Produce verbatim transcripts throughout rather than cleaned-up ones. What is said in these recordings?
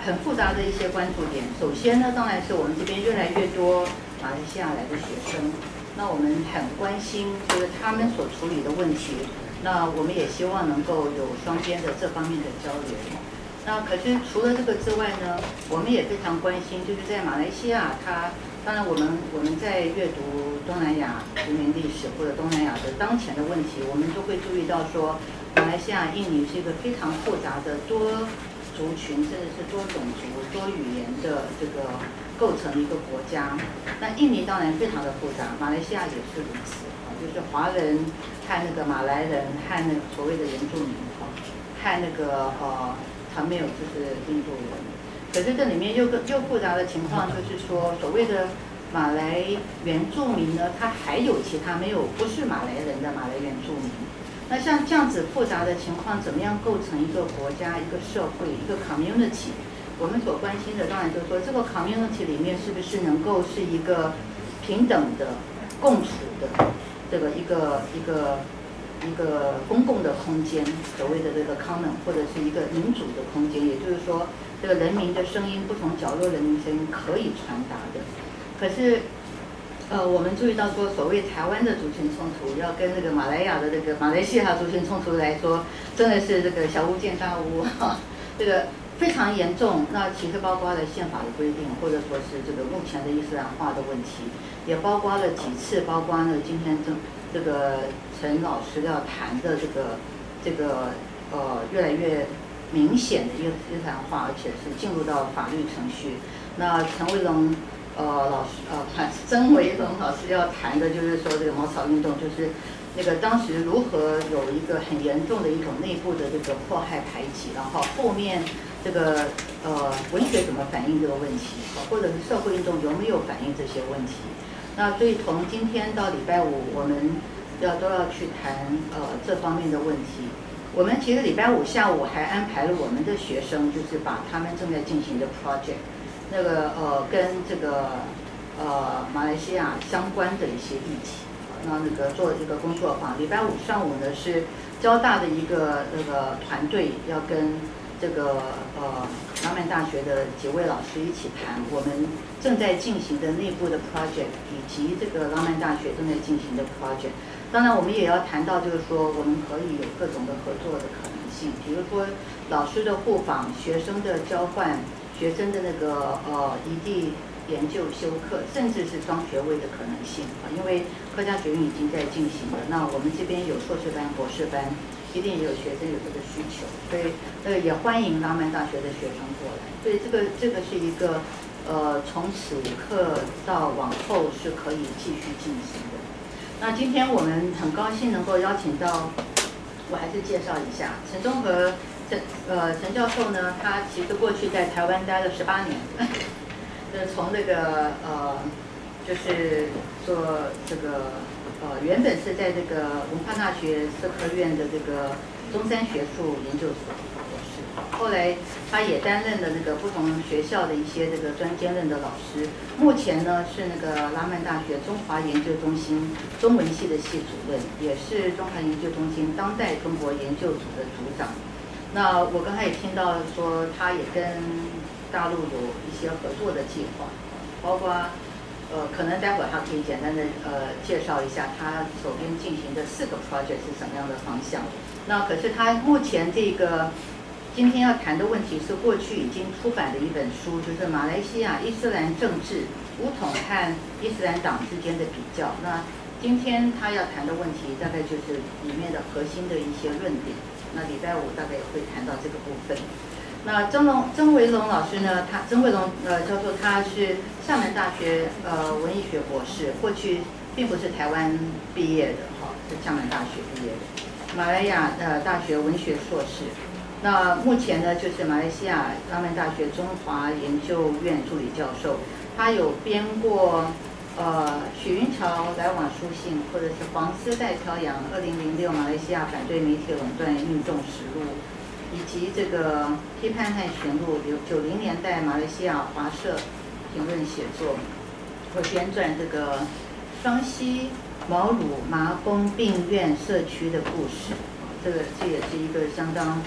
很复杂的一些关注点。首先呢，当然是我们这边越来越多马来西亚来的学生，那我们很关心就是他们所处理的问题，那我们也希望能够有双边的这方面的交流。那可是除了这个之外呢，我们也非常关心，就是在马来西亚，它当然我们我们在阅读东南亚殖民历史或者东南亚的当前的问题，我们都会注意到说，马来西亚、印尼是一个非常复杂的多族群甚至是多种族、多语言的这个构成一个国家。那印尼当然非常的复杂，马来西亚也是如此啊，就是华人和那个马来人和那个所谓的原住民哈，和那个呃。还没有就是印度人，可是这里面又个又复杂的情况就是说，所谓的马来原住民呢，它还有其他没有不是马来人的马来原住民。那像这样子复杂的情况，怎么样构成一个国家、一个社会、一个 community？ 我们所关心的当然就是说，这个 community 里面是不是能够是一个平等的、共处的这个一个一个。一个公共的空间，所谓的这个 common， 或者是一个民主的空间，也就是说，这个人民的声音，不同角落人民声音可以传达的。可是，呃，我们注意到说，所谓台湾的族群冲突，要跟这个马来亚的这个马来西亚族群冲突来说，真的是这个小巫见大巫，哈，这个非常严重。那其实包括了宪法的规定，或者说是这个目前的伊斯兰化的问题，也包括了几次，包括呢今天这这个。陈老师要谈的这个这个呃越来越明显的一个伊斯兰化，而且是进入到法律程序。那陈维龙呃老师呃曾维龙老师要谈的就是说这个茅草运动，就是那个当时如何有一个很严重的一种内部的这个迫害排挤，然后后面这个呃文学怎么反映这个问题，或者是社会运动有没有反映这些问题。那所以从今天到礼拜五，我们。要都要去谈呃这方面的问题。我们其实礼拜五下午还安排了我们的学生，就是把他们正在进行的 project， 那个呃跟这个呃马来西亚相关的一些议题，那那个做一个工作坊。礼拜五上午呢是交大的一个那个团队要跟这个呃拉曼大学的几位老师一起谈我们正在进行的内部的 project， 以及这个拉曼大学正在进行的 project。当然，我们也要谈到，就是说，我们可以有各种的合作的可能性，比如说老师的互访、学生的交换、学生的那个呃异地研究修课，甚至是双学位的可能性啊。因为科家学院已经在进行了，那我们这边有硕士班、博士班，一定也有学生有这个需求，所以呃也欢迎拉曼大学的学生过来。所以这个这个是一个呃从此刻到往后是可以继续进行的。那今天我们很高兴能够邀请到，我还是介绍一下陈中和陈呃陈教授呢，他其实过去在台湾待了十八年，就是从这个呃就是做这个呃原本是在这个文化大学社科院的这个中山学术研究所博士，后来他也担任了那个不同学校的一些这个专兼任的老师。目前呢是那个拉曼大学中华研究中心中文系的系主任，也是中华研究中心当代中国研究组的组长。那我刚才也听到说，他也跟大陆有一些合作的计划，包括呃，可能待会儿他可以简单的呃介绍一下他手边进行的四个 project 是什么样的方向。那可是他目前这个今天要谈的问题是过去已经出版的一本书，就是马来西亚伊斯兰政治巫统和伊斯兰党之间的比较。那今天他要谈的问题大概就是里面的核心的一些论点。那礼拜五大概也会谈到这个部分。那曾龙曾维龙老师呢，他曾维龙呃教授他是厦门大学呃文艺学博士，过去并不是台湾毕业的哈，是厦门大学毕业的，马来亚呃大学文学硕士。那目前呢，就是马来西亚拉曼大学中华研究院助理教授，他有编过呃许云桥来往书信，或者是黄丝带飘扬二零零六马来西亚反对媒体垄断运动实录，以及这个批判和旋录九零年代马来西亚华社评论写作，会编撰这个双溪毛鲁麻风病院社区的故事，这个这也是一个相当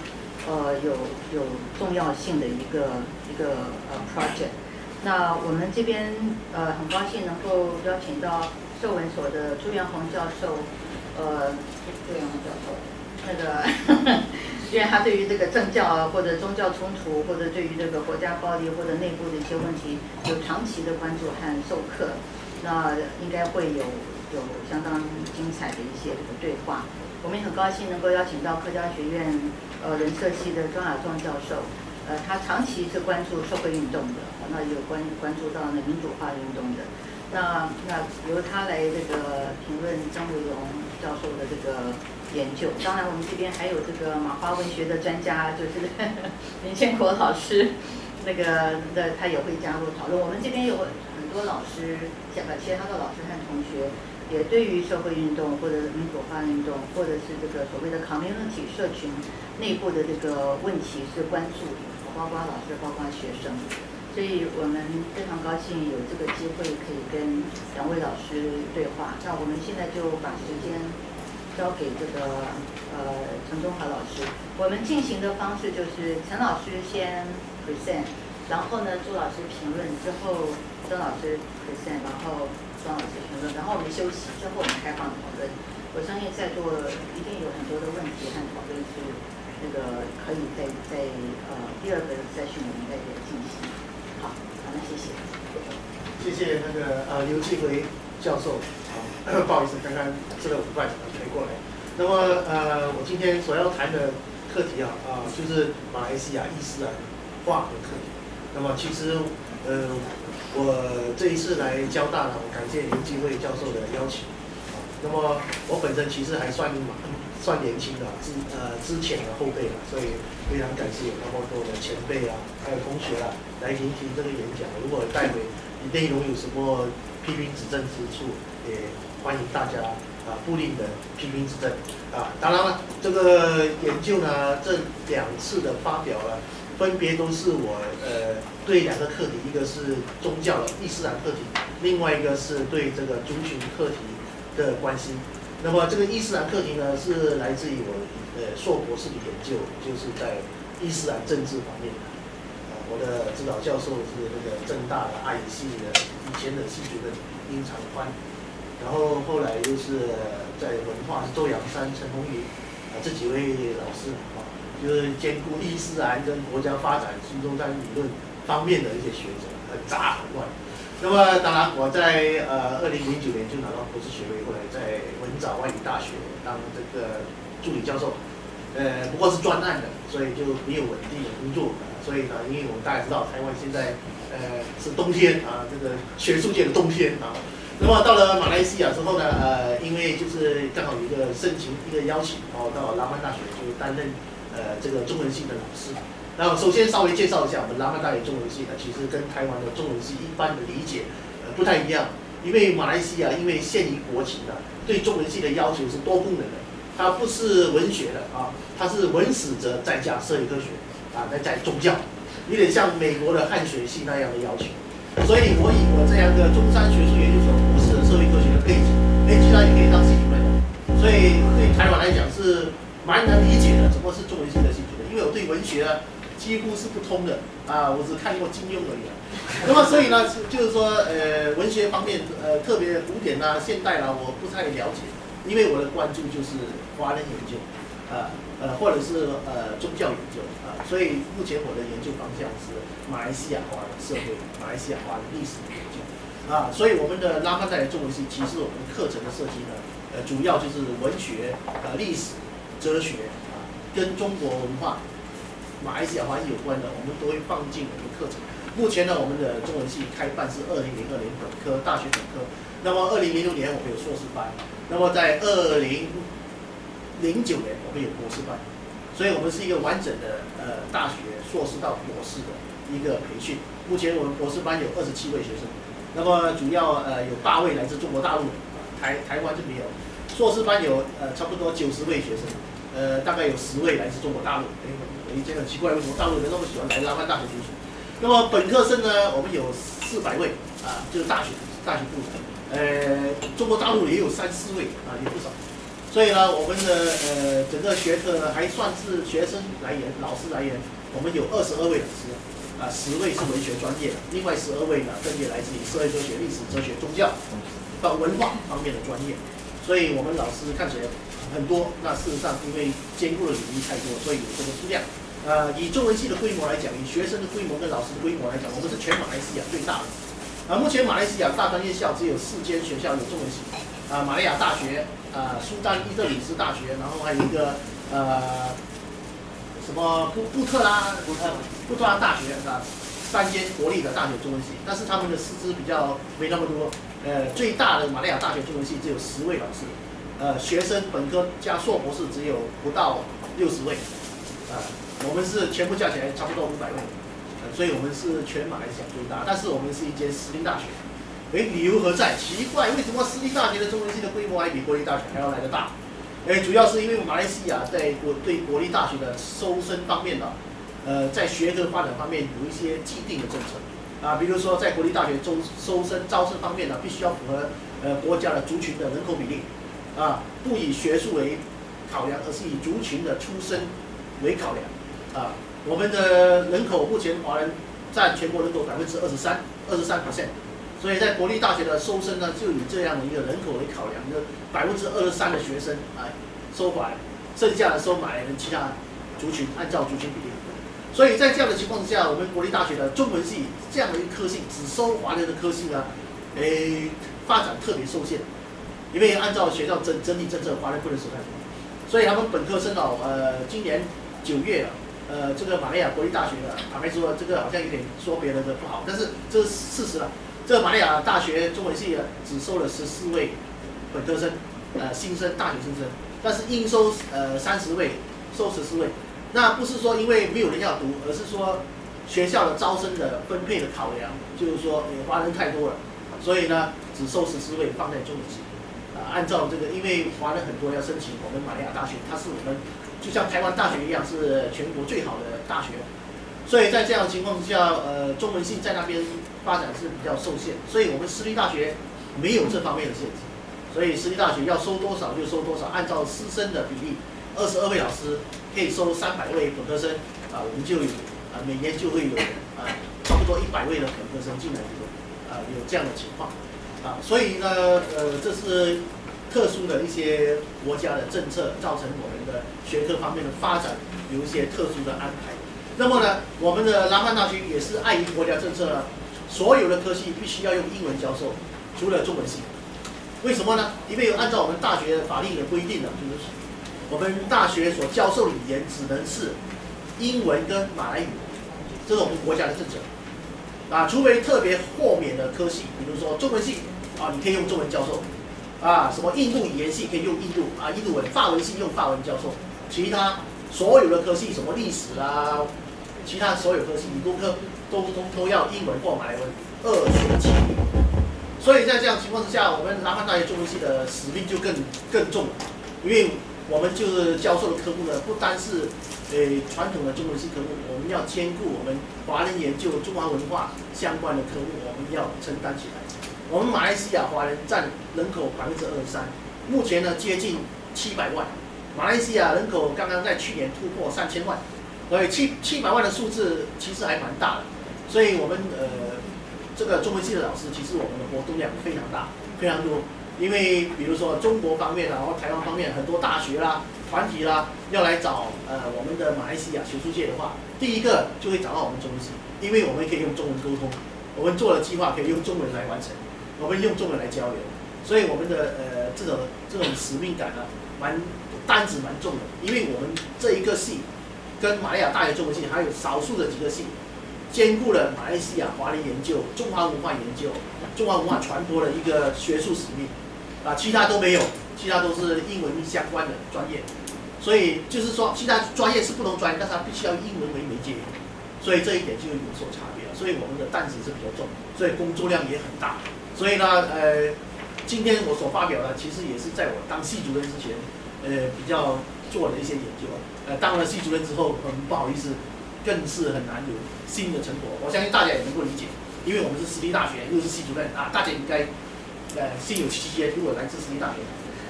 呃有有重要性的一个一个呃 project。那我们这边呃很高兴能够邀请到社文所的朱元宏教授，呃朱元宏教授，那个因为他对于这个政教啊或者宗教冲突，或者对于这个国家暴力或者内部的一些问题有长期的关注和授课，那应该会有有相当精彩的一些这个对话。我们也很高兴能够邀请到客家学院呃人社系的庄雅仲教授，呃，他长期是关注社会运动的，那有关关注到那民主化运动的。那那由他来这个评论张维荣教授的这个研究。当然，我们这边还有这个马华文学的专家，就是林建国老师，那个的他也会加入讨论。我们这边有很多老师，其他的老师和同学。也对于社会运动或者民主化运动，或者是这个所谓的 community 社群内部的这个问题是关注的，包括老师，包括学生。所以我们非常高兴有这个机会可以跟两位老师对话。那我们现在就把时间交给这个呃陈中华老师。我们进行的方式就是陈老师先 present， 然后呢朱老师评论，之后曾老师 present， 然后庄老师评论，然后我们休息，之后我们开放讨论。我相信在座一定有很多的问题和讨论是那个可以在在呃第二个session我们再进行。好，好，那谢谢。 谢谢那个呃刘继辉教授。好，不好意思，刚刚吃了午饭才过来。那么呃，我今天所要谈的课题啊啊、呃，就是马来西亚伊斯兰化的课题。那么其实呃。我这一次来交大呢，我感谢刘继辉教授的邀请。那么我本身其实还算算年轻的，之呃之前的后辈了，所以非常感谢有那么多的前辈啊，还有同学啊来聆听这个演讲。如果待会内容有什么批评指正之处，也欢迎大家啊不吝的批评指正啊。当然了，这个研究呢，这两次的发表了。分别都是我呃对两个课题，一个是宗教的伊斯兰课题，另外一个是对这个族群课题的关系。那么这个伊斯兰课题呢，是来自于我呃硕博士的研究，就是在伊斯兰政治方面的。呃，我的指导教授是那个政大的阿语系的以前的系主任殷长宽，然后后来又是在文化是周扬山、陈鸿宇啊、呃、这几位老师啊。就是兼顾伊斯兰跟国家发展、新中山理论方面的一些学者，很杂很乱。那么当然，我在呃二零零九年就拿到博士学位，后来在文藻外语大学当这个助理教授，呃，不过是专案的，所以就没有稳定的工作。呃、所以呢，因为我们大家知道，台湾现在呃是冬天啊，这个学术界的冬天啊。那么到了马来西亚之后呢，呃，因为就是刚好有一个申请一个邀请，然后到拉曼大学就担任。呃，这个中文系的老师，那首先稍微介绍一下我们拉曼大学中文系呢，其实跟台湾的中文系一般的理解呃不太一样，因为马来西亚因为限于国情呢，对中文系的要求是多功能的，它不是文学的啊，它是文史哲再加社会科学啊，再加宗教，有点像美国的汉学系那样的要求。所以我以我这样的中山学术研究所博士的社会科学的背景，哎，居然也可以当系主任，所以对台湾来讲是。蛮难理解的，什么是中文系的系主任？因为我对文学啊几乎是不通的啊，我只看过金庸而已、啊。那么所以呢，就是说呃文学方面呃特别古典啦、现代啦，我不太了解，因为我的关注就是华人研究，啊呃或者是呃宗教研究啊，所以目前我的研究方向是马来西亚华人社会、马来西亚华人历史的研究啊，所以我们的拉曼大学中文系其实我们课程的设计呢，呃主要就是文学、呃历史。哲学啊，跟中国文化、马来西亚华裔有关的，我们都会放进我们的课程。目前呢，我们的中文系开办是二零零二年本科大学本科，那么二零零六年我们有硕士班，那么在二零零九年我们有博士班，所以我们是一个完整的呃大学硕士到博士的一个培训。目前我们博士班有二十七位学生，那么主要呃有八位来自中国大陆，台台湾这边有。硕士班有呃差不多九十位学生，呃大概有十位来自中国大陆。哎，我一觉得很奇怪，为什么大陆人那么喜欢来拉曼大学读书？那么本科生呢，我们有四百位啊，就是大学大学部，呃中国大陆也有三四位啊，也不少。 所以呢，我们的呃整个学科呢还算是学生来言，老师来言，我们有二十二位老师，啊、呃，十位是文学专业的，另外十二位呢分别来自于社会科学、历史、哲学、宗教到文化方面的专业。所以我们老师看起来很多，那事实上因为兼顾的领域太多，所以有这个数量。呃，以中文系的规模来讲，以学生的规模跟老师的规模来讲，我们是全马来西亚最大的。啊、呃，目前马来西亚大专院校只有四间学校有中文系，啊、呃，马来亚大学，啊、呃，苏丹伊特里斯大学，然后还有一个呃什么布布特拉布特布特拉大学啊，三间国立的大学中文系，但是他们的师资比较没那么多。呃，最大的马来亚大学中文系只有十位老师，呃，学生本科加硕博士只有不到六十位，啊、呃，我们是全部加起来差不多五百位，呃，所以我们是全马来西亚最大，但是我们是一间私立大学。哎，理由何在？奇怪，为什么私立大学的中文系的规模还比国立大学还要来得大？哎，主要是因为马来西亚在国对国立大学的收生方面呢，呃，在学科发展方面有一些既定的政策。啊，比如说在国立大学收收生招生方面呢，必须要符合呃国家的族群的人口比例，啊，不以学术为考量，而是以族群的出生为考量。啊，我们的人口目前华人占全国人口百分之二十三，二十三 percent， 所以在国立大学的收生呢，就以这样的一个人口为考量，就百分之二十三的学生啊收华人，剩下的收马来人其他族群，按照族群比例。所以在这样的情况之下，我们国立大学的中文系这样的一个科系，只收华人的科系呢，诶，发展特别受限，因为按照学校整整体政策，华人不能收太多，所以他们本科生哦，呃，今年九月，呃，这个马来亚国立大学的，坦白说，这个好像有点说别人的不好，但是这是事实了。这个马来亚大学中文系呢，只收了十四位本科生，呃，新生大学新生，但是应收呃三十位，收十四位。那不是说因为没有人要读，而是说学校的招生的分配的考量，就是说华人太多了，所以呢只收十四位放在中文系。啊，按照这个，因为华人很多要申请我们马来亚大学，它是我们就像台湾大学一样，是全国最好的大学。所以在这样的情况之下，呃，中文系在那边发展是比较受限，所以我们私立大学没有这方面的限制，所以私立大学要收多少就收多少，按照师生的比例，二十二位老师可以收三百位本科生，啊，我们就有啊每年就会有啊差不多一百位的本科生进来这个啊有这样的情况，啊，所以呢，呃，这是特殊的一些国家的政策，造成我们的学科方面的发展有一些特殊的安排。那么呢，我们的拉曼大学也是碍于国家政策呢，所有的科系必须要用英文教授，除了中文系。为什么呢？因为按照我们大学法令的规定呢，就是我们大学所教授的语言只能是英文跟马来语，这是我们国家的政策。啊，除非特别豁免的科系，比如说中文系啊，你可以用中文教授。啊，什么印度语言系可以用印度啊，印度文，法文系用法文教授，其他所有的科系，什么历史啦，其他所有科系，理工科都都都要英文或马来文二选其一。所以在这样情况之下，我们南韩大学中文系的使命就更更重了，因为我们就是教授的科目呢，不单是呃传统的中文系科目，我们要兼顾我们华人研究中华文化相关的科目，我们要承担起来。我们马来西亚华人占人口百分之二十三，目前呢接近七百万。马来西亚人口刚刚在去年突破三千万，所以七七百万的数字其实还蛮大的。所以我们呃这个中文系的老师，其实我们的活动量非常大，非常多。因为比如说中国方面啊，或台湾方面很多大学啦、团体啦，要来找呃我们的马来西亚学术界的话，第一个就会找到我们中文系，因为我们可以用中文沟通，我们做的计划可以用中文来完成。我们用中文来交流，所以我们的呃这种这种使命感呢，蛮担子蛮重的。因为我们这一个系跟马来亚大学中文系还有少数的几个系，兼顾了马来西亚华人研究、中华文化研究、中华文化传播的一个学术使命，啊，其他都没有，其他都是英文相关的专业。所以就是说，其他专业是不同专业，但是它必须要以英文为媒介，所以这一点就有所差别了。所以我们的担子是比较重，所以工作量也很大。所以呢，呃，今天我所发表的，其实也是在我当系主任之前，呃，比较做的一些研究。呃，当了系主任之后，很不好意思，更是很难有新的成果。我相信大家也能够理解，因为我们是私立大学，又是系主任啊，大家应该呃心有戚戚焉。如果来自私立大学，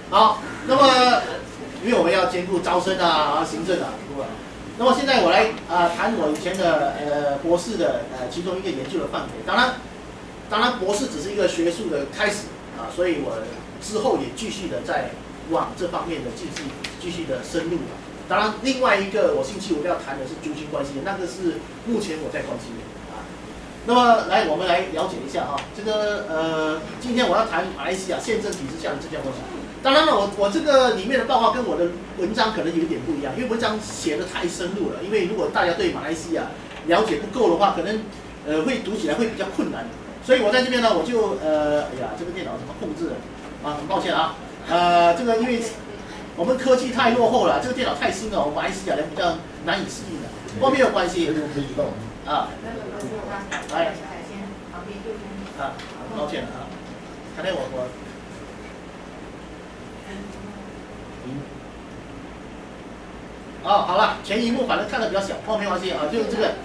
好，那么因为我们要兼顾招生啊、行政啊，对吧？那么现在我来啊、呃、谈我以前的呃博士的呃其中一个研究的范围。当然，当然博士只是一个学术的开始啊，所以我之后也继续的在往这方面的继续继续的深入。当然，另外一个我星期五要谈的是族群关系，那个是目前我在关心的啊。那么来，我们来了解一下啊，这个呃，今天我要谈马来西亚宪政体制下的政教关系。当然了，我我这个里面的报告跟我的文章可能有一点不一样，因为文章写的太深入了。因为如果大家对马来西亚了解不够的话，可能呃会读起来会比较困难。所以我在这边呢，我就呃，哎呀，这个电脑怎么控制的啊？很抱歉啊，呃，这个因为我们科技太落后了，这个电脑太新了，我们马来西亚人比较难以适应的。不过没有关系啊，来，啊，很抱歉啊，刚才我我。哦，好了，全荧幕反正看的比较小，哦，没关系啊，就是这个。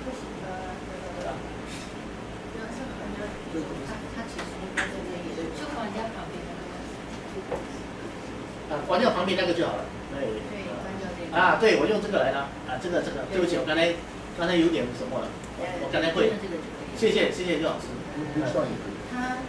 啊，关掉旁边那个就好了。对。啊，对，我用这个来了。啊，这个这个，对不起，我刚才刚才有点什么了，我刚才会。谢谢谢谢刘老师。 他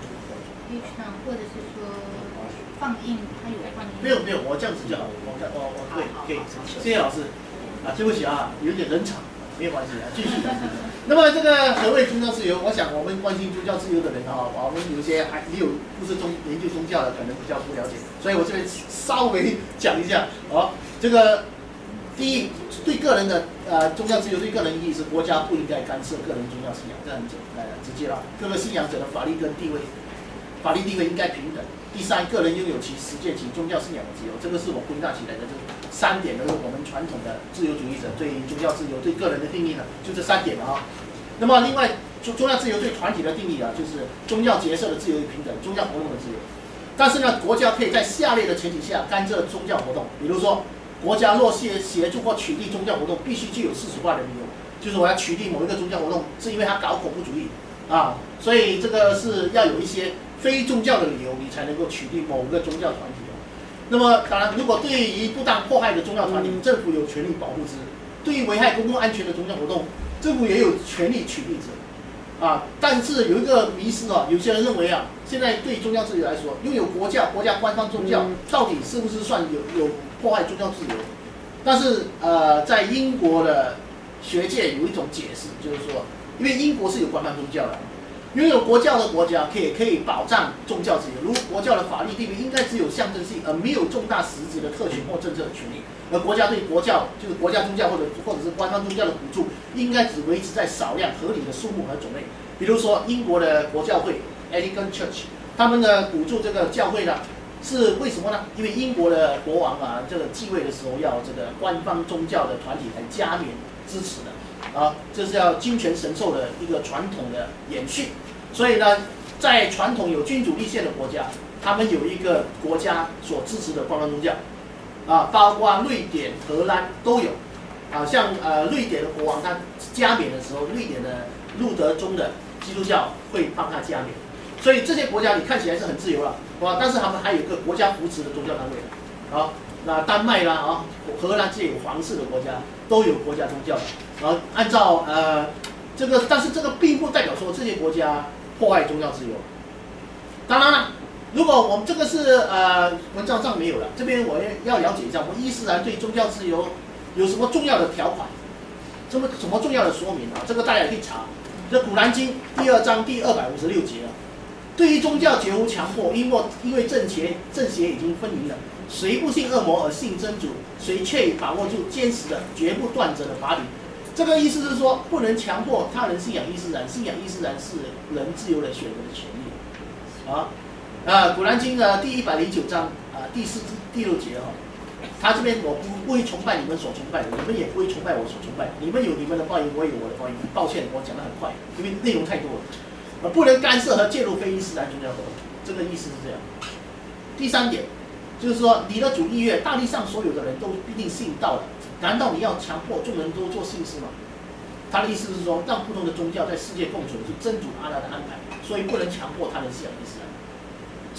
H 上或者是说放映，他有放映。 不用不用，我这样子就好。我我我对可以，谢谢老师。啊，对不起啊，有点冷场，没有关系啊，继续。那么这个何谓宗教自由？我想我们关心宗教自由的人啊，我们有些还也有不是宗研究宗教的，可能比较不了解，所以我这边稍微讲一下。哦，这个第一，对个人的呃宗教自由对个人意义是国家不应该干涉个人宗教信仰，这很简呃直接了。各个信仰者的法律跟地位，法律地位应该平等。第三，个人拥有其实践其宗教信仰的自由，这个是我归纳起来的这三点，都是我们传统的自由主义者对宗教自由对个人的定义呢，就这三点了啊。那么另外，宗教自由对团体的定义啊，就是宗教结社的自由与平等，宗教活动的自由。但是呢，国家可以在下列的前提下干涉宗教活动，比如说，国家若协协助或取缔宗教活动，必须具有事实化的理由，就是我要取缔某一个宗教活动，是因为他搞恐怖主义啊，所以这个是要有一些非宗教的理由，你才能够取缔某个宗教团体。那么当然，如果对于不当迫害的宗教团体，政府有权利保护之；对于危害公共安全的宗教活动，政府也有权利取缔之。啊，但是有一个迷思啊，有些人认为啊，现在对宗教自由来说，拥有国教、国家官方宗教，到底是不是算有有迫害宗教自由？但是呃，在英国的学界有一种解释，就是说，因为英国是有官方宗教的。拥有国教的国家可以可以保障宗教自由，如国教的法律地位应该只有象征性，而没有重大实质的特权或政策的权利。而国家对国教，就是国家宗教或者或者是官方宗教的补助，应该只维持在少量合理的数目和种类。比如说英国的国教会 Anglican Church， 他们的补助这个教会呢，是为什么呢？因为英国的国王啊，这个继位的时候要这个官方宗教的团体来加冕支持的。啊，这是要君权神授的一个传统的延续，所以呢，在传统有君主立宪的国家，他们有一个国家所支持的官方宗教，啊，包括瑞典、荷兰都有，啊，像呃瑞典的国王他加冕的时候，瑞典的路德宗的基督教会帮他加冕，所以这些国家你看起来是很自由了，啊，但是他们还有一个国家扶持的宗教单位，啊，那丹麦啦啊，荷兰这些有皇室的国家都有国家宗教的。然后按照呃这个，但是这个并不代表说这些国家破坏宗教自由。当然了，如果我们这个是呃文章上没有了，这边我也要了解一下，我们伊斯兰对宗教自由有什么重要的条款，什么什么重要的说明啊？这个大家也可以查。这《古兰经》第二章第二百五十六节啊，对于宗教绝无强迫，因为因为正邪正邪已经分明了。谁不信恶魔而信真主，谁却把握住坚实的、绝不断折的法理。这个意思是说，不能强迫他人信仰伊斯兰，信仰伊斯兰是人自由的选择的权利。啊，啊，《古兰经》的第一百零九章啊第四第六节哈、哦，他这边我不不会崇拜你们所崇拜的，你们也不会崇拜我所崇拜的。你们有你们的报应，我有我的报应。抱歉，我讲得很快，因为内容太多了。啊，不能干涉和介入非伊斯兰宗教活动，这个意思是这样。第三点。就是说，你的主意愿，大地上所有的人都必定信道了，难道你要强迫众人都做信士吗？他的意思是说，让不同的宗教在世界共存是真主阿拉的安排，所以不能强迫他人信仰伊斯兰。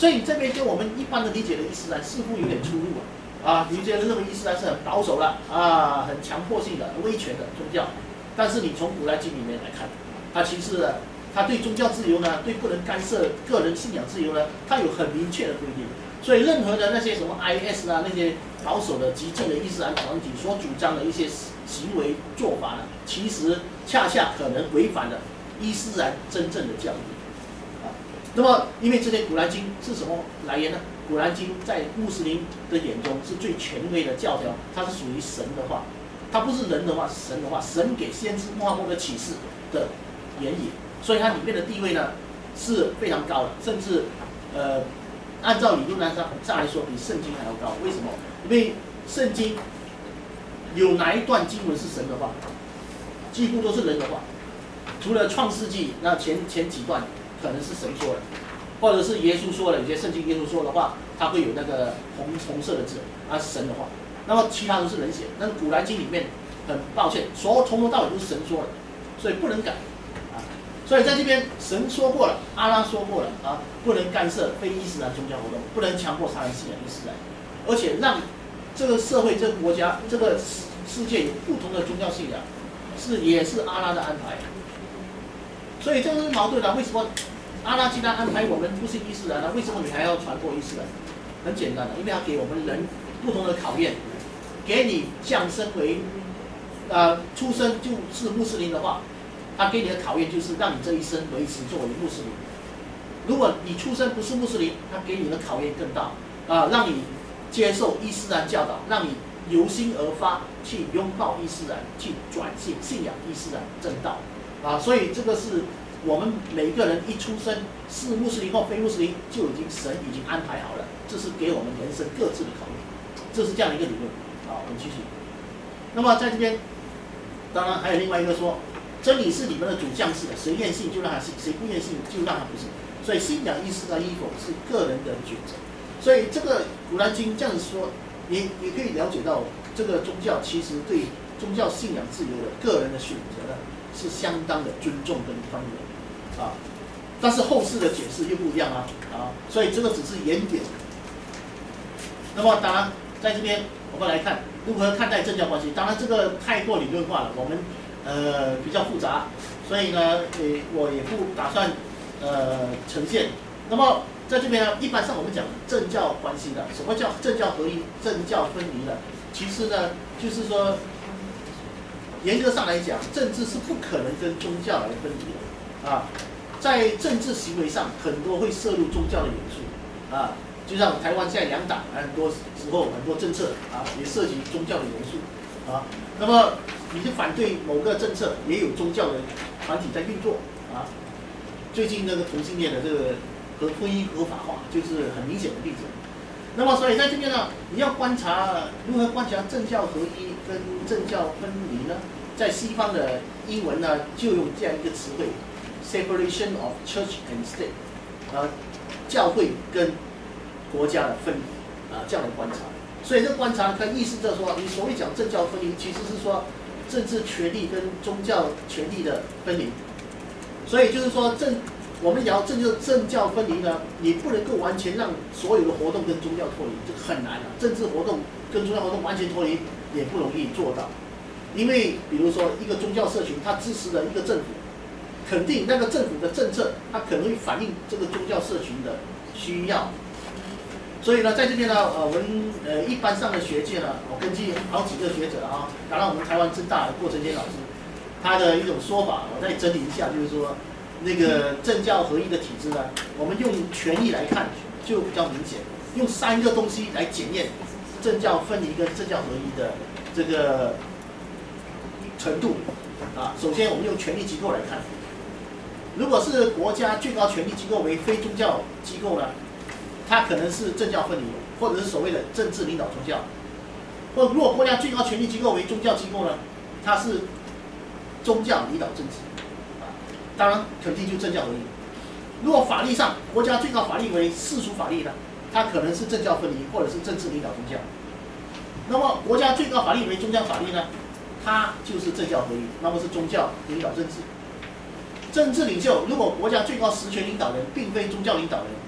所以这边跟我们一般的理解的伊斯兰似乎有点出入啊。啊，有些人认为伊斯兰是很保守的啊，很强迫性的、威权的宗教。但是你从《古兰经》里面来看，它其实呢，它对宗教自由呢，对不能干涉个人信仰自由呢，它有很明确的规定。所以任何的那些什么 I S 啊，那些保守的、激进的伊斯兰团体所主张的一些行为做法呢，其实恰恰可能违反了伊斯兰真正的教义。啊，那么因为这些《古兰经》是什么来源呢？《古兰经》在穆斯林的眼中是最权威的教条，它是属于神的话，它不是人的话，是神的话，神给先知穆罕默德启示的言语，所以它里面的地位呢是非常高的，甚至呃，按照理论上上来说比圣经还要高。为什么？因为圣经有哪一段经文是神的话？几乎都是人的话，除了创世纪那前前几段可能是神说的。或者是耶稣说了，有些圣经耶稣说的话，它会有那个红红色的字，啊是神的话。那么其他都是人写。那《古兰经》里面，很抱歉，所有从头到尾都是神说的，所以不能改啊。所以在这边神说过了，阿拉说过了啊，不能干涉非伊斯兰宗教活动，不能强迫他人信仰伊斯兰，而且让这个社会、这个国家、这个世界有不同的宗教信仰，是也是阿拉的安排。所以这个是矛盾的，为什么？阿拉既然安排我们不信伊斯兰了，为什么你还要传播伊斯兰？很简单的，因为他给我们人不同的考验，给你降生为，呃，出生就是穆斯林的话，他给你的考验就是让你这一生维持作为穆斯林。如果你出生不是穆斯林，他给你的考验更大，啊、呃，让你接受伊斯兰教导，让你由心而发去拥抱伊斯兰，去转信信仰伊斯兰正道，啊，所以这个是。我们每一个人一出生是穆斯林或非穆斯林，就已经神已经安排好了，这是给我们人生各自的考验，这是这样的一个理论。好，我们继续。那么在这边，当然还有另外一个说，真理是你们的主降世的，谁愿信就让他信，谁不愿信就让他不信。所以信仰伊斯兰与否是个人的抉择。所以这个《古兰经》这样子说，你你可以了解到，这个宗教其实对宗教信仰自由的个人的选择呢，是相当的尊重跟宽容。啊，但是后世的解释又不一样啊，啊，所以这个只是原点。那么当然，在这边我们来看如何看待政教关系。当然这个太过理论化了，我们呃比较复杂，所以呢，呃我也不打算呃呈现。那么在这边呢，一般上我们讲政教关系的，什么叫政教合一、政教分离的？其实呢，就是说严格上来讲，政治是不可能跟宗教来分离的。啊，在政治行为上，很多会涉入宗教的元素，啊，就像台湾现在两党，很多时候很多政策啊，也涉及宗教的元素，啊，那么你就反对某个政策，也有宗教的团体在运作，啊，最近那个同性恋的这个和婚姻合法化，就是很明显的例子。那么，所以在这边呢，你要观察如何观察政教合一跟政教分离呢？在西方的英文呢，就用这样一个词汇。Separation of church and state， 呃，教会跟国家的分离，啊、呃，这样的观察。所以这个观察它意思就是说，你所谓讲政教分离，其实是说政治权力跟宗教权力的分离。所以就是说政，我们讲政治政教分离呢，你不能够完全让所有的活动跟宗教脱离，这个很难啊。政治活动跟宗教活动完全脱离也不容易做到，因为比如说一个宗教社群，它支持的一个政府。肯定那个政府的政策，它可能会反映这个宗教社群的需要。所以呢，在这边呢，呃，我们呃一般上的学界呢，我根据好几个学者啊，当然我们台湾政大的郭成坚老师，他的一种说法，我再整理一下，就是说，那个政教合一的体制呢，我们用权力来看就比较明显，用三个东西来检验政教分离跟政教合一的这个程度啊。首先，我们用权力机构来看。如果是国家最高权力机构为非宗教机构呢，它可能是政教分离，或者是所谓的政治领导宗教；或如果国家最高权力机构为宗教机构呢，它是宗教领导政治，啊，当然肯定就政教合一。如果法律上国家最高法律为世俗法律呢，它可能是政教分离，或者是政治领导宗教。那么国家最高法律为宗教法律呢，它就是政教合一，那么是宗教领导政治。政治领袖，如果国家最高实权领导人并非宗教领导人，他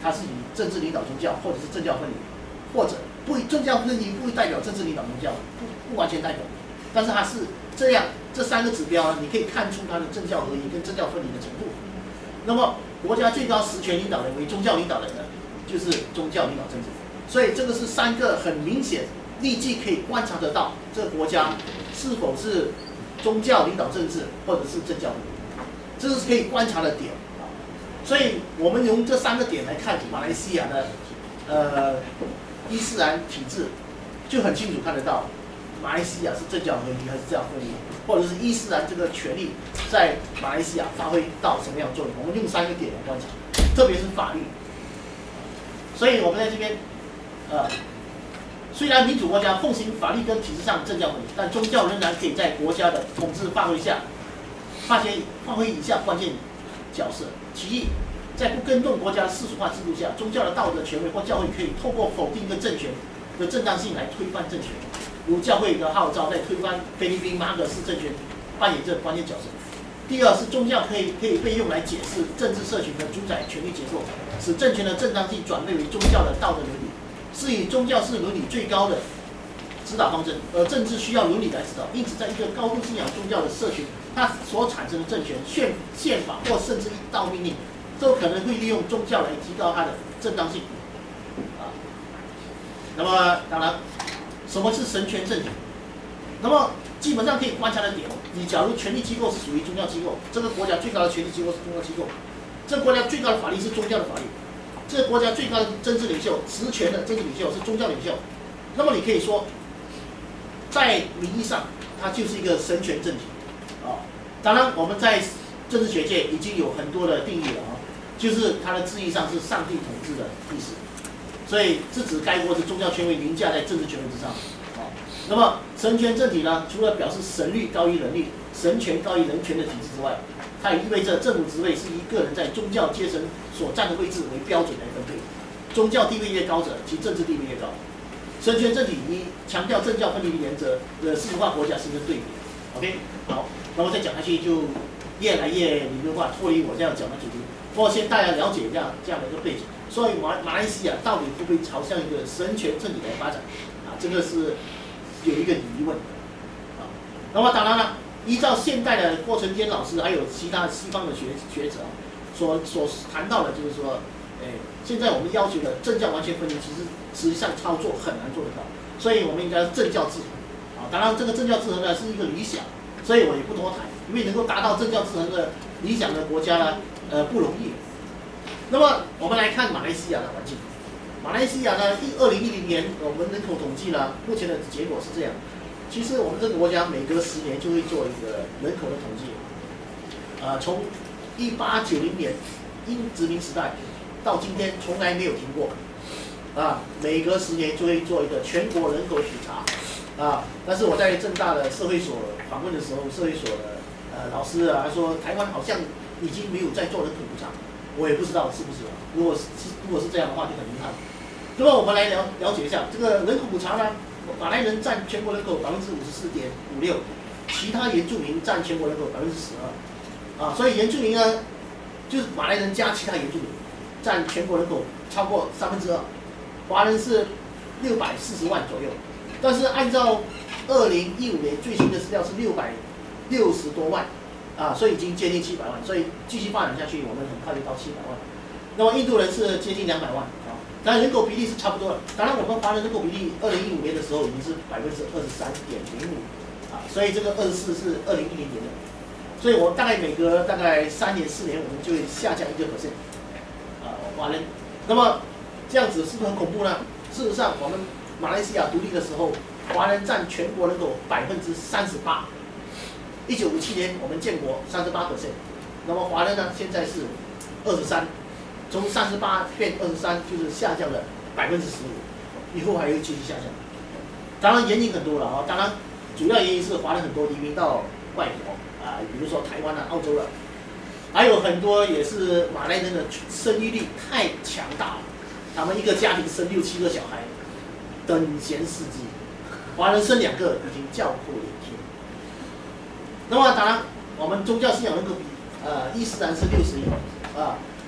它是以政治领导宗教，或者是政教分离，或者不政教分离不代表政治领导宗教，不不完全代表，但是它是这样，这三个指标你可以看出它的政教合一跟政教分离的程度。那么国家最高实权领导人为宗教领导人呢，就是宗教领导政治。所以这个是三个很明显、立即可以观察得到这个国家是否是宗教领导政治，或者是政教分离，这是可以观察的点啊。所以我们用这三个点来看马来西亚的呃伊斯兰体制，就很清楚看得到马来西亚是政教合一还是政教分离，或者是伊斯兰这个权力在马来西亚发挥到什么样的作用。我们用三个点来观察，特别是法律。所以我们在这边。呃，虽然民主国家奉行法律跟体制上政教分离，但宗教仍然可以在国家的统治范围下发挥发挥以下关键角色。其一，在不更动国家世俗化制度下，宗教的道德权威或教会可以透过否定一个政权的正当性来推翻政权，如教会的号召在推翻菲律宾马可斯政权扮演这关键角色。第二是宗教可以可以被用来解释政治社群的主宰权力结构，使政权的正当性转变为宗教的道德伦理。是以宗教是伦理最高的指导方针，而政治需要伦理来指导。因此，在一个高度信仰宗教的社群，它所产生的政权、宪宪法或甚至一道命令，都可能会利用宗教来提高它的正当性。啊，那么当然，什么是神权政体？那么基本上可以观察的点，你假如权力机构是属于宗教机构，这个国家最高的权力机构是宗教机构，这个国家最高的法律是宗教的法律。这个国家最高的政治领袖、实权的政治领袖是宗教领袖，那么你可以说，在名义上，它就是一个神权政体，啊，当然我们在政治学界已经有很多的定义了啊，就是它的字义上是上帝统治的意思，所以是指该国是宗教权威凌驾在政治权威之上，啊，那么神权政体呢，除了表示神律高于人律、神权高于人权的体制之外，它也意味着政府职位是以个人在宗教阶层所占的位置为标准来分配，宗教地位越高者，其政治地位越高。神权政体以强调政教分离的原则的世俗化国家形成对比。OK， 好，那么再讲下去就越来越理论化，脱离我这样讲的主题。不过先大家了解这样这样的一个背景，所以马马来西亚到底会不会朝向一个神权政体来发展？啊，这个是有一个疑问。啊，那么当然了。依照现代的郭成坚老师还有其他西方的学学者所所谈到的，就是说，哎，现在我们要求的政教完全分离，其实实际上操作很难做得到，所以我们应该是政教制衡啊。当然，这个政教制衡呢是一个理想，所以我也不多谈，因为能够达到政教制衡的理想的国家呢，呃，不容易。那么我们来看马来西亚的环境，马来西亚呢，一二零一零年我们人口统计呢，目前的结果是这样。其实我们这个国家每隔十年就会做一个人口的统计，呃，从一八九零年英殖民时代到今天从来没有停过，啊，每隔十年就会做一个全国人口普查，啊，但是我在政大的社会所访问的时候，社会所的呃老师啊说，台湾好像已经没有在做人口普查，我也不知道是不是，如果是如果是这样的话就很遗憾。那么我们来了了解一下这个人口普查呢。马来人占全国人口百分之五十四点五六，其他原住民占全国人口百分之十二，啊，所以原住民呢，就是马来人加其他原住民，占全国人口超过三分之二，华人是六百四十万左右，但是按照二零一五年最新的资料是六百六十多万，啊，所以已经接近七百万，所以继续发展下去，我们很快就到七百万。那么印度人是接近两百万，啊。当然人口比例是差不多的。当然，我们华人人口比例，二零一五年的时候已经是百分之二十三点零五，啊，所以这个二十四是二零一零年的，所以我大概每隔大概三年四年，我们就会下降一个 percent， 啊，华人。那么这样子是不是很恐怖呢？事实上，我们马来西亚独立的时候，华人占全国人口百分之三十八。一九五七年我们建国三十八 percent， 那么华人呢现在是二十三。从三十八变二十三，就是下降了百分之十五，以后还会继续下降。当然原因很多了啊，当然主要原因是华人很多移民到外国啊，比如说台湾啊、澳洲了，还有很多也是马来人的生育率太强大了，他们一个家庭生六七个小孩，等闲视之。华人生两个已经叫苦连天。那么当然，我们宗教信仰人口比，呃，伊斯兰是六十一啊。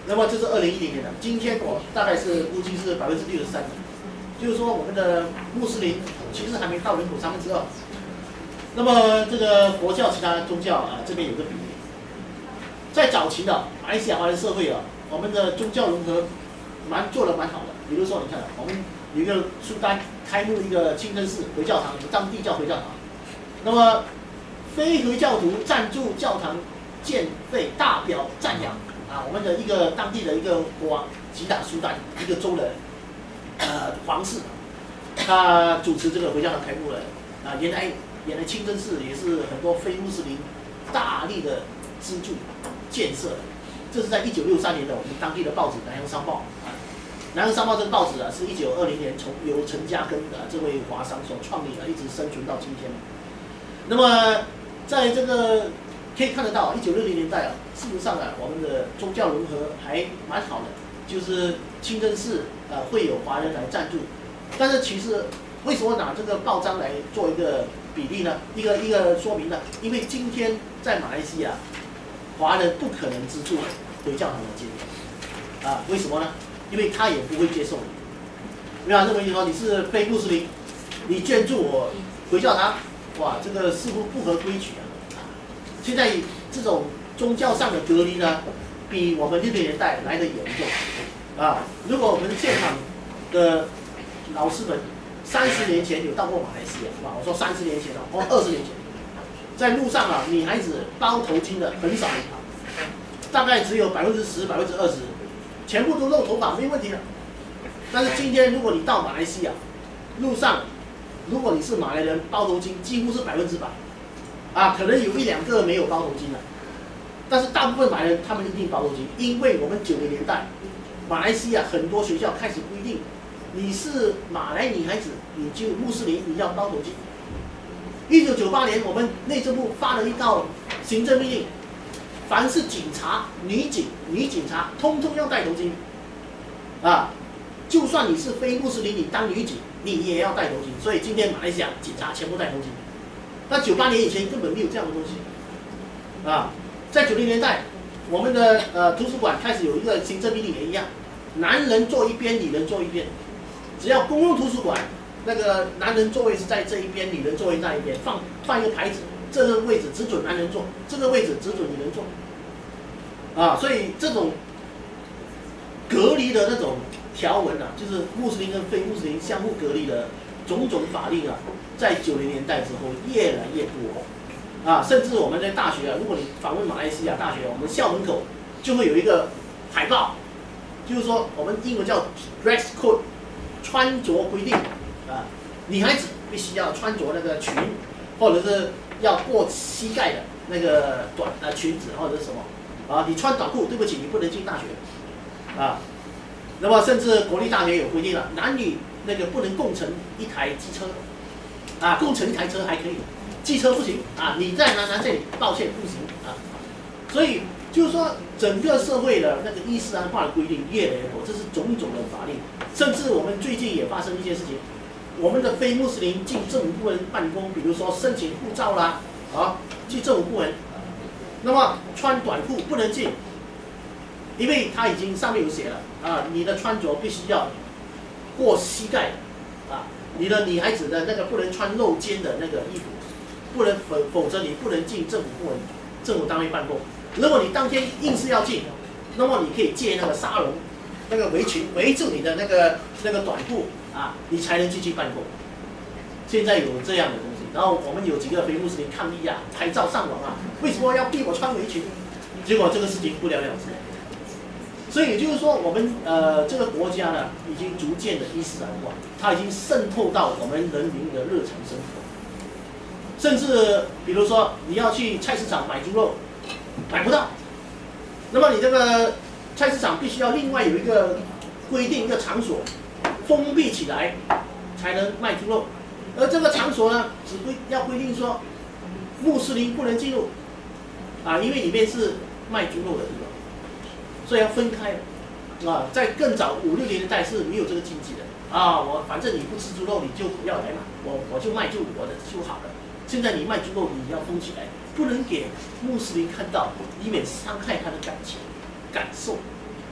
那么这是二零一零年的，今天我大概是估计是百分之六十三，就是说我们的穆斯林其实还没到人口三分之二。那么这个佛教其他宗教啊，这边有个比例。在早期的马来西亚华人社会啊，我们的宗教融合蛮做的蛮好的。比如说，你看，我们有一个苏丹开幕一个清真寺回教堂，当地叫回教堂。那么非回教徒赞助教堂建费，大表赞扬啊！我们的一个当地的一个国王吉打苏丹一个州的呃皇室，他主持这个回教堂开幕了啊！原来原来清真寺也是很多非穆斯林大力的资助建设的。这是在一九六三年的我们当地的报纸《南洋商报》啊，《南洋商报》这个报纸啊，是一九二零年从由陈嘉庚啊这位华商所创立的，一直生存到今天。那么在这个可以看得到，一九六零年代啊，事实上啊，我们的宗教融合还蛮好的，就是清真寺呃会有华人来赞助，但是其实为什么拿这个报章来做一个比例呢？一个一个说明呢？因为今天在马来西亚，华人不可能资助回教堂的建立啊，为什么呢？因为他也不会接受你。没有认为说你是非穆斯林，你捐助我回教堂，哇，这个似乎不合规矩啊！现在这种宗教上的隔离呢，比我们六零年代来的严重啊！如果我们现场的老师们三十年前有到过马来西亚，啊，我说三十年前啊，或二十年前，在路上啊，女孩子包头巾的很少，大概只有百分之十、百分之二十，全部都露头发，没问题的。但是今天如果你到马来西亚，路上如果你是马来人，包头巾几乎是百分之百，啊，可能有一两个没有包头巾的，但是大部分马来人他们一定包头巾，因为我们九零年代，马来西亚很多学校开始规定，你是马来女孩子，你就穆斯林，你要包头巾。一九九八年，我们内政部发了一道行政命令，凡是警察、女警、女警察，通通要戴头巾，啊，就算你是非穆斯林，你当女警，你也要戴头巾。所以今天马来西亚警察全部戴头巾。那九八年以前根本没有这样的东西，啊，在九零年代，我们的呃图书馆开始有一个行政命令也一样，男人坐一边，女人坐一边，只要公用图书馆。那个男人座位是在这一边，女人座位那一边，放放一个牌子，这个位置只准男人坐，这个位置只准女人坐，啊，所以这种隔离的那种条文啊，就是穆斯林跟非穆斯林相互隔离的种种法令啊，在九零年代之后越来越多，啊，甚至我们在大学啊，如果你访问马来西亚大学，我们校门口就会有一个海报，就是说我们英文叫 dress code， 穿着规定。啊，女孩子必须要穿着那个裙，或者是要过膝盖的那个短呃裙子或者是什么啊？你穿短裤，对不起，你不能进大学啊。那么甚至国立大学有规定了，男女那个不能共乘一台机车啊，共乘一台车还可以，机车不行啊。你在哪哪这里，抱歉不行啊。所以就是说，整个社会的那个伊斯兰化的规定越来越多，这是种种的法令，甚至我们最近也发生一件事情。我们的非穆斯林进政府部门办公，比如说申请护照啦，啊，进政府部门，那么穿短裤不能进，因为他已经上面有写了啊，你的穿着必须要过膝盖啊，你的女孩子的那个不能穿露肩的那个衣服，不能否否则你不能进政府部门、政府单位办公。如果你当天硬是要进，那么你可以借那个沙龙、那个围裙围住你的那个那个短裤。啊，你才能进去办公。现在有这样的东西，然后我们有几个非穆斯林抗议啊，拍照上网啊，为什么要逼我穿围裙？结果这个事情不了了之。所以也就是说，我们呃这个国家呢，已经逐渐的伊斯兰化，它已经渗透到我们人民的日常生活。甚至比如说，你要去菜市场买猪肉，买不到，那么你这个菜市场必须要另外有一个规定一个场所。封闭起来才能卖猪肉，而这个场所呢，只规要规定说，穆斯林不能进入，啊，因为里面是卖猪肉的地方，所以要分开的，啊，在更早五六年代是没有这个禁忌的，啊，我反正你不吃猪肉，你就不要来嘛，我我就卖就我的就好了。现在你卖猪肉，你要封起来，不能给穆斯林看到，以免伤害他的感情、感受。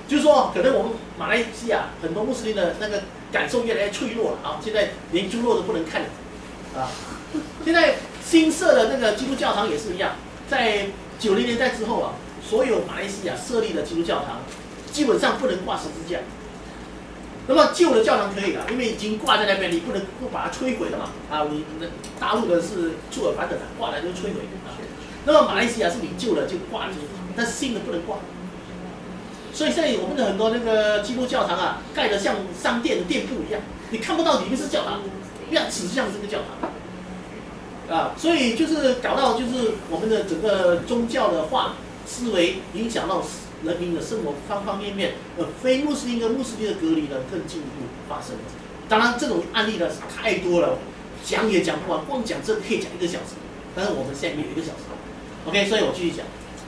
就是说，可能我们马来西亚很多穆斯林的那个感受越来越脆弱了啊，现在连猪肉都不能看了啊。现在新设的那个基督教堂也是一样，在九零年代之后啊，所有马来西亚设立的基督教堂基本上不能挂十字架。那么旧的教堂可以了，因为已经挂在那边，你不能不把它摧毁了嘛啊！你大陆的是出尔反尔的，挂来就摧毁啊。那么马来西亚是你旧的就挂住，但是新的不能挂。所以现在我们的很多那个基督教堂啊，盖得像商店的店铺一样，你看不到里面是教堂，呀，只像这个教堂啊。所以就是搞到就是我们的整个宗教的化思维影响到人民的生活方方面面，呃，非穆斯林跟穆斯林的隔离呢更进一步发生了。当然，这种案例呢太多了，讲也讲不完，光讲这可以讲一个小时。但是我们现在没有一个小时 ，OK， 所以我继续讲。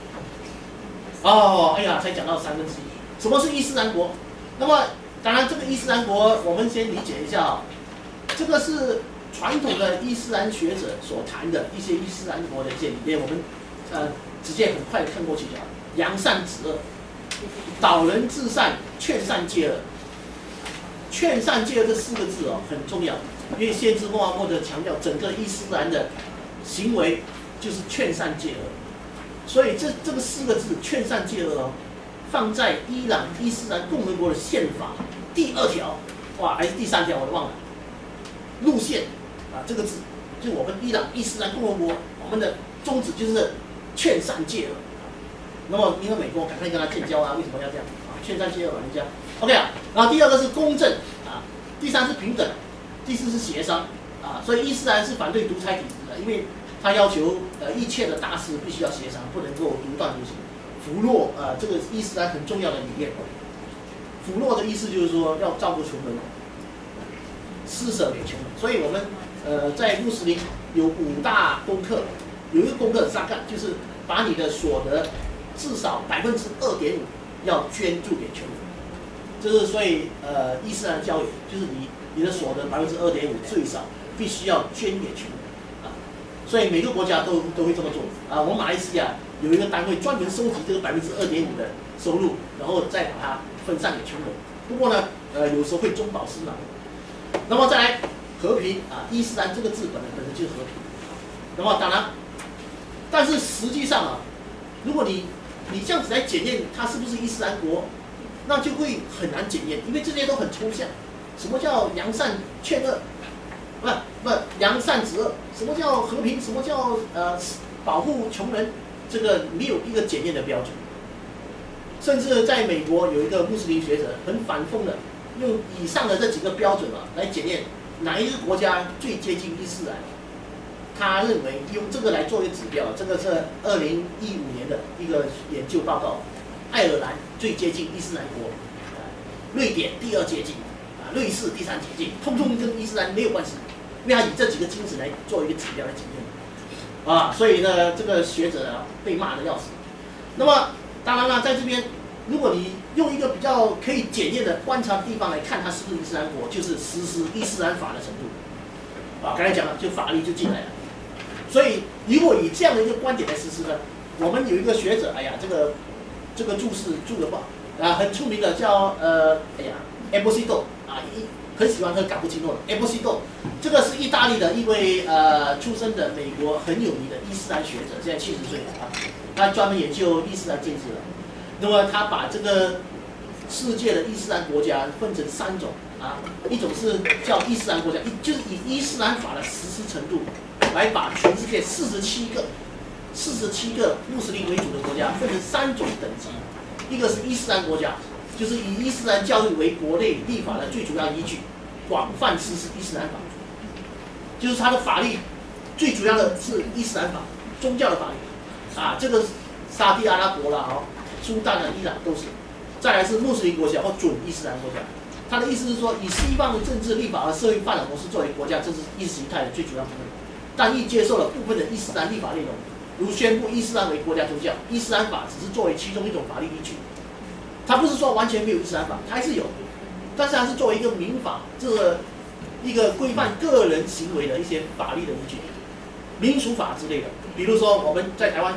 哦，哎呀，才讲到三分之一。什么是伊斯兰国？那么，当然这个伊斯兰国，我们先理解一下啊、哦，这个是传统的伊斯兰学者所谈的一些伊斯兰国的一些理念，我们呃直接很快的看过去就好。扬善止恶，导人至善，劝善戒恶。劝善戒恶这四个字哦很重要，因为先知穆罕默德强调整个伊斯兰的行为就是劝善戒恶，所以这这个四个字劝善戒恶哦，放在伊朗伊斯兰共和国的宪法第二条，哇，还是第三条我都忘了，路线啊这个字，就我们伊朗伊斯兰共和国，我们的宗旨就是劝善戒恶。那么，因为美国赶快跟他建交啊，为什么要这样啊？劝善戒恶，人家 OK 啊。然后第二个是公正啊，第三是平等，第四是协商啊。所以伊斯兰是反对独裁体制的，因为他要求呃一切的大事必须要协商，不能够独断独行。扶弱啊，这个伊斯兰很重要的理念。扶弱的意思就是说要照顾穷人，施舍给穷人。所以我们呃在穆斯林有五大功课，有一个功课扎干，就是把你的所得至少百分之二点五要捐助给穷人，这是所以呃伊斯兰教育就是你你的所得百分之二点五最少必须要捐给穷人啊，所以每个国家都都会这么做啊。我们马来西亚有一个单位专门收集这个百分之二点五的收入，然后再把它分散给穷人。不过呢，呃有时候会中饱私囊。那么再来和平啊，伊斯兰这个字本来本身就是和平，那么当然，但是实际上啊，如果你你这样子来检验它是不是伊斯兰国，那就会很难检验，因为这些都很抽象。什么叫扬善劝恶？不不，扬善止恶。什么叫和平？什么叫呃保护穷人？这个没有一个检验的标准。甚至在美国有一个穆斯林学者很反讽的，用以上的这几个标准啊来检验哪一个国家最接近伊斯兰。他认为用这个来做一个指标，这个是二零一五年的一个研究报告。爱尔兰最接近伊斯兰国，啊，瑞典第二接近，啊，瑞士第三接近，通通跟伊斯兰没有关系，因为他以这几个精神来做一个指标来检验，啊，所以呢，这个学者啊被骂的要死。那么当然了，在这边，如果你用一个比较可以检验的观察的地方来看它是不是伊斯兰国，就是实施伊斯兰法的程度，啊，刚才讲了，就法律就进来了。所以，如果以这样的一个观点来实施呢，我们有一个学者，哎呀，这个这个注释注的不好啊，很出名的叫呃，哎呀 ，Esposito 啊，一很喜欢喝卡布奇诺的 Esposito， 这个是意大利的一位呃出生的美国很有名的伊斯兰学者，现在七十岁了啊，他专门研究伊斯兰建制的。那么他把这个世界的伊斯兰国家分成三种啊，一种是叫伊斯兰国家，一就是以伊斯兰法的实施程度。来把全世界四十七个、四十七个穆斯林为主的国家分成三种等级，一个是伊斯兰国家，就是以伊斯兰教育为国内立法的最主要依据，广泛实施伊斯兰法，就是它的法律最主要的是伊斯兰法，宗教的法律啊，这个沙地阿拉伯啦、哦，苏丹的伊朗都是，再来是穆斯林国家或准伊斯兰国家。他的意思是说，以西方的政治立法和社会发展模式作为国家政治意识形态的最主要部分。但亦接受了部分的伊斯兰立法内容，如宣布伊斯兰为国家宗教，伊斯兰法只是作为其中一种法律依据。它不是说完全没有伊斯兰法，它还是有，但是它是作为一个民法，这个一个规范个人行为的一些法律的依据，民俗法之类的。比如说我们在台湾可能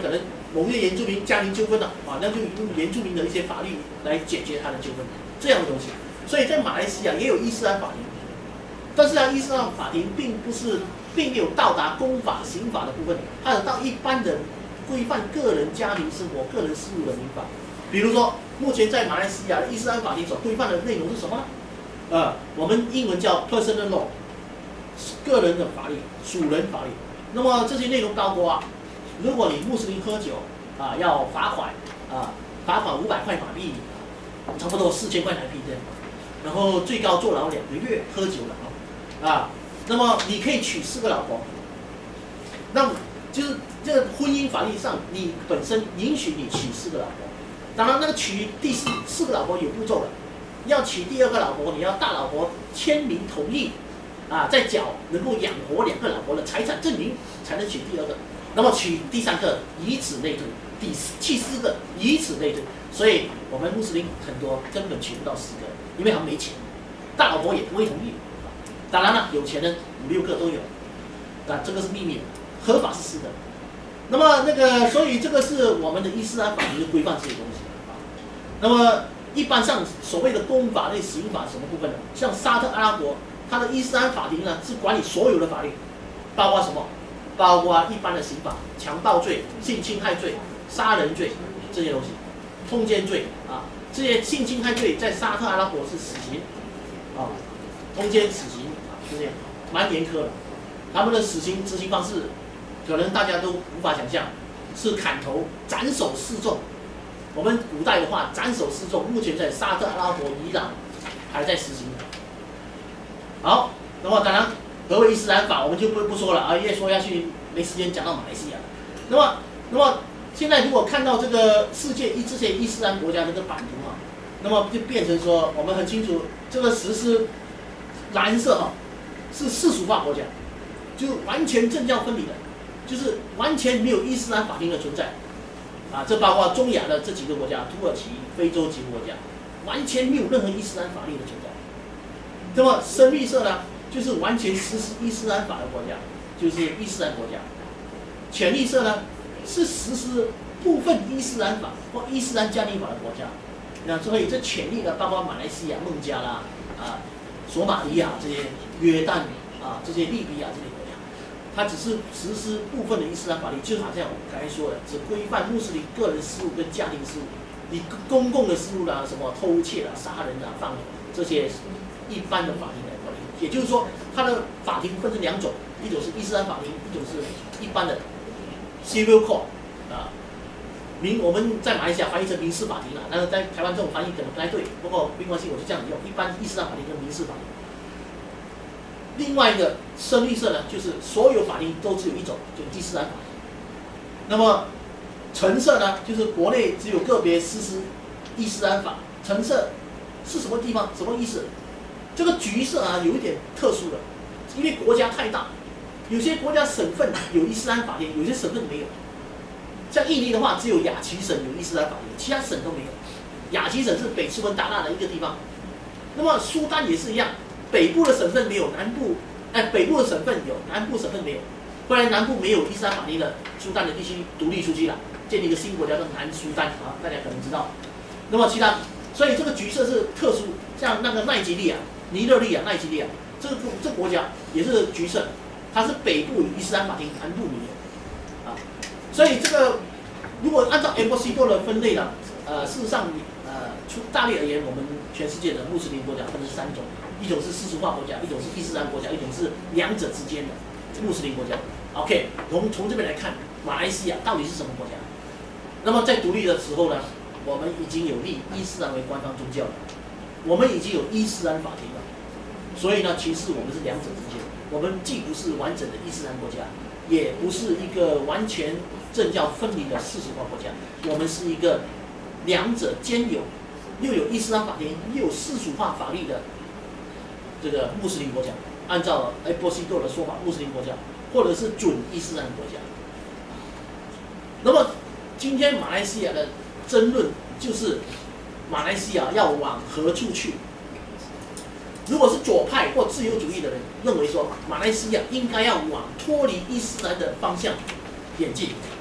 某些原住民家庭纠纷了啊，那就用原住民的一些法律来解决他的纠纷，这样的东西。所以在马来西亚也有伊斯兰法庭，但是啊，伊斯兰法庭并不是并没有到达公法、刑法的部分，它有到一般的规范个人家庭生活、个人事务的民法。比如说，目前在马来西亚的伊斯兰法庭所规范的内容是什么呢？呃，我们英文叫 personal law， 个人的法律、属人法律。那么这些内容包括啊，如果你穆斯林喝酒啊，要罚款啊，罚款五百块马币，差不多四千块台币这样。然后最高坐牢两个月，喝酒了啊。那么你可以娶四个老婆，那就是这个婚姻法律上，你本身允许你娶四个老婆。当然，那个娶第四四个老婆有步骤的，要娶第二个老婆，你要大老婆签名同意，啊，再缴能够养活两个老婆的财产证明，才能娶第二个。那么娶第三个，以此类推，第第四个，以此类推。所以我们穆斯林很多根本娶不到四个，因为他们没钱，大老婆也不会同意。当然了，有钱人五六个都有，啊，这个是秘密，合法是四个。那么那个，所以这个是我们的伊斯兰法庭规范这些东西啊。那么一般上所谓的公法类、刑法什么部分呢？像沙特阿拉伯，它的伊斯兰法庭呢是管理所有的法律，包括什么？包括一般的刑法、强暴罪、性侵害罪、杀人罪这些东西，通奸罪啊，这些性侵害罪在沙特阿拉伯是死刑啊，通奸死刑啊，这些蛮严苛的。他们的死刑执行方式，可能大家都无法想象，是砍头、斩首示众。我们古代的话，斩首示众，目前在沙特阿拉伯、伊朗还在实行。好，那么当然，何为伊斯兰法，我们就不不说了啊，越说下去没时间讲到马来西亚。那么，那么现在如果看到这个世界一这些伊斯兰国家的这个版图啊，那么就变成说，我们很清楚，这个实施蓝色哈、啊、是世俗化国家，就完全政教分离的。就是完全没有伊斯兰法庭的存在，啊，这包括中亚的这几个国家，土耳其、非洲几个国家，完全没有任何伊斯兰法律的存在。那么深绿色呢，就是完全实施伊斯兰法的国家，就是伊斯兰国家。浅绿色呢，是实施部分伊斯兰法或伊斯兰家庭法的国家。那所以这浅绿呢，包括马来西亚、孟加拉、啊、索马利亚这些、约旦啊这些、利比亚这些。它只是实施部分的伊斯兰法律，就好像我刚才说的，只规范穆斯林个人事务跟家庭事务，你公共的事务啦，什么偷窃啦、杀人啦、放火这些一般的法庭来管理。也就是说，它的法庭分成两种，一种是伊斯兰法庭，一种是一般的 civil court 啊。民我们在马来西亚翻译成民事法庭了，但是在台湾这种翻译可能不太对，不过没关系，我就这样用，一般伊斯兰法庭跟民事法庭。另外一个深绿色呢，就是所有法庭都只有一种，就是伊斯兰法庭。那么橙色呢，就是国内只有个别实施伊斯兰法。橙色是什么地方？什么意思？这个橘色啊，有一点特殊的，因为国家太大，有些国家省份有伊斯兰法庭，有些省份没有。像印尼的话，只有雅琪省有伊斯兰法庭，其他省都没有。雅琪省是北苏门答腊的一个地方。那么苏丹也是一样。北部的省份没有，南部，哎，北部的省份有，南部省份没有。后来南部没有伊斯兰法庭的，苏丹的地区独立出去了，建立一个新国家叫南苏丹啊，大家可能知道。那么其他，所以这个橘色是特殊，像那个奈及利亚、尼日利亚、奈及利亚，这个这个国家也是橘色，它是北部有伊斯兰法庭，南部没有，啊，所以这个如果按照 A B C D 的分类呢，呃，事实上，呃，出大略而言，我们全世界的穆斯林国家分成三种。一种是世俗化国家，一种是伊斯兰国家，一种是两者之间的穆斯林国家。OK， 从从这边来看，马来西亚到底是什么国家？那么在独立的时候呢，我们已经有立伊斯兰为官方宗教了，我们已经有伊斯兰法庭了。所以呢，其实我们是两者之间，我们既不是完整的伊斯兰国家，也不是一个完全政教分离的世俗化国家，我们是一个两者兼有，又有伊斯兰法庭，又有世俗化法律的。这个穆斯林国家，按照埃波西多的说法，穆斯林国家或者是准伊斯兰国家。那么今天马来西亚的争论就是马来西亚要往何处去？如果是左派或自由主义的人认为说，马来西亚应该要往脱离伊斯兰的方向演进，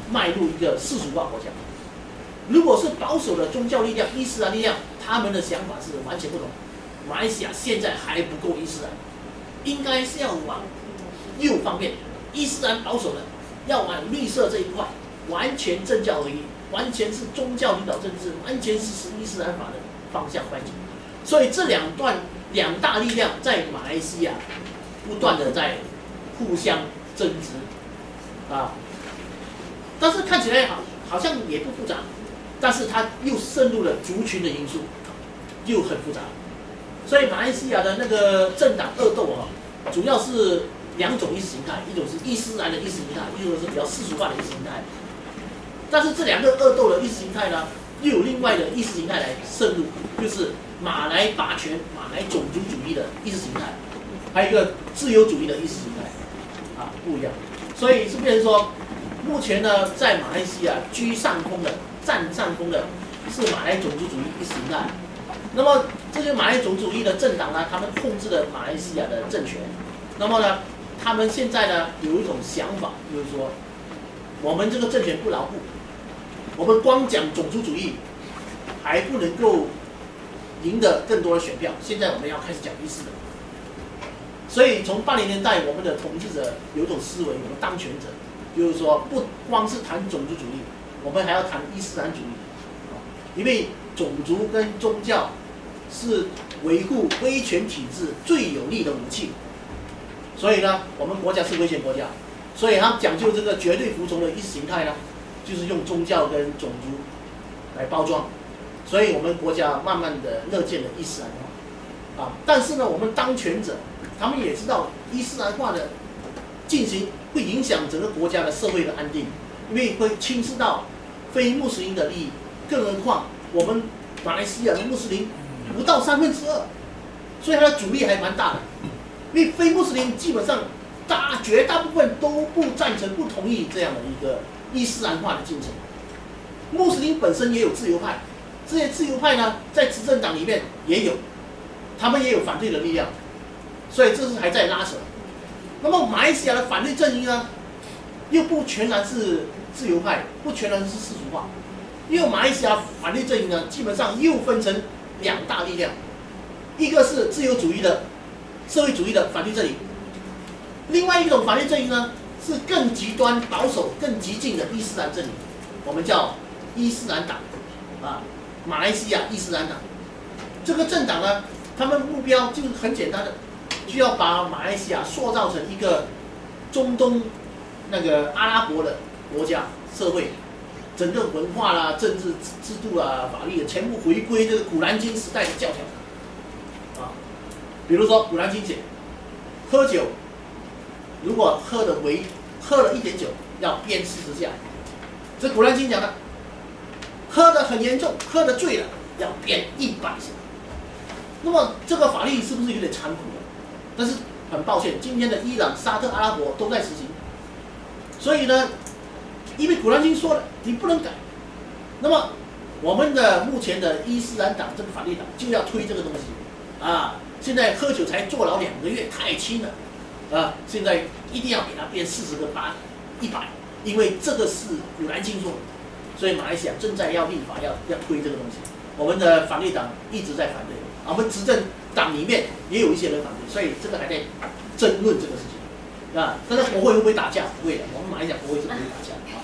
迈入一个世俗化国家。如果是保守的宗教力量、伊斯兰力量，他们的想法是完全不同。马来西亚现在还不够伊斯兰，应该是要往右方面，伊斯兰保守的要往绿色这一块，完全政教合一，完全是宗教领导政治，完全是实伊斯兰法的方向迈进。所以这两段两大力量在马来西亚不断的在互相争执啊，但是看起来好好像也不复杂，但是它又渗入了族群的因素，又很复杂。所以马来西亚的那个政党恶斗啊，主要是两种意识形态，一种是伊斯兰的意识形态，一种是比较世俗化的意识形态。但是这两个恶斗的意识形态呢，又有另外的意识形态来渗入，就是马来霸权、马来种族主义的意识形态，还有一个自由主义的意识形态，啊，不一样。所以是变成说，目前呢，在马来西亚居上风的、占上风的是马来种族主义意识形态。那么这些马来种族主义的政党呢，他们控制了马来西亚的政权。那么呢，他们现在呢有一种想法，就是说，我们这个政权不牢固，我们光讲种族主义还不能够赢得更多的选票。现在我们要开始讲伊斯兰。所以从八零年代，我们的统治者有一种思维，我们当权者就是说，不光是谈种族主义，我们还要谈伊斯兰主义，因为种族跟宗教是维护威权体制最有力的武器。所以呢，我们国家是威权国家，所以他讲究这个绝对服从的意识形态呢，就是用宗教跟种族来包装。所以我们国家慢慢的乐见了伊斯兰化啊。但是呢，我们当权者他们也知道伊斯兰化的进行会影响整个国家的社会的安定，因为会侵蚀到非穆斯林的利益，更何况我们马来西亚的穆斯林不到三分之二，所以它的阻力还蛮大的。因为非穆斯林基本上大绝大部分都不赞成、不同意这样的一个伊斯兰化的进程。穆斯林本身也有自由派，这些自由派呢，在执政党里面也有，他们也有反对的力量，所以这是还在拉扯。那么马来西亚的反对阵营呢，又不全然是自由派，不全然是世俗化，因为马来西亚反对阵营呢，基本上又分成两大力量，一个是自由主义的、社会主义的反对阵营，另外一种反对阵营呢，是更极端、保守、更激进的伊斯兰阵营，我们叫伊斯兰党，啊，马来西亚伊斯兰党。这个政党呢，他们目标就是很简单的，就要把马来西亚塑造成一个中东那个阿拉伯的国家社会，整个文化啦、政治制度啊、法律全部回归这个古兰经时代的教条，啊，比如说古兰经写，喝酒如果喝的为喝了一点酒要鞭四十下，这古兰经讲的，喝的很严重，喝的醉了要鞭一百下。那么这个法律是不是有点残酷了？但是很抱歉，今天的伊朗、沙特阿拉伯都在实行。所以呢，因为古兰经说了，你不能改。那么我们的目前的伊斯兰党这个反对党就要推这个东西啊！现在喝酒才坐牢两个月，太轻了啊！现在一定要给他变四十个八一百，因为这个是古兰经说的。所以马来西亚正在要立法，要要推这个东西。我们的反对党一直在反对。我们执政党里面也有一些人反对，所以这个还在争论这个事情啊。但是国会会不会打架？不会的，我们马来西亚国会是不会打架啊，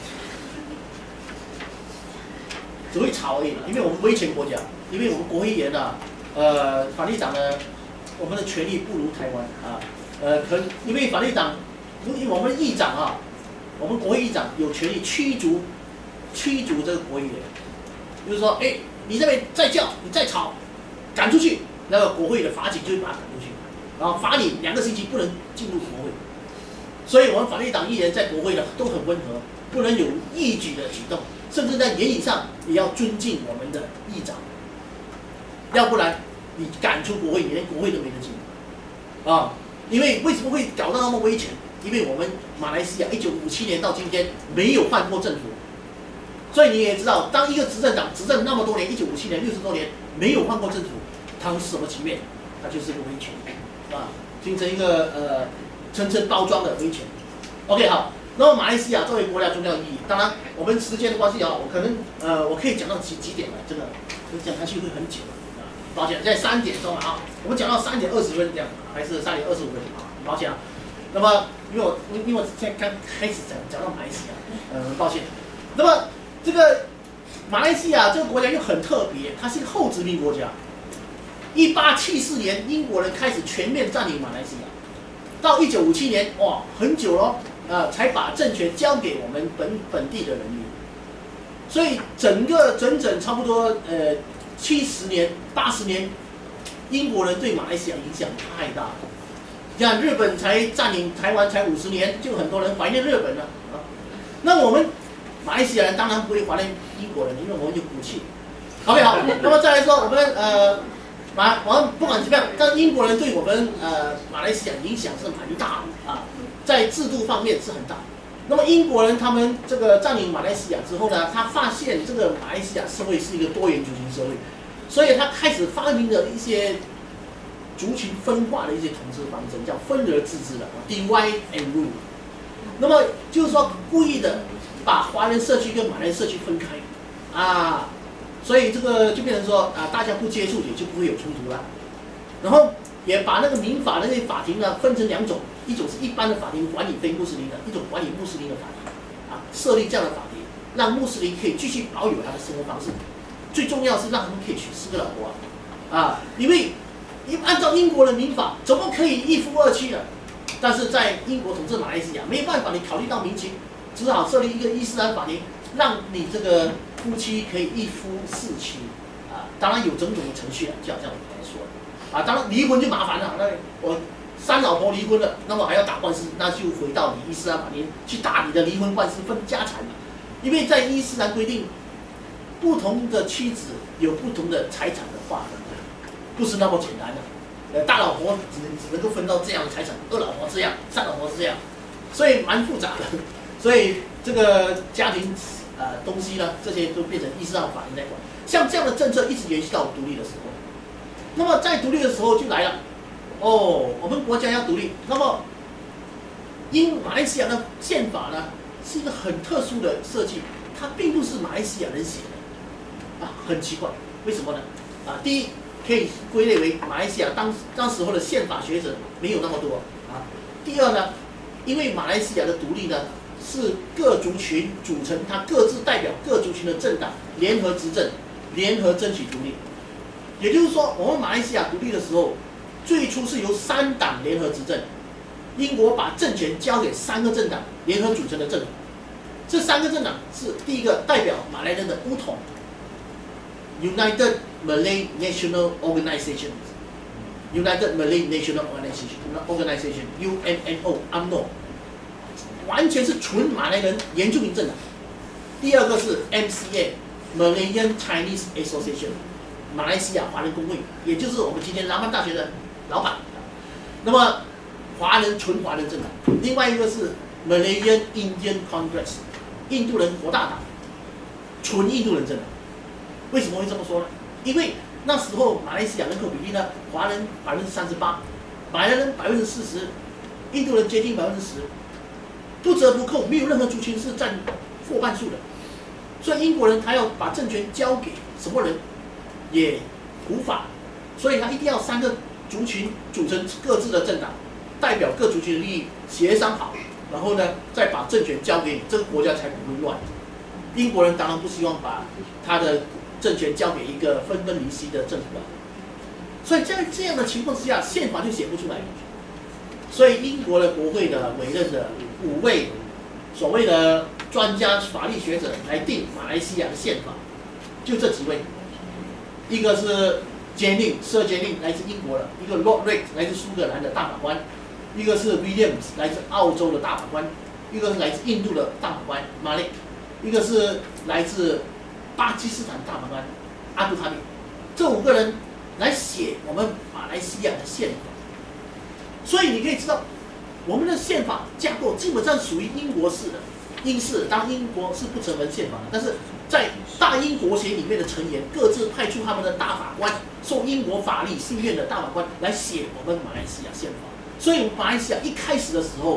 只会吵而已嘛。因为我们威权国家，因为我们国会议员啊，呃，反对党呢，我们的权力不如台湾啊，呃，可因为反对党，因为我们议长啊，我们国会议长有权利驱逐驱逐这个国会议员，就是说，哎，你这边再叫，你再吵。赶出去，那个国会的法警就会把他赶出去，然后罚你两个星期不能进入国会。所以，我们反对党议员在国会呢都很温和，不能有义举的举动，甚至在言语上也要尊敬我们的议长，要不然你赶出国会，你连国会都没得进啊！因为为什么会搞到那么威权？因为我们马来西亚一九五七年到今天没有换过政府。所以你也知道，当一个执政党执政那么多年，一九五七年六十多年没有换过政府，它是什么局面？它就是一个威权，啊，形成一个呃层层包装的威权。OK， 好， 那么马来西亚作为国家重要意义，当然我们时间的关系啊，我可能呃我可以讲到几几点了，这个讲下去会很久啊，抱歉，在三点钟啊，我们讲到三点二十分这样，还是三点二十五分啊，抱歉啊。那么因为我因为我现在刚开始讲讲到马来西亚，呃，抱歉。那么这个马来西亚这个国家又很特别，它是一个后殖民国家。一八七四年，英国人开始全面占领马来西亚，到一九五七年，哇，很久了，呃，才把政权交给我们本本地的人民。所以整个整整差不多呃七十年、八十年，英国人对马来西亚影响太大了。像日本才占领台湾才五十年，就很多人怀念日本了啊。那我们马来西亚人当然不会怀念英国人，因为我们有骨气。OK 好，那么再来说我们呃。马，我们不管怎么样，但英国人对我们呃马来西亚影响是蛮大的啊，在制度方面是很大。那么英国人他们这个占领马来西亚之后呢，他发现这个马来西亚社会是一个多元族群社会，所以他开始发明了一些族群分化的一些统治方针，叫分而治之的 ，divide and rule。那么就是说故意的把华人社区跟马来社区分开啊。所以这个就变成说啊，大家不接触也就不会有冲突了。然后也把那个民法的那些法庭呢分成两种，一种是一般的法庭管理非穆斯林的，一种管理穆斯林的法庭。啊，设立这样的法庭，让穆斯林可以继续保有他的生活方式。最重要是让他们可以娶四个老婆啊，啊，因为按照英国的民法，怎么可以一夫二妻呢？但是在英国统治马来西亚，没有办法，你考虑到民情，只好设立一个伊斯兰法庭，让你这个夫妻可以一夫四妻啊，当然有种种的程序了，就好像我刚才说的啊，当然离婚就麻烦了，那我三老婆离婚了，那么还要打官司，那就回到你伊斯兰法庭去打你的离婚官司分家产了，因为在伊斯兰规定，不同的妻子有不同的财产的划分，不是那么简单的，呃，大老婆只能只能够分到这样的财产，二老婆这样，三老婆是这样，所以蛮复杂的，所以这个家庭。呃，东西呢，这些都变成伊斯兰法庭在管。像这样的政策一直延续到独立的时候，那么在独立的时候就来了，哦，我们国家要独立，那么因马来西亚的宪法呢是一个很特殊的设计，它并不是马来西亚人写的，啊，很奇怪，为什么呢？啊，第一可以归类为马来西亚当当时候的宪法学者没有那么多啊。第二呢，因为马来西亚的独立呢。是各族群组成，它各自代表各族群的政党联合执政，联合争取独立。也就是说，我们马来西亚独立的时候，最初是由三党联合执政，英国把政权交给三个政党联合组成的政府。这三个政党是第一个代表马来人的U T O M，United Malay National Organisation，United Malay National Organisation，Organisation，U M N O，U M N O。完全是纯马来人原住民政党。第二个是 M C A，Malayan Chinese Association， 马来西亚华人工会，也就是我们今天拉曼大学的老板。那么华人纯华人政党。另外一个是 Malayan Indian Congress， 印度人国大党，纯印度人政党。为什么会这么说呢？因为那时候马来西亚人口比例呢，华人百分之三十八，马来人百分之四十，印度人接近百分之十。不折不扣，没有任何族群是占过半数的，所以英国人他要把政权交给什么人，也无法，所以他一定要三个族群组成各自的政党，代表各族群的利益，协商好，然后呢再把政权交给你，这个国家才不会乱。英国人当然不希望把他的政权交给一个分崩离析的政府了，所以在这样的情况之下，宪法就写不出来。所以英国的国会的委任的五位所谓的专家法律学者来定马来西亚的宪法，就这几位，一个是杰令 Sir 杰令来自英国的，一个 Lord Reid 来自苏格兰的大法官，一个是 Williams 来自澳洲的大法官，一个是来自印度的大法官 Malik， 一个是来自巴基斯坦大法官阿杜卡里，这五个人来写我们马来西亚的宪法。所以你可以知道，我们的宪法架构基本上属于英国式的，英式。当然英国是不成文宪法的，但是在大英国协里面的成员各自派出他们的大法官，受英国法律信任的大法官来写我们马来西亚宪法。所以马来西亚一开始的时候，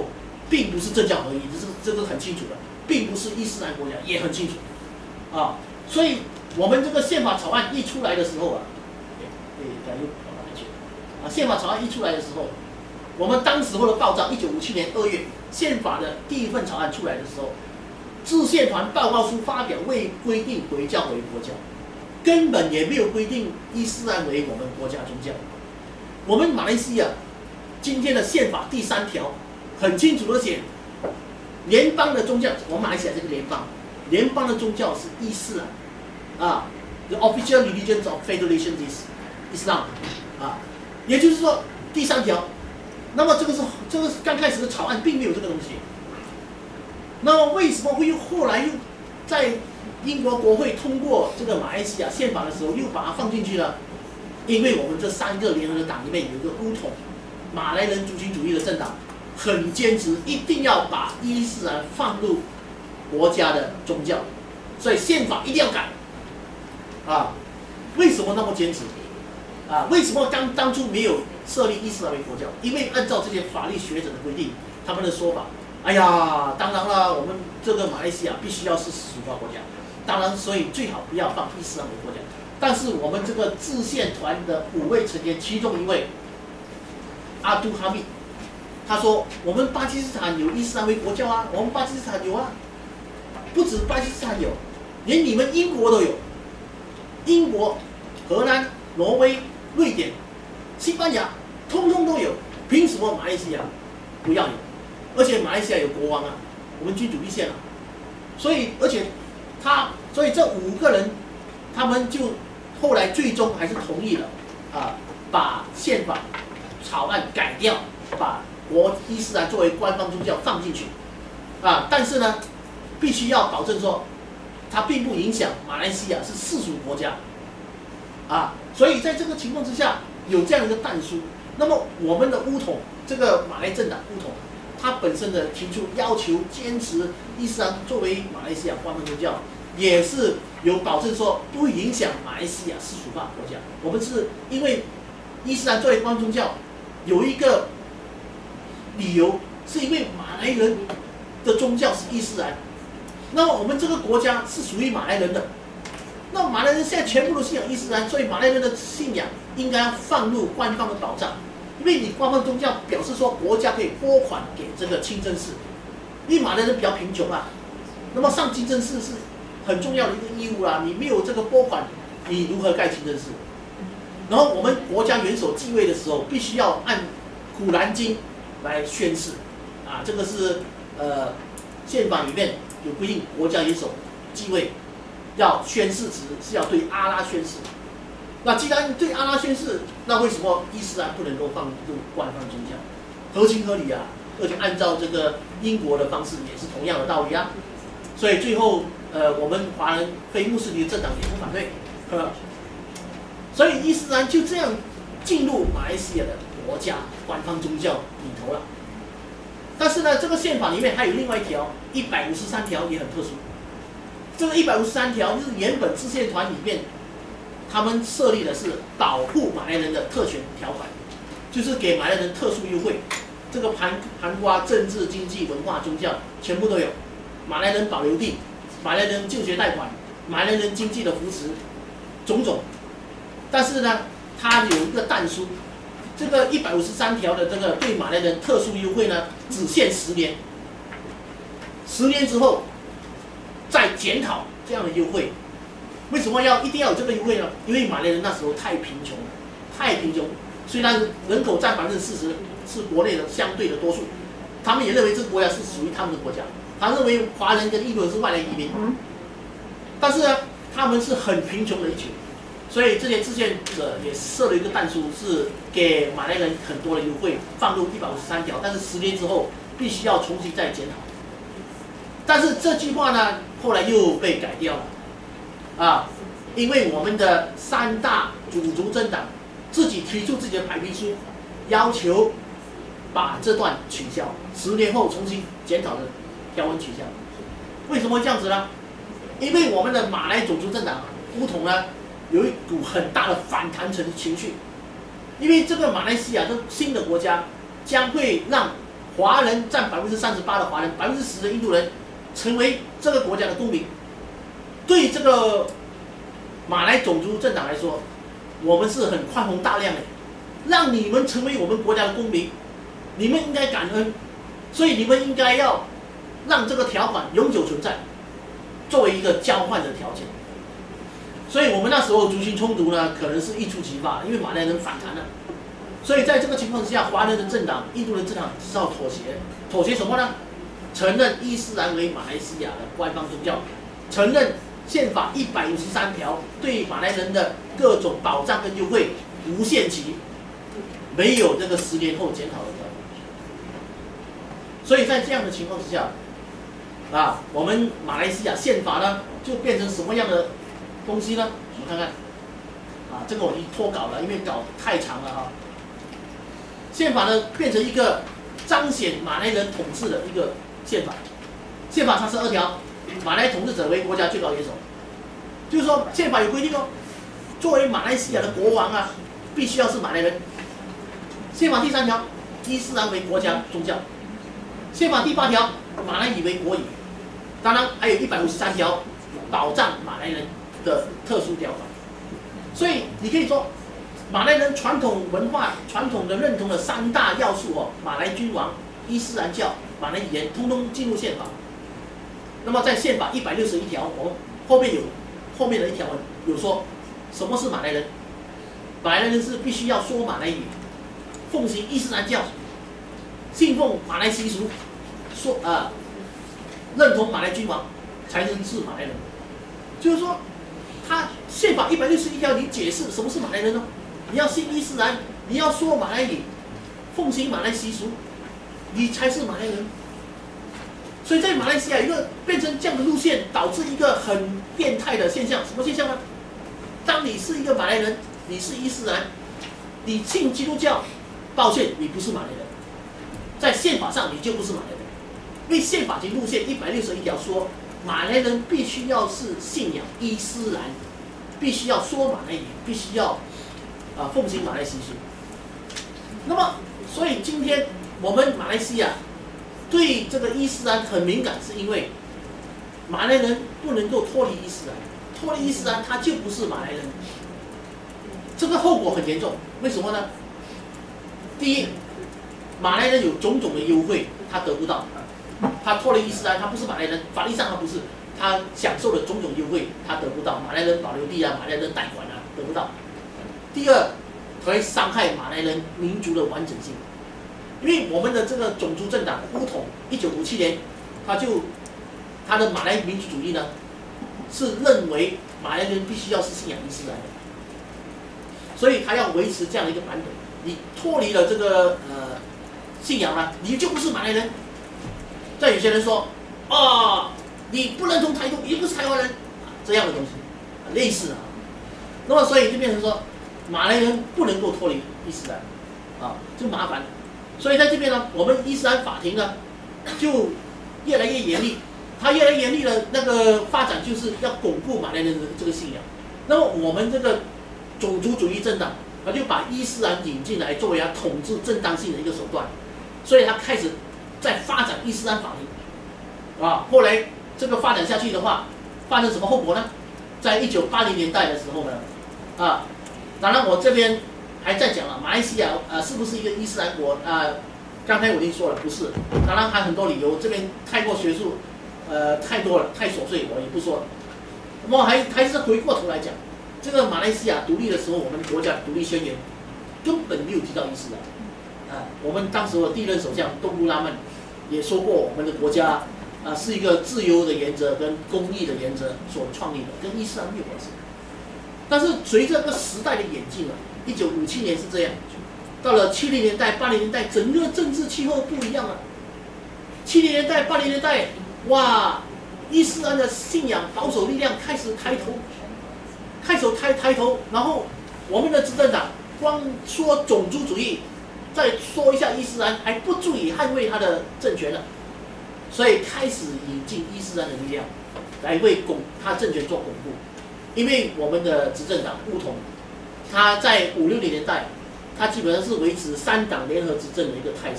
并不是政教合一，这是这个很清楚的，并不是伊斯兰国家，也很清楚，啊，所以我们这个宪法草案一出来的时候啊，哎，哎，又跑哪里去？啊，宪法草案一出来的时候，我们当时候的报章，一九五七年二月，宪法的第一份草案出来的时候，制宪团报告书发表，未规定回教为国教，根本也没有规定伊斯兰为我们国家宗教。我们马来西亚今天的宪法第三条很清楚的写，联邦的宗教，我们马来西亚这个联邦，联邦的宗教是伊斯兰，啊 ，the official religion of federation is Islam， 啊，也就是说第三条，那么这个是这个刚开始的草案并没有这个东西，那么为什么会后来又在英国国会通过这个马来西亚宪法的时候又把它放进去呢？因为我们这三个联合的党里面有一个乌统马来人族群主义的政党，很坚持一定要把伊斯兰放入国家的宗教，所以宪法一定要改。啊，为什么那么坚持？啊，为什么当当初没有设立伊斯兰为国教？因为按照这些法律学者的规定，他们的说法，哎呀，当然了，我们这个马来西亚必须要是世俗化国家，当然，所以最好不要放伊斯兰为国家。但是我们这个制宪团的五位成员，其中一位阿杜哈密，他说我们巴基斯坦有伊斯兰为国教啊，我们巴基斯坦有啊，不止巴基斯坦有，连你们英国都有，英国、荷兰、挪威、瑞典、西班牙，通通都有，凭什么马来西亚不要有？而且马来西亚有国王啊，我们君主立宪啊，所以而且他，所以这五个人，他们就后来最终还是同意了啊，把宪法草案改掉，把国伊斯兰作为官方宗教放进去啊，但是呢，必须要保证说，它并不影响马来西亚是世俗国家啊，所以在这个情况之下，有这样一个但书，那么我们的乌统这个马来政党乌统，它本身的提出要求坚持伊斯兰作为马来西亚官方宗教，也是有保证说不会影响马来西亚世俗化国家。我们是因为伊斯兰作为官方宗教，有一个理由，是因为马来人的宗教是伊斯兰，那么我们这个国家是属于马来人的，那马来人现在全部都信仰伊斯兰，所以马来人的信仰应该要放入官方的保障。因为你官方宗教表示说国家可以拨款给这个清真寺，因为马来人比较贫穷啊，那么上清真寺是很重要的一个义务啦、啊，你没有这个拨款，你如何盖清真寺？然后我们国家元首继位的时候，必须要按古兰经来宣誓，啊，这个是呃宪法里面有规定，国家元首继位要宣誓词是要对阿拉宣誓。那既然对阿拉宣誓，那为什么伊斯兰不能够放入官方宗教？合情合理啊！而且按照这个英国的方式也是同样的道理啊。所以最后，呃，我们华人非穆斯林政党也不反对，呵。所以伊斯兰就这样进入马来西亚的国家官方宗教里头了。但是呢，这个宪法里面还有另外一条，一百五十三条也很特殊。这个一百五十三条就是原本制宪团里面。他们设立的是保护马来人的特权条款，就是给马来人特殊优惠，这个含含括政治、经济、文化、宗教全部都有。马来人保留地、马来人就学贷款、马来人经济的扶持，种种。但是呢，它有一个但书，这个一百五十三条的这个对马来人特殊优惠呢，只限十年，十年之后再检讨这样的优惠。为什么要一定要有这个优惠呢？因为马来人那时候太贫穷了，太贫穷。虽然人口占百分之四十，是国内的相对的多数，他们也认为这个国家是属于他们的国家。他认为华人跟印度人是外来移民，但是呢，他们是很贫穷的一群，所以这些制宪者也设了一个但书，是给马来人很多的优惠，放入一百五十三条，但是十年之后必须要重新再检讨。但是这句话呢，后来又被改掉了。啊，因为我们的三大主族政党自己提出自己的白皮书，要求把这段取消，十年后重新检讨的条文取消。为什么会这样子呢？因为我们的马来种族政党乌统呢，有一股很大的反弹情绪，因为这个马来西亚这新的国家将会让华人占百分之三十八的华人，百分之十的印度人成为这个国家的公民。对这个马来种族政党来说，我们是很宽宏大量的，让你们成为我们国家的公民，你们应该感恩，所以你们应该要让这个条款永久存在，作为一个交换的条件。所以我们那时候族群冲突呢，可能是一触即发，因为马来人反弹了。所以在这个情况之下，华人的政党、印度的政党只好妥协。妥协什么呢？承认伊斯兰为马来西亚的官方宗教，承认宪法一百五十三条对马来人的各种保障跟优惠无限期，没有这个十年后检讨的条款。所以在这样的情况之下，啊，我们马来西亚宪法呢就变成什么样的东西呢？我们看看，啊，这个我已经脱稿了，因为稿太长了哈。宪法呢变成一个彰显马来人统治的一个宪法。宪法三十二条，马来统治者为国家最高元首，就是说宪法有规定哦，作为马来西亚的国王啊，必须要是马来人。宪法第三条，伊斯兰为国家宗教。宪法第八条，马来语为国语。当然还有一百五十三条，保障马来人的特殊条款。所以你可以说，马来人传统文化、传统的认同的三大要素哦，马来君王、伊斯兰教、马来语言，通通进入宪法。那么在宪法一百六十一条，我们后面有后面的一条文有说，什么是马来人？马来人是必须要说马来语，奉行伊斯兰教，信奉马来习俗，说啊、呃、认同马来君王，才能是马来人。就是说，他宪法一百六十一条，你解释什么是马来人呢？你要信伊斯兰，你要说马来语，奉行马来习俗，你才是马来人。所以在马来西亚一个变成这样的路线，导致一个很变态的现象，什么现象呢？当你是一个马来人，你是伊斯兰，你信基督教，抱歉，你不是马来人，在宪法上你就不是马来人，因为宪法及路线一百六十一条说，马来人必须要是信仰伊斯兰，必须要说马来语，必须要啊奉行马来习俗。那么，所以今天我们马来西亚对这个伊斯兰很敏感，是因为马来人不能够脱离伊斯兰，脱离伊斯兰他就不是马来人，这个后果很严重。为什么呢？第一，马来人有种种的优惠他得不到，他脱离伊斯兰，他不是马来人，法律上他不是，他享受的种种优惠他得不到，马来人保留地啊，马来人贷款啊得不到。第二，他会伤害马来人民族的完整性。因为我们的这个种族政党巫统，一九五七年，他就他的马来民族主义呢，是认为马来人必须要是信仰伊斯兰的，所以他要维持这样的一个版本。你脱离了这个呃信仰呢，你就不是马来人。再有些人说，哦，你不认同台独，你不是台湾人，这样的东西，类似啊。那么所以就变成说，马来人不能够脱离伊斯兰，啊，就麻烦。所以在这边呢，我们伊斯兰法庭呢，就越来越严厉。它越来越严厉的那个发展，就是要巩固马来人的这个信仰。那么我们这个种族主义政党，他就把伊斯兰引进来，作为他统治正当性的一个手段。所以他开始在发展伊斯兰法庭，啊，后来这个发展下去的话，发生什么后果呢？在一九八零年代的时候呢，啊，当然我这边还在讲了，马来西亚呃是不是一个伊斯兰国啊？刚才我已经说了，不是。当然还很多理由，这边太过学术，呃，太多了，太琐碎，我也不说了。那么还还是回过头来讲，这个马来西亚独立的时候，我们国家独立宣言根本没有提到伊斯兰。啊，我们当时的第一任首相东姑拉曼也说过，我们的国家啊是一个自由的原则跟公义的原则所创立的，跟伊斯兰没有关系。但是随着这个时代的演进啊，一九五七年是这样，到了七零年代、八零年代，整个政治气候不一样了。七零年代、八零年代，哇，伊斯兰的信仰保守力量开始抬头，开始抬抬头，然后我们的执政党光说种族主义，再说一下伊斯兰，还不足以捍卫他的政权了，所以开始引进伊斯兰的力量，来为巩他政权做巩固。因为我们的执政党巫统，他在五六零年代，他基本上是维持三党联合执政的一个态势，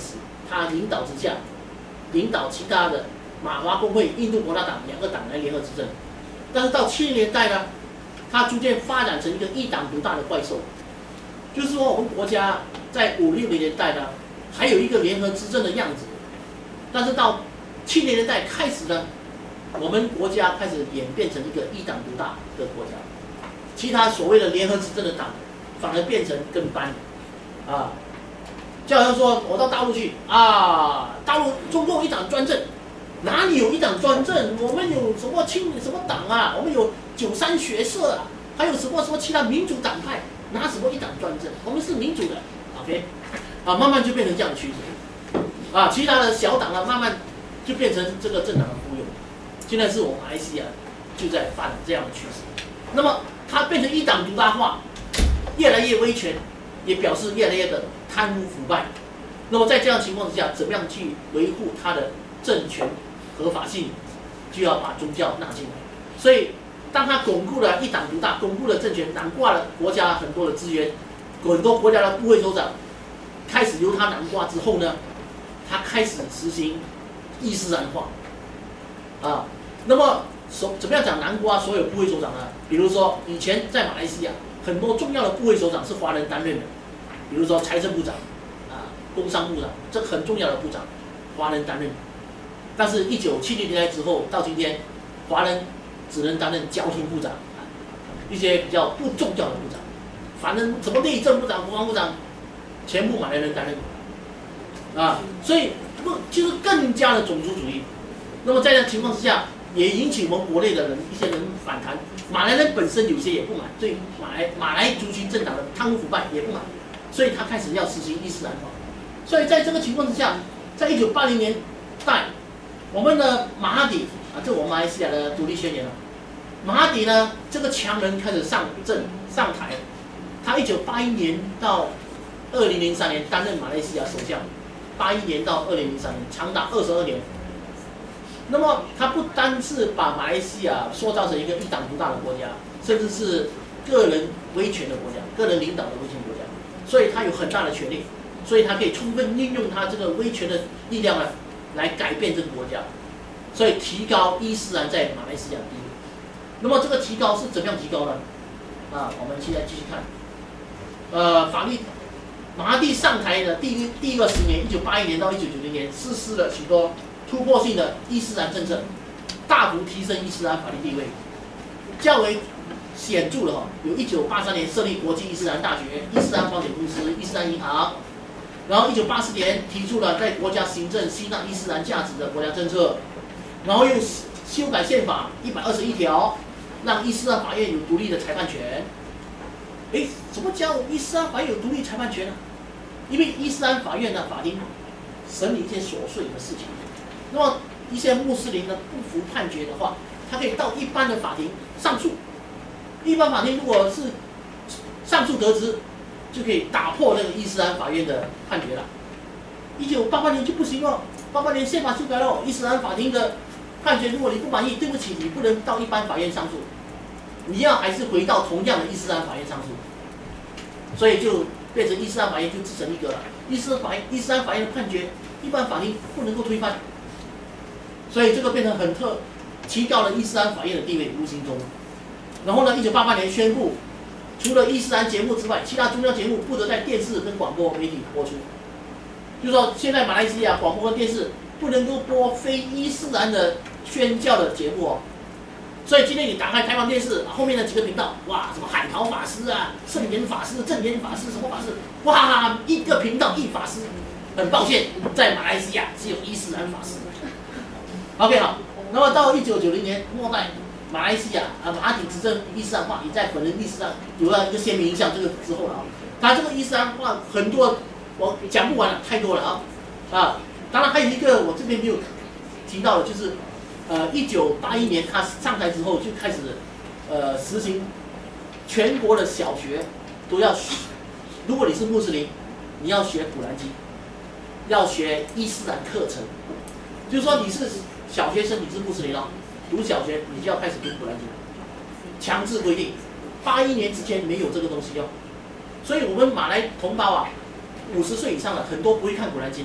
他领导之下，领导其他的马华工会、印度国大党两个党来联合执政。但是到七零年代呢，他逐渐发展成一个一党独大的怪兽。就是说，我们国家在五六零年代呢，还有一个联合执政的样子，但是到七零年代开始呢，我们国家开始演变成一个一党独大的国家，其他所谓的联合执政的党反而变成跟班，啊，就好像说我到大陆去啊，大陆中共一党专政，哪里有一党专政？我们有什么清什么党啊？我们有九三学社啊，还有什么什么其他民主党派，拿什么一党专政？我们是民主的 ，OK， 啊，慢慢就变成这样的趋势，啊，其他的小党啊，慢慢就变成这个政党的附庸。现在是我们马来西亚就在发展这样的趋势，那么它变成一党独大化，越来越威权，也表示越来越的贪污腐败。那么在这样情况之下，怎么样去维护它的政权合法性，就要把宗教纳进来。所以，当他巩固了一党独大，巩固了政权，囊括了国家很多的资源，很多国家的部会首长开始由他囊括之后呢，他开始实行伊斯兰化，啊。那么，所怎么样讲囊括所有部会首长呢？比如说，以前在马来西亚，很多重要的部会首长是华人担任的，比如说财政部长、啊，工商部长，这很重要的部长，华人担任。但是，一九七零年代之后到今天，华人只能担任交通部长，啊，一些比较不重要的部长，反正什么内政部长、国防部长，全部马来人担任，啊，所以不就是更加的种族主义。那么在这情况之下，也引起我们国内的人一些人反弹，马来人本身有些也不满，对马来马来族群政党的贪污腐败也不满，所以他开始要实行伊斯兰化。所以在这个情况之下，在一九八零年代，我们的马哈迪啊，这我们马来西亚的独立宣言了。马哈迪呢，这个强人开始上阵上台，他一九八一年到二零零三年担任马来西亚首相，八一年到二零零三年，长达二十二年。那么，他不单是把马来西亚塑造成一个一党独大的国家，甚至是个人威权的国家，个人领导的威权国家，所以他有很大的权力，所以他可以充分运用他这个威权的力量呢，来改变这个国家，所以提高伊斯兰在马来西亚的地位。那么这个提高是怎么样提高呢？啊，我们现在继续看，呃，法律马哈蒂上台的第一第二十年，一九八一年到一九九零年，实施了许多突破性的伊斯兰政策，大幅提升伊斯兰法律地位。较为显著的哈，有一九八三年设立国际伊斯兰大学、伊斯兰保险公司、伊斯兰银行，然后一九八四年提出了在国家行政吸纳伊斯兰价值的国家政策，然后又修改宪法一百二十一条，让伊斯兰法院有独立的裁判权。诶，什么叫伊斯兰法院有独立裁判权呢？因为伊斯兰法院的法庭审理一些琐碎的事情。那么一些穆斯林呢不服判决的话，他可以到一般的法庭上诉。一般法庭如果是上诉得知，就可以打破那个伊斯兰法院的判决了。一九八八年就不行了，八八年宪法修改了，伊斯兰法庭的判决如果你不满意，对不起，你不能到一般法院上诉，你要还是回到同样的伊斯兰法院上诉。所以就变成伊斯兰法院就自成一格了。伊斯兰法院伊斯兰法院的判决，一般法庭不能够推翻。所以这个变成很特，提高了伊斯兰法院的地位，无形中。然后呢，一九八八年宣布，除了伊斯兰节目之外，其他宗教节目不得在电视跟广播媒体播出。就是说，现在马来西亚广播跟电视不能够播非伊斯兰的宣教的节目哦。所以今天你打开台湾电视，后面的几个频道，哇，什么海淘法师啊、圣严法师、正言法师，什么法师，哇，一个频道一法师。很抱歉，在马来西亚只有伊斯兰法师。OK 好，那么到一九九零年末代，马来西亚啊马哈迪执政伊斯兰化也在本人历史上有了一个鲜明印象。这个之后了啊，他这个伊斯兰化很多我讲不完了，太多了啊啊！当然还有一个我这边没有提到的，就是呃一九八一年他上台之后就开始呃实行全国的小学都要，如果你是穆斯林，你要学古兰经，要学伊斯兰课程，就是说你是小学生，你是穆斯林哦，读小学你就要开始读古兰经，强制规定，八一年之前没有这个东西哦，所以我们马来同胞啊，五十岁以上的很多不会看古兰经的，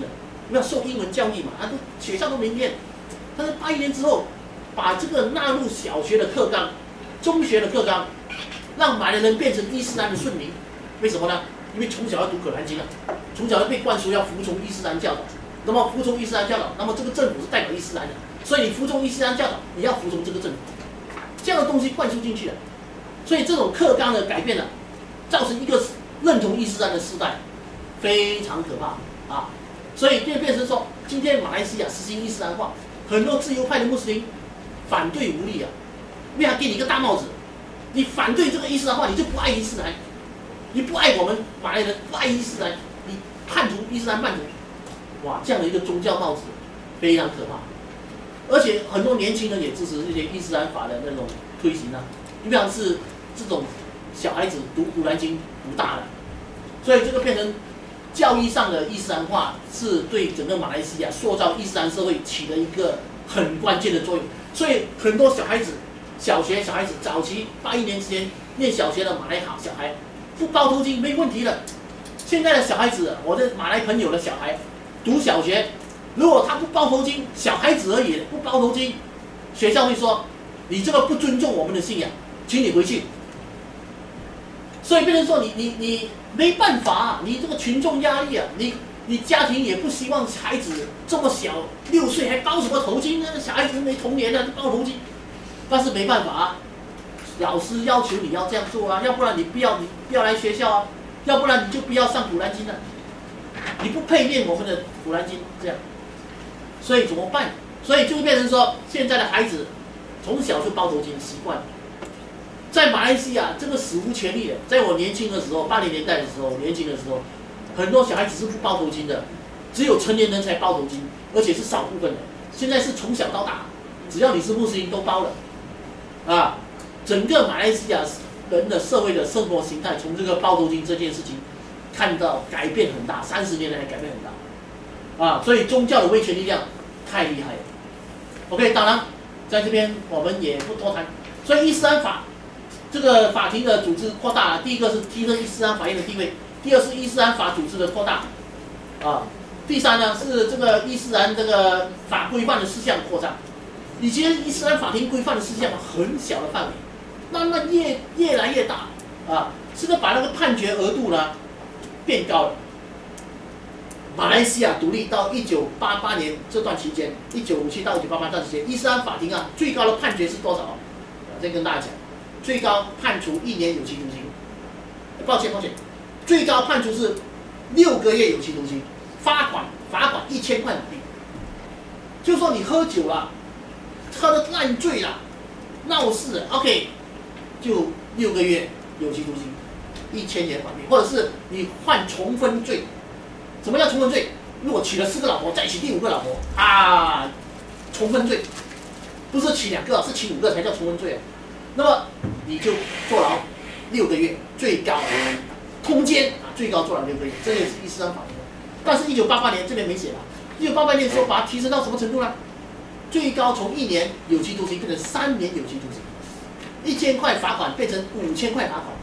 我要受英文教育嘛，啊，都学校都没念。但是八一年之后，把这个纳入小学的课纲、中学的课纲，让马来人变成伊斯兰的顺民。为什么呢？因为从小要读可兰经啊，从小要被灌输要服从伊斯兰教导。那么服从伊斯兰教导，那么这个政府是代表伊斯兰的，所以你服从伊斯兰教导，你要服从这个政府。这样的东西灌输进去了，所以这种课纲的改变呢，造成一个认同伊斯兰的时代，非常可怕啊！所以就变成说，今天马来西亚实行伊斯兰化，很多自由派的穆斯林反对无力啊，为啥给你一个大帽子？你反对这个伊斯兰化，你就不爱伊斯兰，你不爱我们马来人，不爱伊斯兰，你叛徒伊斯兰叛徒。哇，这样的一个宗教帽子非常可怕，而且很多年轻人也支持这些伊斯兰法的那种推行啊，就像是这种小孩子读古兰经读大了，所以这个变成教育上的伊斯兰化是对整个马来西亚塑造伊斯兰社会起了一个很关键的作用。所以很多小孩子，小学小孩子早期八一年之前念小学的马来好小孩不包头巾没问题的，现在的小孩子，我的马来朋友的小孩。读小学，如果他不包头巾，小孩子而已，不包头巾，学校会说你这个不尊重我们的信仰，请你回去。所以变成说你你你没办法、啊，你这个群众压力啊，你你家庭也不希望孩子这么小六岁还包什么头巾呢？小孩子没童年的包头巾，但是没办法、啊，老师要求你要这样做啊，要不然你不要你不要来学校啊，要不然你就不要上古兰经了、啊。你不配念我们的古兰经，这样，所以怎么办？所以就变成说，现在的孩子从小就包头巾习惯了。在马来西亚，这个史无前例的。在我年轻的时候，八零年代的时候，年轻的时候，很多小孩子是不包头巾的，只有成年人才包头巾，而且是少部分的。现在是从小到大，只要你是穆斯林都包了，啊，整个马来西亚人的社会的生活形态，从这个包头巾这件事情。看到改变很大，三十年来改变很大，啊，所以宗教的威权力量太厉害了。OK， 当然在这边我们也不多谈。所以伊斯兰法这个法庭的组织扩大了，第一个是提升伊斯兰法院的地位，第二是伊斯兰法组织的扩大，啊，第三呢是这个伊斯兰这个法规范的事项扩张。以前伊斯兰法庭规范的事项很小的范围，慢慢越越来越大，啊，这个把那个判决额度呢。变高了。马来西亚独立到一九八八年这段期间，一九五七到一九八八这段期间，伊斯兰法庭啊最高的判决是多少？啊，再跟大家讲，最高判处一年有期徒刑。抱歉抱歉，最高判处是六个月有期徒刑，罚款罚款一千块马币。就说你喝酒了，喝得烂醉了，闹事了 ，OK， 就六个月有期徒刑。一千年法币，或者是你犯重婚罪。什么叫重婚罪？如果娶了四个老婆，再娶第五个老婆啊，重婚罪，不是娶两个，是娶五个才叫重婚罪啊。那么你就坐牢六个月，最高通奸啊，最高坐牢六个月，这也是伊斯兰法庭。但是，一九八八年这边没写了。一九八八年说把它提升到什么程度呢？最高从一年有期徒刑变成三年有期徒刑，一千块罚款变成五千块罚款。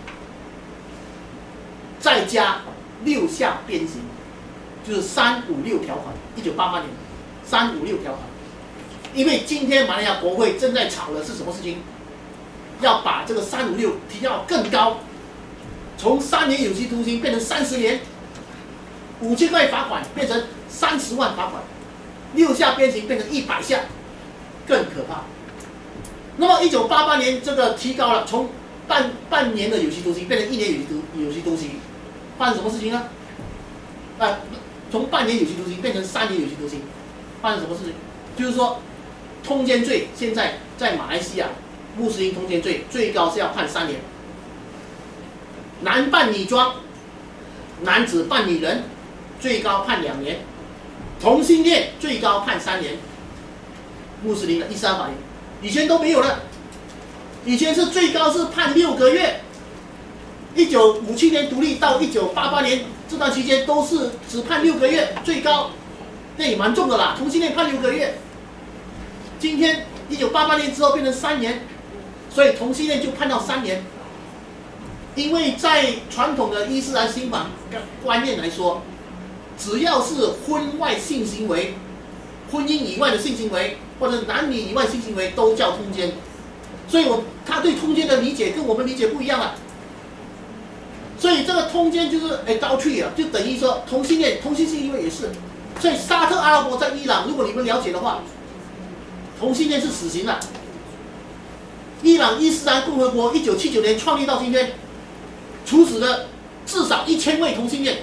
再加六项鞭刑，就是三五六条款。一九八八年，三五六条款。因为今天马来西亚国会正在吵的是什么事情？要把这个三五六提到更高，从三年有期徒刑变成三十年，五千块罚款变成三十万罚款，六项鞭刑变成一百项，更可怕。那么一九八八年这个提高了，从半半年的有期徒刑变成一年有期徒有期徒刑。发生什么事情呢？啊，从半年有期徒刑变成三年有期徒刑，发生什么事情？就是说，通奸罪现在在马来西亚穆斯林通奸罪最高是要判三年，男扮女装，男子扮女人，最高判两年，同性恋最高判三年。穆斯林的伊斯兰法庭以前都没有了，以前是最高是判六个月。一九五七年独立到一九八八年这段期间都是只判六个月，最高，那也蛮重的啦。同性恋判六个月，今天一九八八年之后变成三年，所以同性恋就判到三年。因为在传统的伊斯兰刑法观念来说， 只要是婚外性行为、婚姻以外的性行为，或者男女以外性行为，都叫通奸。所以我他对通奸的理解跟我们理解不一样啊。所以这个通奸就是 adultery 啊，就等于说同性恋、同性性行为也是。所以沙特阿拉伯在伊朗，如果你们了解的话，同性恋是死刑的。伊朗伊斯兰共和国一九七九年创立到今天，处死了至少一千位同性恋，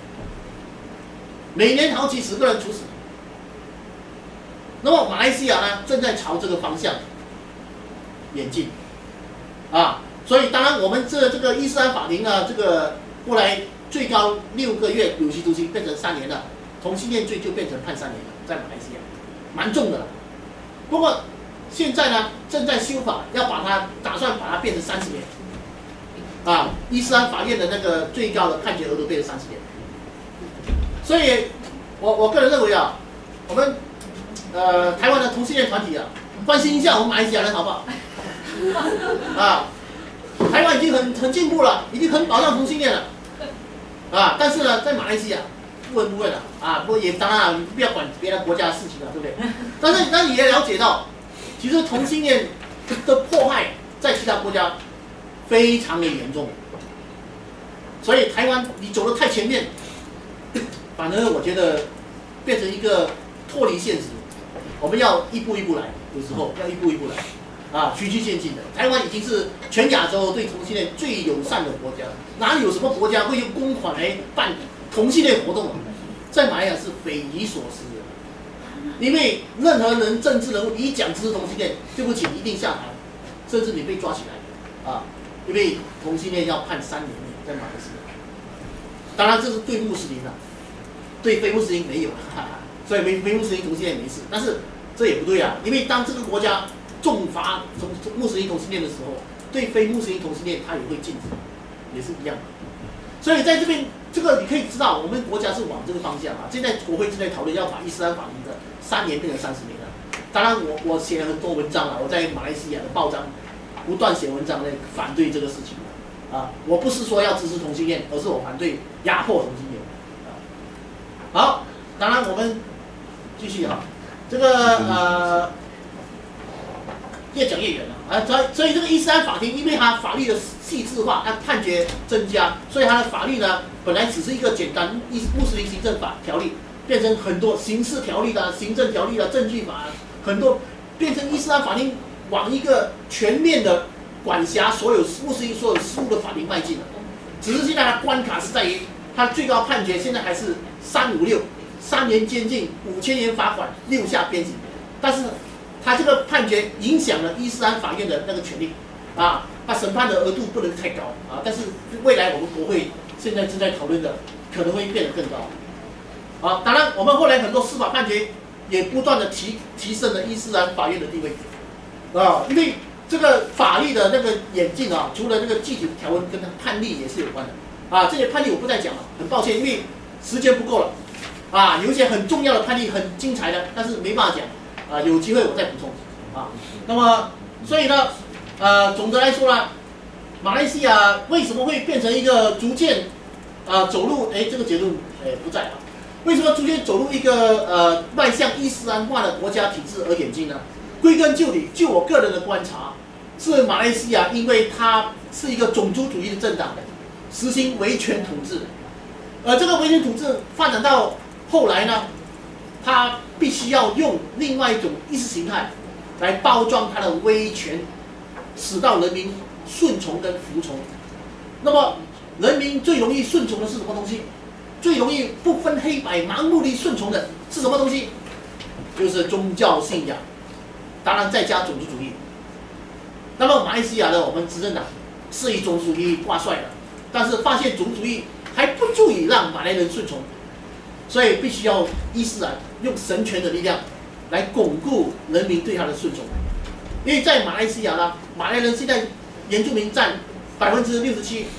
每年好几十个人处死。那么马来西亚呢，正在朝这个方向演进，啊，所以当然我们这这个伊斯兰法庭呢，这个后来最高六个月有期徒刑变成三年了，同性恋罪就变成判三年了，在马来西亚，蛮重的了。不过现在呢，正在修法，要把它打算把它变成三十年，啊，伊斯兰法院的那个最高的判决额度变成三十年。所以我我个人认为啊，我们呃台湾的同性恋团体啊，关心一下我们马来西亚人好不好？啊，台湾已经很很进步了，已经很保障同性恋了，啊，但是呢，在马来西亚不闻不问了，啊，不过也当然不要管别的国家的事情了，对不对？但是但你也了解到，其实同性恋的迫害在其他国家非常的严重，所以台湾你走得太前面，反而我觉得变成一个脱离现实，我们要一步一步来，有时候要一步一步来，啊，循序渐进的。台湾已经是全亚洲对同性恋最友善的国家，哪里有什么国家会用公款来办同性恋活动啊？在马来西亚是匪夷所思的。因为任何人政治人物一讲支持同性恋，对不起，一定下台，甚至你被抓起来，啊，因为同性恋要判三年在马来西亚。当然这是对穆斯林啊，对非穆斯林没有，哈哈，所以非非穆斯林同性恋没事。但是这也不对啊，因为当这个国家重罚同穆斯林同性恋的时候，对非穆斯林同性恋他也会禁止，也是一样的。所以在这边，这个你可以知道，我们国家是往这个方向啊。现在国会正在讨论要把伊斯兰法庭的三年变成三十年了。当然我，我写了很多文章啊，我在马来西亚的报章不断写文章来反对这个事情啊。我不是说要支持同性恋，而是我反对压迫同性恋。啊，好，当然我们继续哈，这个呃。越讲越远了啊！所以所以这个伊斯兰法庭，因为它法律的细致化，它判决增加，所以它的法律呢，本来只是一个简单伊穆斯林行政法条例，变成很多刑事条例啦、行政条例啦、证据法，很多变成伊斯兰法庭往一个全面的管辖所有穆斯林所有事务的法庭迈进了。只是现在它关卡是在于，它最高判决现在还是三五六，三年监禁、五千元罚款、六下鞭刑，但是。他这个判决影响了伊斯兰法院的那个权利，啊，他审判的额度不能太高啊，但是未来我们国会现在正在讨论的可能会变得更高，啊，当然我们后来很多司法判决也不断的提提升了伊斯兰法院的地位，啊，因为这个法律的那个演进啊，除了那个具体的条文跟判例也是有关的，啊，这些判例我不再讲了，很抱歉，因为时间不够了，啊，有一些很重要的判例很精彩的，但是没办法讲。啊，有机会我再补充啊。那么，所以呢，呃，总的来说呢，马来西亚为什么会变成一个逐渐啊走入？哎，这个结论哎不在啊。为什么逐渐走入一个呃迈向伊斯兰化的国家体制而演进呢？归根究底，就我个人的观察，是马来西亚因为它是一个种族主义的政党，实行维权统治，而这个维权统治发展到后来呢，它必须要用另外一种意识形态来包装它的威权，使到人民顺从跟服从。那么，人民最容易顺从的是什么东西？最容易不分黑白、盲目地顺从的是什么东西？就是宗教信仰，当然再加种族主义。那么马来西亚呢，我们执政党是以种族主义挂帅的，但是发现种族主义还不足以让马来人顺从。所以必须要伊斯兰用神权的力量来巩固人民对他的顺从，因为在马来西亚呢，马来人现在原住民占百分之六十七。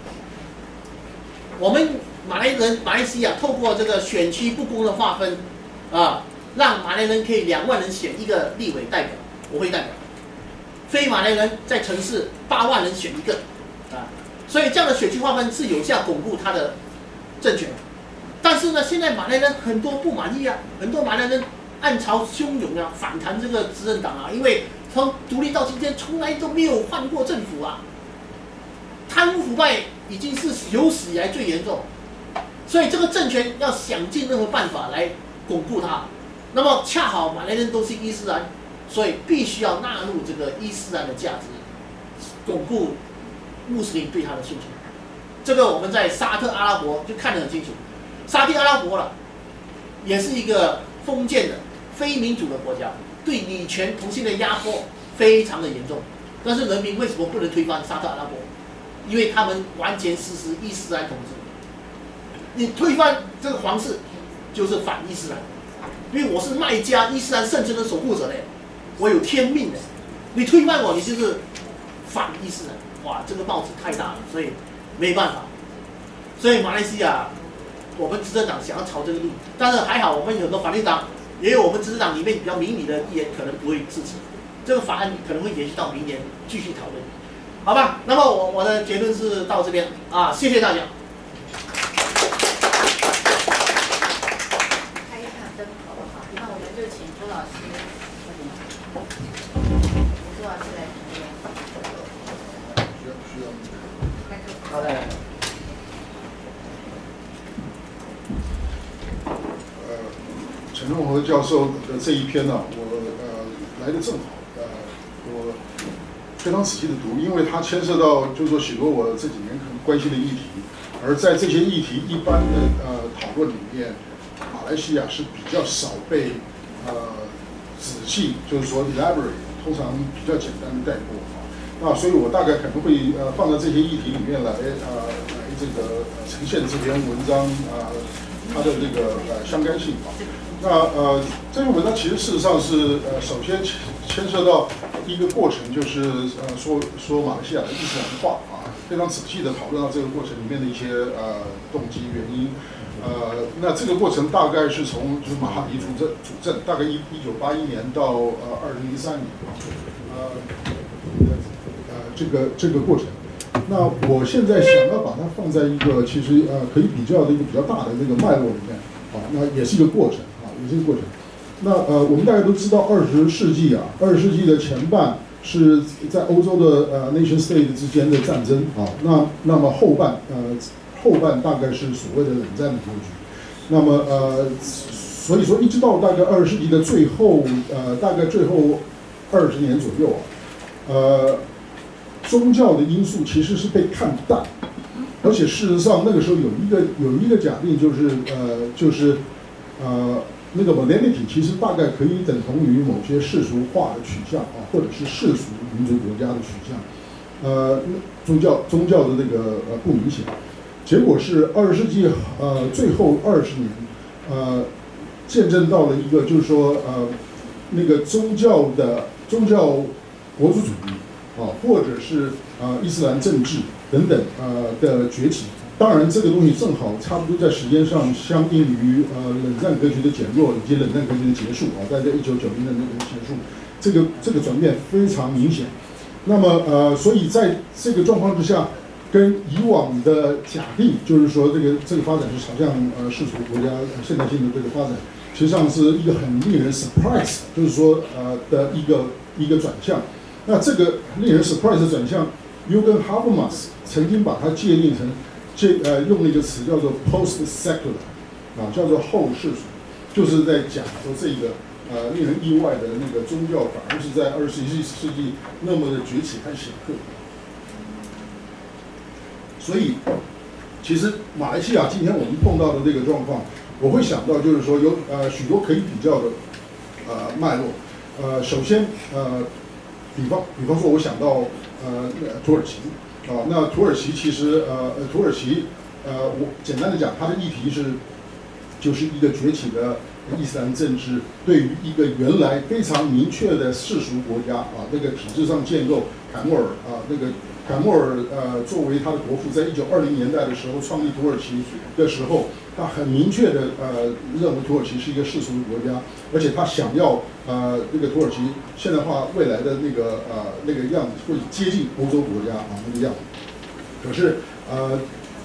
我们马来人马来西亚透过这个选区不公的划分，啊，让马来人可以两万人选一个立委代表、国会代表，非马来人在城市八万人选一个，啊，所以这样的选区划分是有效巩固他的政权。 但是呢，现在马来人很多不满意啊，很多马来人暗潮汹涌啊，反弹这个执政党啊，因为从独立到今天从来都没有换过政府啊，贪污腐败已经是有史以来最严重，所以这个政权要想尽任何办法来巩固它。那么恰好马来人都是伊斯兰，所以必须要纳入这个伊斯兰的价值，巩固穆斯林对他的诉求。这个我们在沙特阿拉伯就看得很清楚，沙特阿拉伯了，也是一个封建的非民主的国家，对女权同性的压迫非常的严重。但是人民为什么不能推翻沙特阿拉伯？因为他们完全实施伊斯兰统治。你推翻这个皇室，就是反伊斯兰。因为我是麦加伊斯兰圣城的守护者嘞，我有天命的。你推翻我，你就是反伊斯兰。哇，这个帽子太大了，所以没办法。所以马来西亚，我们执政党想要朝这个路，但是还好，我们有很多反对党，也有我们执政党里面比较明理的议员可能不会支持。这个法案可能会延续到明年继续讨论，好吧？那么我我的结论是到这边啊，谢谢大家。 开一下灯好不好？那我们就请朱老师，朱老师来评论。 需要需要。 好的。 呃，陈仲和教授的这一篇呢、啊，我呃来的正好，呃，我非常仔细的读，因为它牵涉到就是说许多我这几年很关心的议题，而在这些议题一般的呃讨论里面，马来西亚是比较少被呃仔细，就是说 elaborate， 通常比较简单的带过啊。那所以我大概可能会呃放在这些议题里面来呃来这个、呃、呈现这篇文章啊、呃、它的这个呃相干性啊。那呃这篇文章其实事实上是呃首先牵涉到一个过程，就是呃说说马来西亚的伊斯兰化啊，非常仔细的讨论到这个过程里面的一些呃动机原因。呃，那这个过程大概是从就是马哈迪主政主政，大概一一九八一年到呃二零零三年啊，呃呃这个这个过程。那我现在想要把它放在一个其实呃可以比较的一个比较大的那个脉络里面啊，那也是一个过程啊，也是一个过程。那呃，我们大家都知道，二十世纪啊，二十世纪的前半是在欧洲的呃 nation state 之间的战争啊，那那么后半呃后半大概是所谓的冷战的格局。那么呃，所以说一直到大概二十世纪的最后呃，大概最后二十年左右啊，呃，宗教的因素其实是被看淡，而且事实上那个时候有一个有一个假定就是呃就是呃。那个 modernity 其实大概可以等同于某些世俗化的取向啊，或者是世俗民族国家的取向，呃，宗教宗教的那个呃不明显，结果是二十世纪呃最后二十年，呃，见证到了一个就是说呃那个宗教的宗教国族主义啊，或者是呃伊斯兰政治等等呃的崛起。当然，这个东西正好差不多在时间上相应于呃冷战格局的减弱以及冷战格局的结束啊，在这一九九零年的那个结束，这个这个转变非常明显。那么呃，所以在这个状况之下，跟以往的假定，就是说这个这个发展是朝向呃世俗国家现代性的这个发展，实际上是一个很令人 surprise， 就是说呃的一个一个转向。那这个令人 surprise 的转向 ，Jürgen Habermas 曾经把它界定成。这呃用了一个词叫做 post secular， 啊，叫做后世俗，就是在讲说这个呃令人意外的那个宗教反而是在二十一世纪那么的崛起和显赫。所以，其实马来西亚今天我们碰到的这个状况，我会想到就是说有呃许多可以比较的呃脉络，呃首先呃比方比方说我想到呃土耳其。啊，那土耳其其实呃呃，土耳其呃，我简单的讲，它的议题是，就是一个崛起的伊斯兰政治对于一个原来非常明确的世俗国家啊，那个体制上建构，凯末尔啊，那个凯末尔呃作为他的国父，在一九二零年代的时候创立土耳其的时候，他很明确的呃认为土耳其是一个世俗的国家，而且他想要呃那个土耳其现代化未来的那个呃那个样子会接近欧洲国家啊那个样子。可是呃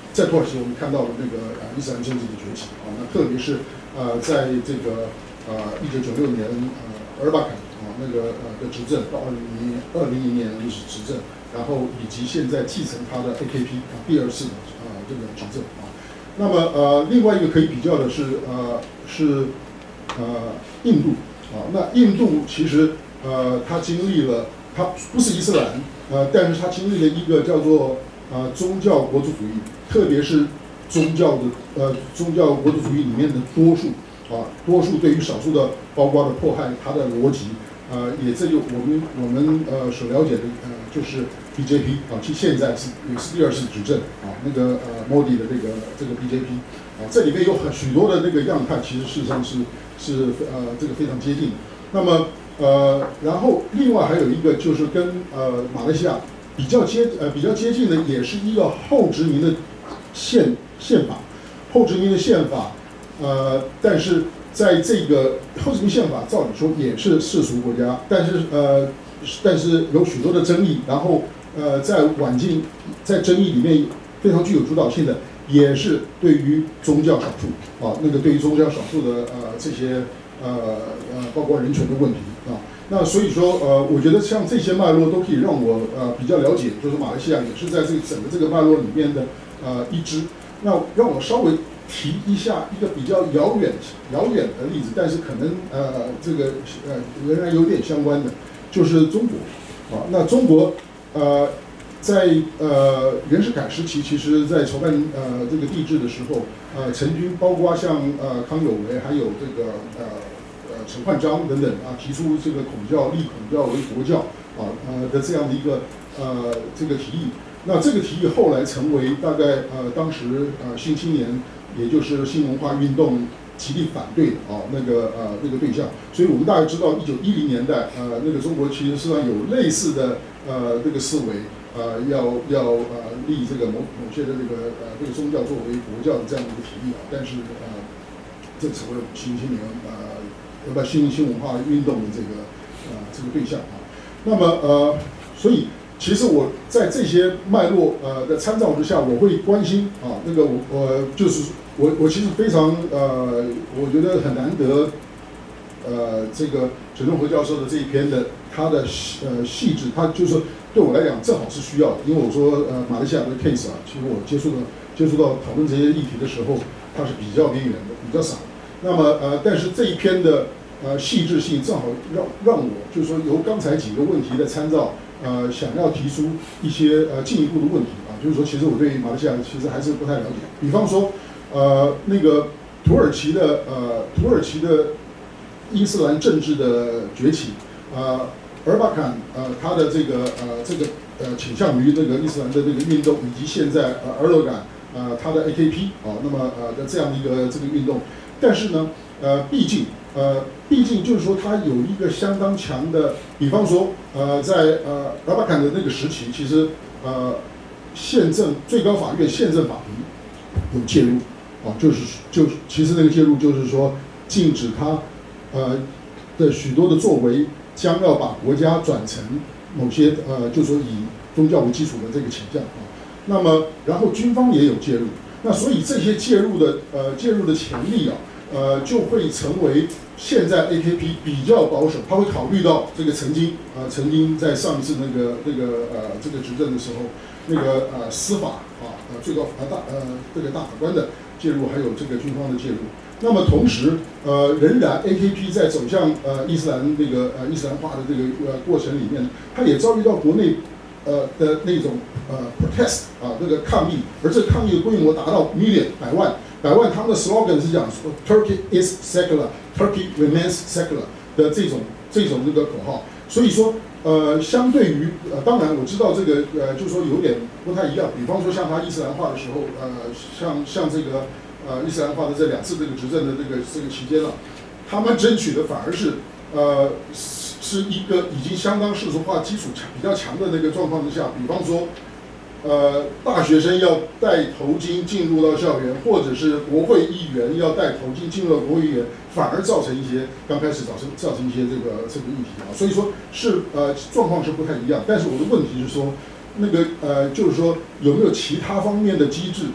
在土耳其我们看到了那个呃伊斯兰政治的崛起啊，那特别是呃在这个呃一九九六年呃尔巴坎啊那个呃的执政到二零零年二零零年执执政，然后以及现在继承他的 A K P 啊第二次的啊这个执政啊。那么呃另外一个可以比较的是呃是呃印度啊，那印度其实呃它经历了它不是伊斯兰呃，但是它经历了一个叫做呃宗教国族主义，特别是宗教的呃宗教国族主义里面的多数啊，多数对于少数的包括的迫害，它的逻辑呃也这就我们我们呃所了解的呃就是 B J P 啊，其现在是也是第二次执政啊，那个呃 Modi 的这个这个 B J P 啊，这里面有很许多的那个样态，其实事实上是是呃这个非常接近的。那么呃，然后另外还有一个就是跟呃马来西亚比较接呃比较接近的，也是一个后殖民的宪宪法，后殖民的宪法，呃，但是在这个后殖民宪法，照理说也是世俗国家，但是呃，但是有许多的争议，然后呃，在晚近在争议里面非常具有主导性的，也是对于宗教少数啊，那个对于宗教少数的呃这些呃呃包括人权的问题啊。那所以说，呃，我觉得像这些脉络都可以让我呃比较了解，就是马来西亚也是在这个整个这个脉络里面的呃一支。那让我稍微提一下一个比较遥远遥远的例子，但是可能呃这个呃仍然有点相关的，就是中国啊。那中国呃在呃袁世凯时期，其实在筹办呃这个帝制的时候，呃曾经包括像呃康有为还有这个呃。呃，陈焕章等等啊，提出这个孔教立孔教为国教啊，呃的这样的一个呃这个提议。那这个提议后来成为大概呃当时呃新青年，也就是新文化运动极力反对的啊那个呃那个对象。所以我们大概知道，一九一零年代呃那个中国其实实际上有类似的呃这个思维，呃要要呃立这个某某些的这个呃这个宗教作为国教的这样的一个提议啊，但是呃这成为新青年呃。要不新新文化运动的这个呃这个对象啊，那么呃，所以其实我在这些脉络呃的参照之下，我会关心啊那个我我就是我我其实非常呃，我觉得很难得，呃这个陈仲和教授的这一篇的他的呃细致，他就是说对我来讲正好是需要的，因为我说呃马来西亚的 case 啊，其实我接触的接触到讨论这些议题的时候，它是比较边缘的，比较少。那么呃，但是这一篇的呃细致性正好让让我就是说由刚才几个问题的参照，呃，想要提出一些呃进一步的问题啊，就是说其实我对马来西亚其实还是不太了解。比方说呃那个土耳其的呃土耳其的伊斯兰政治的崛起，呃，尔巴坎呃他的这个呃这个呃倾向于这个伊斯兰的这个运动，以及现在呃尔多甘呃他的 A K P 啊，那么呃的这样的一个这个运动。但是呢，呃，毕竟，呃，毕竟就是说，它有一个相当强的，比方说，呃，在呃拉巴坎的那个时期，其实，呃，宪政最高法院宪政法庭有介入，啊，就是就是其实那个介入就是说，禁止他，呃的许多的作为，将要把国家转成某些呃，就是说以宗教为基础的这个倾向啊。那么，然后军方也有介入。那所以这些介入的呃介入的潜力啊，呃就会成为现在 A K P 比较保守，他会考虑到这个曾经啊、呃、曾经在上一次那个那个呃这个执政的时候，那个呃司法啊呃最高呃大呃这个大法官的介入，还有这个军方的介入。那么同时呃仍然 A K P 在走向呃伊斯兰那个呃伊斯兰化的这个呃过程里面，它也遭遇到国内。呃的那种呃 protest 啊，那个抗议，而这个抗议的规模达到 million 百万，百万，他们的 slogan 是讲说 Turkey is secular, Turkey remains secular 的这种这种这个口号。所以说，呃，相对于呃，当然我知道这个呃，就是说有点不太一样。比方说像他伊斯兰化的时候，呃，像像这个呃伊斯兰化的这两次这个执政的这个这个期间了，他们争取的反而是呃。是一个已经相当世俗化基础强比较强的那个状况之下，比方说，呃，大学生要戴头巾进入到校园，或者是国会议员要戴头巾进入到国会议员，反而造成一些刚开始造成造成一些这个这个议题啊，所以说是呃状况是不太一样。但是我的问题是说，那个呃就是说有没有其他方面的机制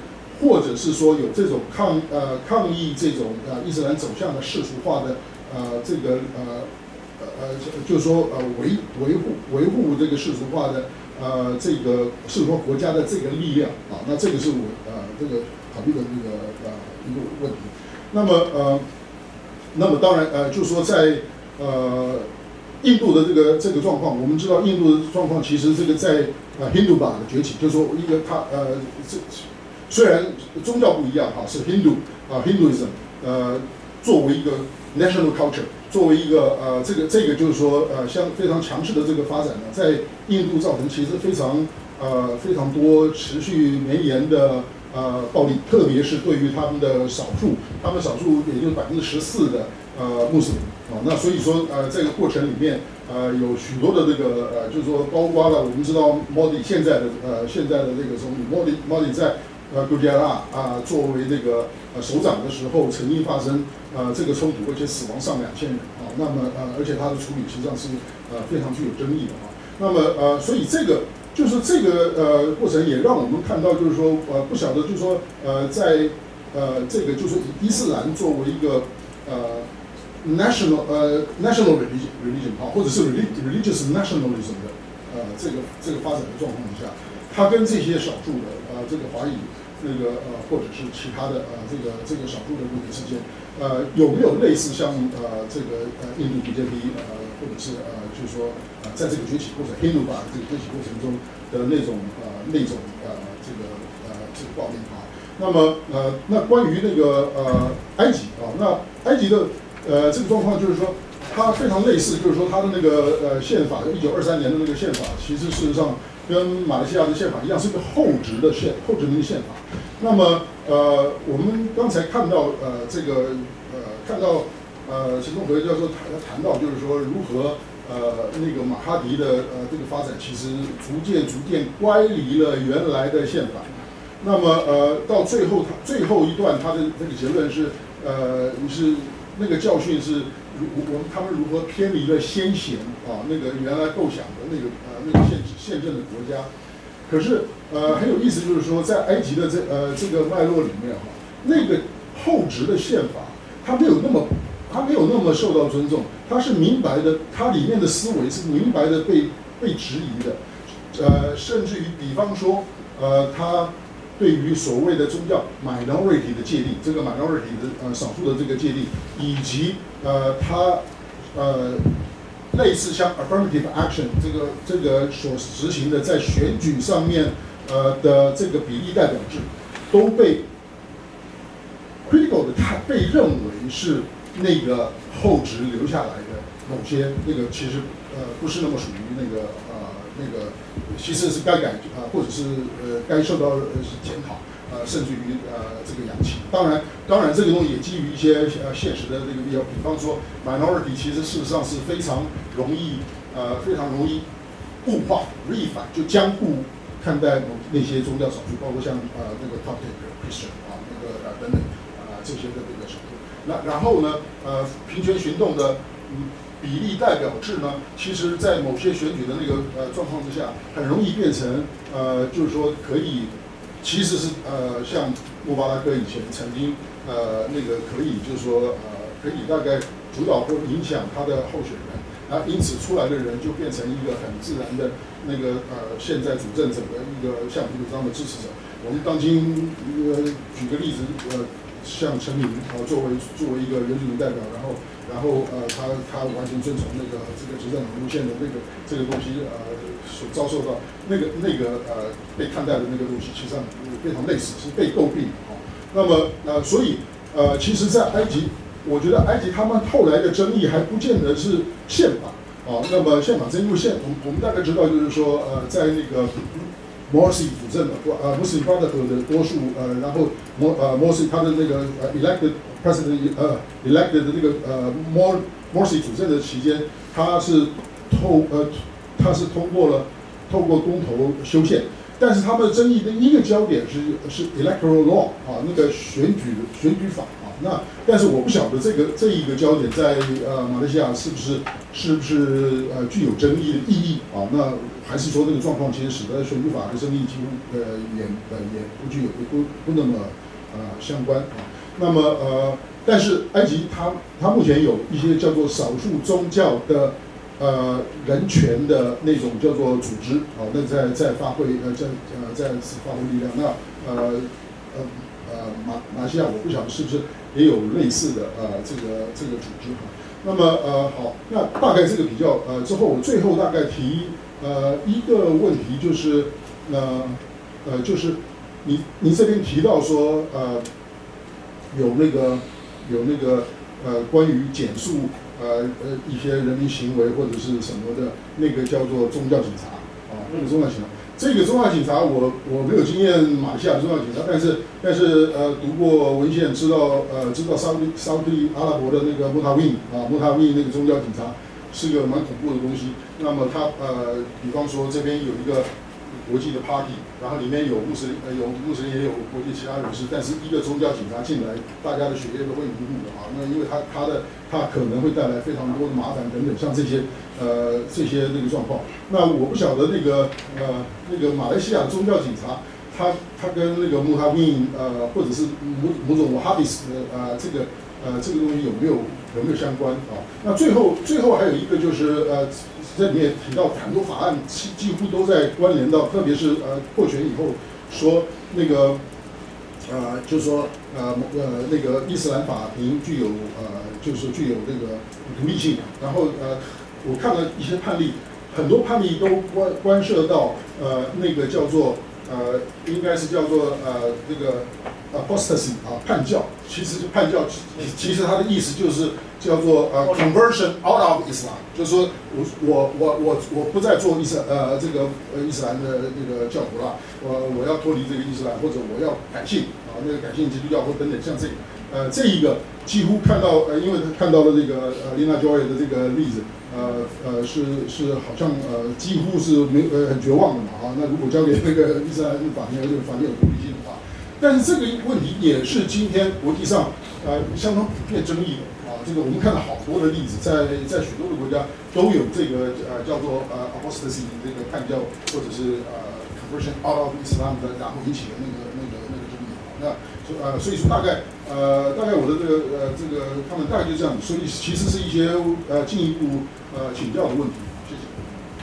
或者是说有这种抗呃抗议这种呃伊斯兰走向的世俗化的呃这个呃呃就是说呃维维护维护这个世俗化的呃这个世俗化国家的这个力量啊，那这个是我呃这个考虑的这个呃一个问题。那么呃那么当然呃就是说在呃印度的这个这个状况，我们知道印度的状况其实这个在呃 Hindu 吧的崛起，就是说一个它呃这虽然宗教不一样哈，是 Hindu 啊、呃、Hinduism 呃作为一个 national culture， 作为一个呃这个这个就是说呃相非常强势的这个发展呢，在印度造成其实非常呃非常多持续绵延的呃暴力，特别是对于他们的少数，他们少数也就是百分之十四的呃穆斯林。啊，那所以说，呃，这个过程里面，呃，有许多的这个，呃，就是说，包括了我们知道莫迪现在的，呃，现在的这个总理莫迪，莫迪在，呃，古吉拉啊，作为这个呃首长的时候，曾经发生呃这个冲突，而且死亡上两千人啊。那么呃，而且他的处理实际上是呃非常具有争议的啊。那么呃，所以这个就是这个呃过程也让我们看到，就是说，呃，不晓得就是说，呃，在呃这个就是伊斯兰作为一个呃。national 呃 national religion religion 啊，或者是 religious nationalism 的呃这个这个发展的状况下，它跟这些少数的呃这个华裔那个呃或者是其他的呃这个这个少数的民族之间，呃有没有类似像呃这个呃印度 B J P 呃或者是呃就是说呃在这个崛起或者 Hindu 吧这个崛起过程中的那种呃那种呃这个呃这个暴力啊？那么呃那关于那个呃埃及啊，那埃及的。呃，这个状况就是说，它非常类似，就是说它的那个呃宪法，一九二三年的那个宪法，其实事实上跟马来西亚的宪法一样，是一个后殖的宪后殖民宪法。那么呃，我们刚才看到呃这个呃看到呃陈仲和教授谈谈到，就是说如何呃那个马哈迪的呃这个发展，其实逐渐逐渐乖离了原来的宪法。那么呃到最后，他最后一段他的这个结论是呃是。那个教训是，如我们他们如何偏离了先贤啊那个原来构想的那个呃那个宪宪政的国家，可是呃很有意思，就是说在埃及的这呃这个脉络里面哈，那个后殖的宪法它没有那么它没有那么受到尊重，它是明白的，它里面的思维是明白的被被质疑的，呃甚至于比方说呃它。对于所谓的宗教 minority 的界定，这个 minority 的呃少数的这个界定，以及呃它呃类似像 affirmative action 这个这个所实行的在选举上面呃的这个比例代表制，都被 critical 的它被认为是那个后殖留下来的某些那个其实呃不是那么属于那个呃。那个其实是该改啊、呃，或者是呃该受到呃检讨，呃甚至于呃这个扬弃。当然，当然这个东西也基于一些呃现实的这个理由，比方说 minority 其实事实上是非常容易呃非常容易固化、逆反，就僵固看待某那些宗教少数，包括像呃那个 Coptic Christian 啊那个呃等等啊、呃、这些的这个少数。那然后呢呃平权行动的嗯。比例代表制呢，其实在某些选举的那个呃状况之下，很容易变成呃，就是说可以，其实是呃像穆巴拉克以前曾经呃那个可以就是说呃可以大概主导或影响他的候选人，然后因此出来的人就变成一个很自然的那个呃现在主政者的一个橡皮图章的支持者。我们当今呃举个例子呃。像陈明啊、呃，作为作为一个原住民代表，然后然后呃，他他完全遵从那个这个执政路线的那个这个东西呃，所遭受到那个那个呃被看待的那个东西，其实上非常类似，是被诟病啊。那么呃，所以呃，其实，在埃及，我觉得埃及他们后来的争议还不见得是宪法啊。那么宪法争议宪，我们我们大概知道，就是说呃，在那个。Morsi 主政的，呃 ，Muslim Brotherhood 的多数，呃，然后 Mo 呃 Morsi 他的那个呃 elected president 呃 elected 的那个呃 Mor Morsi 主政的期间，他是透呃他是通过了透过公投修宪， 但是他们的争议的一个焦点是是 electoral law 啊，那个选举选举法啊。那但是我不晓得这个这一个焦点在呃马来西亚是不是是不是呃具有争议的意义啊？那还是说那个状况其实使得选举法的争议几乎呃也呃也不具有不不那么呃相关啊。那么呃，但是埃及它它目前有一些叫做少数宗教的。呃，人权的那种叫做组织，啊，那在在发挥呃在呃在发挥力量。那呃呃呃马马来西亚我不晓得是不是也有类似的呃这个这个组织哈。那么呃好，那大概这个比较呃之后，我最后大概提呃一个问题就是呃呃就是你你这边提到说呃有那个有那个呃关于减速。呃呃，一些人民行为或者是什么的，那个叫做宗教警察啊，那个宗教警察，这个宗教警察我我没有经验马来西亚的宗教警察，但是但是呃读过文献，知道呃知道沙地沙地阿拉伯的那个穆塔维啊，穆塔维那个宗教警察是个蛮恐怖的东西。那么他呃，比方说这边有一个国际的 party， 然后里面有穆斯林，呃有穆斯林也有国际其他人士，但是一个宗教警察进来，大家的血液都会凝固的啊。那因为他他的他可能会带来非常多的麻烦等等，像这些呃这些那个状况。那我不晓得那个呃那个马来西亚的宗教警察，他他跟那个穆哈密呃或者是某某种瓦哈比斯的呃这个呃这个东西有没有有没有相关啊？那最后最后还有一个就是呃。这里面提到很多法案几几乎都在关联到，特别是呃获选以后说那个呃就是说呃呃那个伊斯兰法庭具有呃就是具有这个独立性，然后呃我看了一些判例，很多判例都关关涉到呃那个叫做呃应该是叫做呃这个 apostasy 啊叛教，其实叛教其实它的意思就是叫做呃 conversion out of Islam。就是说我我我我我不再做伊斯呃这个呃伊斯兰的那个教徒了，我我要脱离这个伊斯兰，或者我要改信啊，那个改信基督教或等等，像这个呃这一个几乎看到呃，因为他看到了这个呃 Lina Joy 的这个例子，呃呃是是好像呃几乎是没呃很绝望的嘛啊，那如果交给那个伊斯兰法庭，这个法庭有独立性的话，但是这个问题也是今天国际上呃相当普遍争议的。这个我们看到好多的例子，在在许多的国家都有这个呃叫做呃 apostasy 这个叛教或者是呃 conversion out of Islam 的，然后引起的那个那个那个争议。那呃所以说大概呃大概我的这个呃这个他们大概就这样，所以其实是一些呃进一步呃请教的问题。谢谢。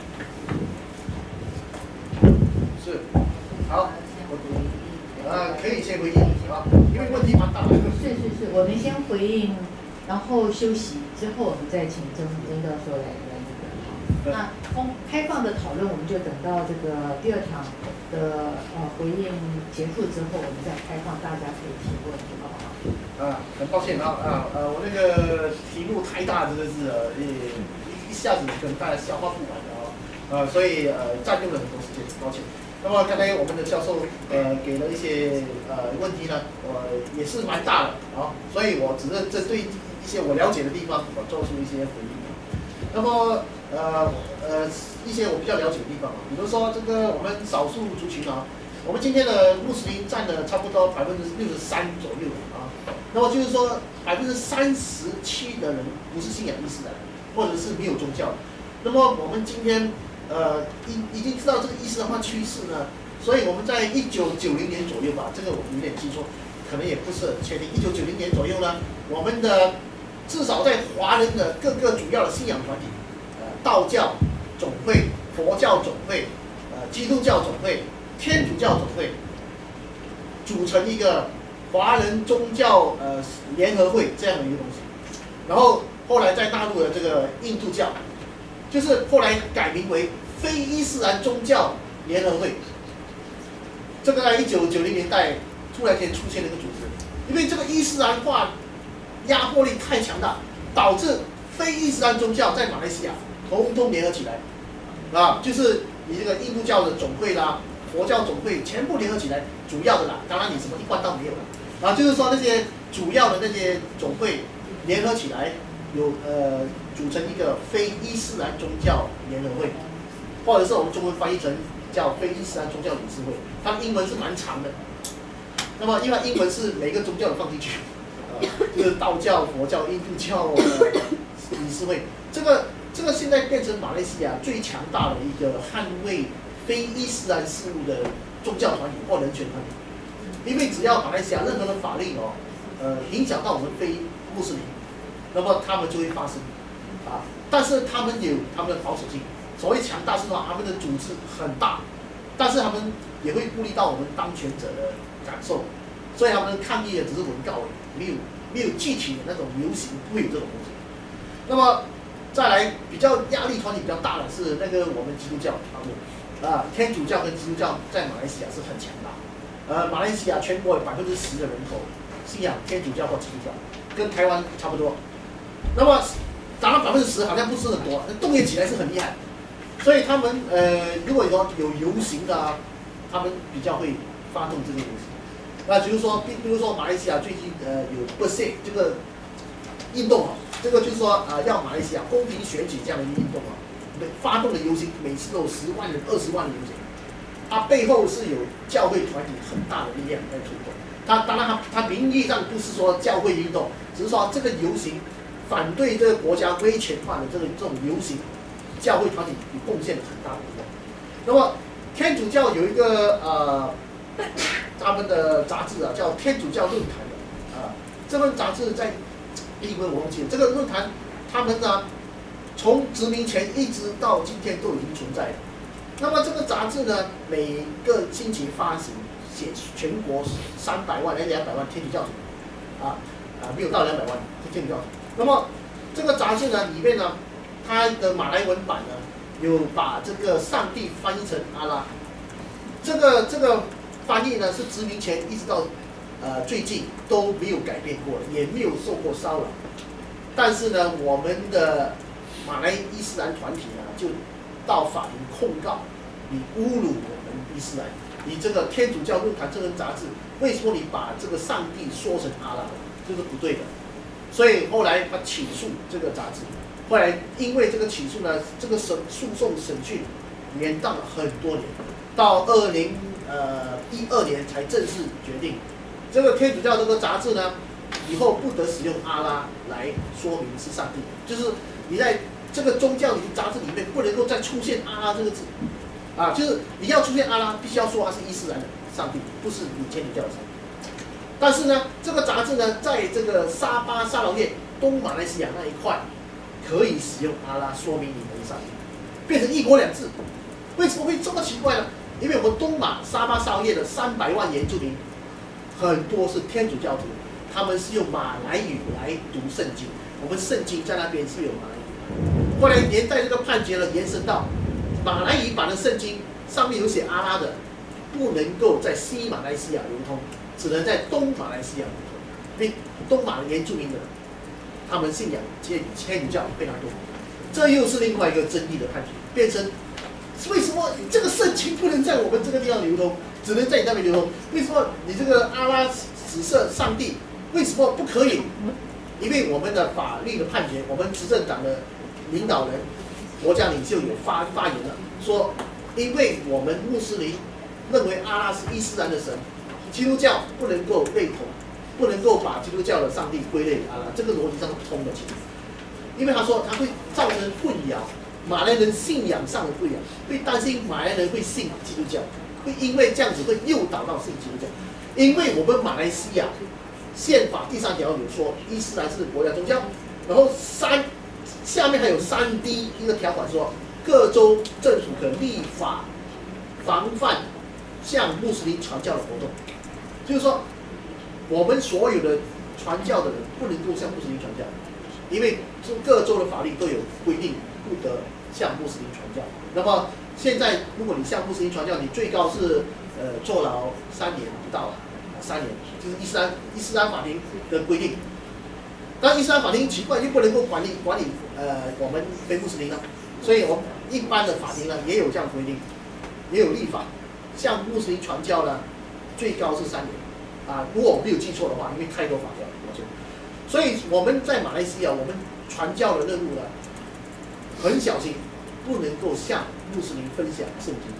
是，好，呃可以先回应啊，因为问题蛮大的。 是是是，我们先回应。然后休息之后，我们再请曾曾教授来来那个好。那公开放的讨论，我们就等到这个第二场的呃回应结束之后，我们再开放大家可以提问，好不好？ 啊，很抱歉啊啊呃，我那个题目太大，真的是呃一一下子可能大家消化不完的啊，呃，所以呃占用了很多时间，抱歉。那么刚才我们的教授呃给了一些呃问题呢，我、呃、也是蛮大的啊，所以我只是针对一些我了解的地方，我做出一些回应。那么呃呃一些我比较了解的地方啊，比如说这个我们少数族群啊，我们今天的穆斯林占了差不多百分之六十三左右啊，那么就是说百分之三十七的人不是信仰伊斯兰，或者是没有宗教。那么我们今天呃已已经知道这个伊斯兰化趋势呢，所以我们在一九九零年左右吧，这个我有点记错。可能也不是很确定。一九九零年左右呢，我们的至少在华人的各个主要的信仰团体，呃，道教总会、佛教总会、呃，基督教总会、天主教总会，组成一个华人宗教呃联合会这样的一个东西。然后后来再纳入了这个印度教，就是后来改名为非伊斯兰宗教联合会。这个在一九九零年代。突然间出现了一个组织，因为这个伊斯兰化压迫力太强大，导致非伊斯兰宗教在马来西亚统统联合起来，啊，就是你这个印度教的总会啦、佛教总会全部联合起来，主要的啦，当然你什么一贯道没有了，啊，就是说那些主要的那些总会联合起来，有呃组成一个非伊斯兰宗教联合会，或者是我们中文翻译成叫非伊斯兰宗教理事会，它的英文是蛮长的。那么因为英文是每个宗教都放进去，呃，就是道教、佛教、印度教的理事会，这个这个现在变成马来西亚最强大的一个捍卫非伊斯兰事务的宗教团体或人权团体。因为只要马来西亚任何的法令哦，呃，影响到我们非穆斯林，那么他们就会发生啊。但是他们有他们的保守性，所谓强大是说他们的组织很大，但是他们也会顾虑到我们当权者的感受，所以他们抗议的只是文告而已，没有没有具体的那种游行，不会有这种东西。那么再来比较压力团体比较大的是那个我们基督教方面啊，天主教跟基督教在马来西亚是很强大。呃，马来西亚全国有百分之十的人口信仰天主教或基督教，跟台湾差不多。那么达到百分之十好像不是很多，动员起来是很厉害。所以他们呃，如果有有游行的啊，他们比较会发动这些游行。那比如说，比比如说马来西亚最近呃有 B S E 这个运动啊，这个就是说啊、呃，要马来西亚公平选举这样的一个运动啊，发动的游行每次都有十万人、二十万人游行。它背后是有教会团体很大的力量在推动。它当然它它名义上不是说教会运动，只是说这个游行反对这个国家威权化的这个这种游行，教会团体有贡献很大的力量。那么天主教有一个呃他们的杂志啊，叫天主教论坛的啊，这份杂志在英文我忘记了。这个论坛他们呢，从殖民前一直到今天都已经存在了。那么这个杂志呢，每个星期发行，写全国三百万、两百万天主教徒，啊啊没有到两百万是天主教徒。那么这个杂志呢，里面呢，它的马来文版呢，有把这个上帝翻译成阿拉。这个这个翻译呢，是殖民前一直到呃最近都没有改变过，也没有受过骚扰。但是呢，我们的马来伊斯兰团体呢，就到法庭控告你侮辱我们伊斯兰，你这个天主教论坛这份杂志，为什么你把这个上帝说成阿拉，这是不对的。所以后来他起诉这个杂志，后来因为这个起诉呢，这个审诉讼审讯延宕了很多年，到二零呃一二年才正式决定，这个天主教这个杂志呢，以后不得使用阿拉来说明是上帝，就是你在这个宗教杂志里面不能够再出现阿拉这个字，啊，就是你要出现阿拉，必须要说他是伊斯兰的上帝，不是你天主教的上帝。但是呢，这个杂志呢，在这个沙巴、沙劳越、东马来西亚那一块，可以使用阿拉说明你们的上帝，变成一国两制。为什么会这么奇怪呢？因为我们东马、沙巴、沙劳越的三百万原住民，很多是天主教徒，他们是用马来语来读圣经，我们圣经在那边是有马来语。后来连带这个判决呢，延伸到马来语版的圣经上面有写阿拉的，不能够在西马来西亚流通，只能在东马来西亚流通。因为东马的原住民的，他们信仰天天主教非常多，这又是另外一个争议的判决，变成为什么这个圣经不能在我们这个地方流通，只能在你那边流通？为什么你这个阿拉指涉上帝，为什么不可以？因为我们的法律的判决，我们执政党的领导人、国家领袖有发发言了，说，因为我们穆斯林认为阿拉是伊斯兰的神，基督教不能够类同，不能够把基督教的上帝归类阿拉，这个逻辑上是通的。其实，因为他说他会造成混淆，马来人信仰上的混淆，会担心马来人会信基督教，会因为这样子会诱导到信基督教，因为我们马来西亚宪法第三条有说伊斯兰是国家宗教，然后三下面还有三 D 一个条款说，各州政府可立法防范向穆斯林传教的活动，就是说我们所有的传教的人不能够向穆斯林传教，因为各州的法律都有规定不得向穆斯林传教。那么现在如果你向穆斯林传教，你最高是呃坐牢三年不到。三年，就是伊斯兰伊斯兰法庭的规定。但伊斯兰法庭奇怪，又不能够管理管理呃我们非穆斯林呢，所以我们一般的法庭呢也有这样规定，也有立法，向穆斯林传教呢最高是三年啊，如果我没有记错的话，因为太多法条了，所以我们在马来西亚，我们传教的任务呢很小心，不能够向穆斯林分享圣经。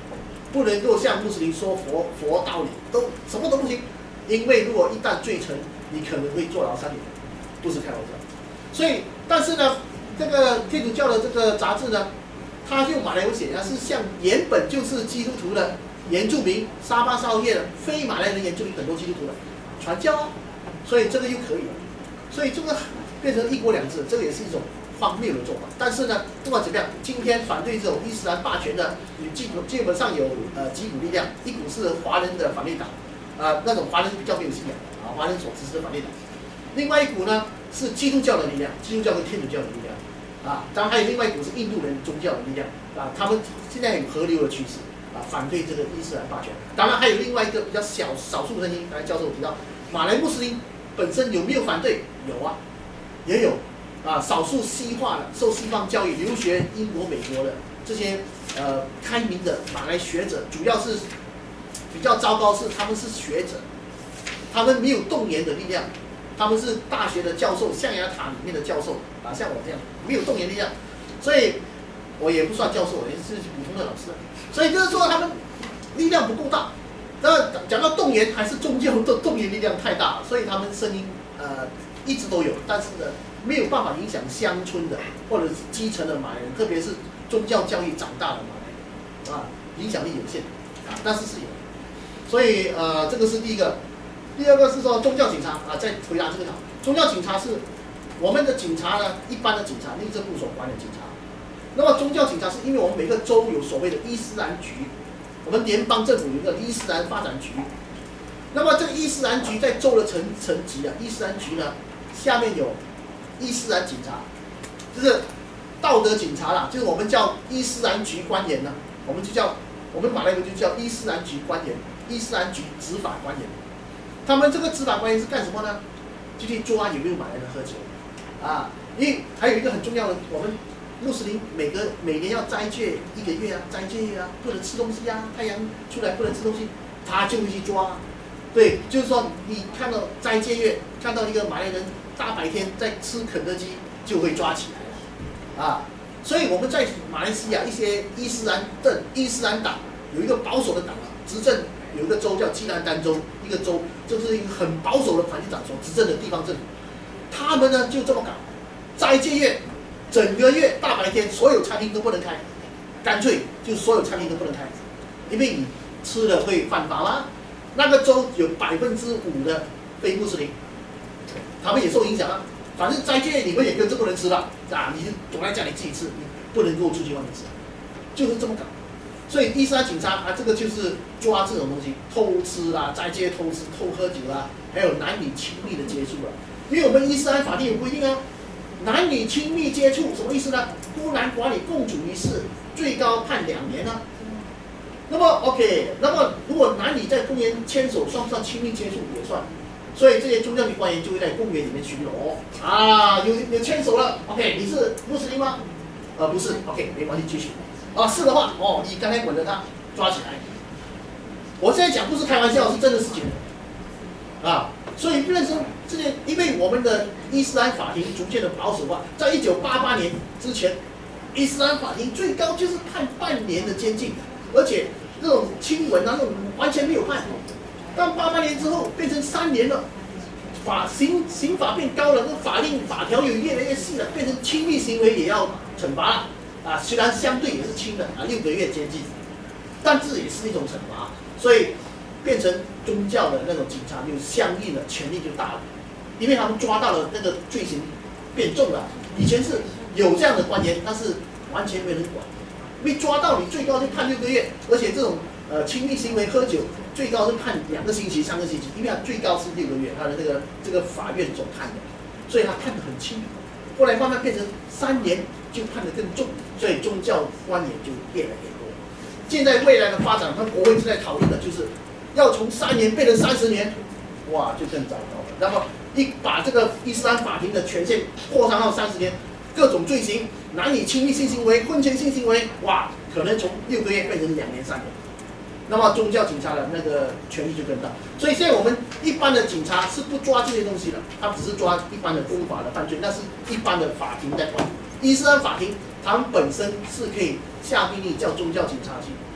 不能够向穆斯林说佛佛道理，都什么都不行，因为如果一旦罪成，你可能会坐牢三年，不是开玩笑。所以，但是呢，这个天主教的这个杂志呢，它用马来文写，它是向原本就是基督徒的原住民沙巴沙叶的非马来人原住民很多基督徒的传教啊，所以这个又可以了。所以这个变成一国两制，这个也是一种荒谬的做法。但是呢，不管怎么样，今天反对这种伊斯兰霸权的，基基本上有呃几股力量，一股是华人的反对党，啊、呃，那种华人比较没有信仰啊，华人所支持的反对党。另外一股呢是基督教的力量，基督教跟天主教的力量，啊，当然还有另外一股是印度人宗教的力量，啊，他们现在有合流的趋势，啊，反对这个伊斯兰霸权。当然还有另外一个比较小少数声音，刚才教授提到，马来穆斯林本身有没有反对？有啊，也有。啊，少数西化的、受西方教育、留学英国、美国的这些呃开明的马来学者，主要是比较糟糕，是他们是学者，他们没有动员的力量，他们是大学的教授、象牙塔里面的教授啊，像我这样没有动员力量，所以我也不算教授，我也是普通的老师，所以就是说他们力量不够大。那讲到动员，还是宗教的动员力量太大，所以他们声音呃一直都有，但是呢，没有办法影响乡村的或者是基层的马来人，特别是宗教教育长大的马来人，啊，影响力有限，啊，但是是有。所以呃，这个是第一个。第二个是说宗教警察啊，再回答这个好，宗教警察是我们的警察呢，一般的警察，内政部所管的警察。那么宗教警察是因为我们每个州有所谓的伊斯兰局，我们联邦政府有一个伊斯兰发展局。那么这个伊斯兰局在州的层层级啊，伊斯兰局呢下面有伊斯兰警察，就是道德警察啦，就是我们叫伊斯兰局官员呢，我们就叫我们马来文就叫伊斯兰局官员，伊斯兰局执法官员。他们这个执法官员是干什么呢？就去抓有没有马来人喝酒，啊，因为还有一个很重要的，我们穆斯林每个每年要斋戒一个月啊，斋戒月啊，不能吃东西啊，太阳出来不能吃东西，他就会去抓。对，就是说你看到斋戒月，看到一个马来人大白天在吃肯德基，就会抓起来了，啊，所以我们在马来西亚一些伊斯兰的伊斯兰党有一个保守的党啊，执政有一个州叫基兰丹州，一个州就是一个很保守的反对党所执政的地方政府，他们呢就这么搞，斋戒月整个月大白天所有餐厅都不能开，干脆就所有餐厅都不能开，因为你吃了会犯法吗？那个州有百分之五的非穆斯林，他们也受影响啊。反正斋戒你们也跟着不能吃了啊，你就躲在家里自己吃，你不能够出去外面吃，就是这么搞。所以伊斯兰警察啊，这个就是抓这种东西，偷吃啦、斋戒偷吃、偷喝酒啦，还有男女亲密的接触啦。因为我们伊斯兰法定有规定啊，男女亲密接触什么意思呢？孤男寡女共处一室，最高判两年啊。那么 OK， 那么如果男女在公园牵手，算不算亲密接触？也算。所以这些宗教局官员就会在公园里面巡逻啊，有有牵手了 ，OK， 你是穆斯林吗？呃，不是 ，OK， 没关系，继续。啊，是的话，哦，你刚才吻了他，抓起来。我现在讲不是开玩笑，是真的事情。啊，所以变成这些，因为我们的伊斯兰法庭逐渐的保守化，在一九八八年之前，伊斯兰法庭最高就是判半年的监禁，而且这种亲吻啊，那种完全没有判。但八八年之后变成三年了，法刑刑法变高了，那法令法条也越来越细了，变成亲密行为也要惩罚了。啊，虽然相对也是轻的啊，六个月监禁，但这也是一种惩罚，所以变成宗教的那种警察就相应的权力就大了，因为他们抓到了那个罪行变重了。以前是有这样的官员，但是完全没人管，被抓到你最高就判六个月，而且这种呃亲密行为喝酒最高是判两个星期、三个星期，因为他最高是六个月，他的那个这个法院所判的，所以他判得很轻。后来慢慢变成三年就判得更重，所以宗教官员就越来越多。现在未来的发展，他们国会正在讨论的就是要从三年变成三十年，哇，就更糟糕了。那么一把这个伊斯兰法庭的权限扩张到三十年，各种罪行，男女亲密性行为、婚前性行为，哇，可能从六个月变成两年、三年。那么宗教警察的那个权力就更大，所以现在我们一般的警察是不抓这些东西的，他只是抓一般的公法的犯罪，那是一般的法庭在管。伊斯兰法庭他们本身是可以下命令叫宗教警察去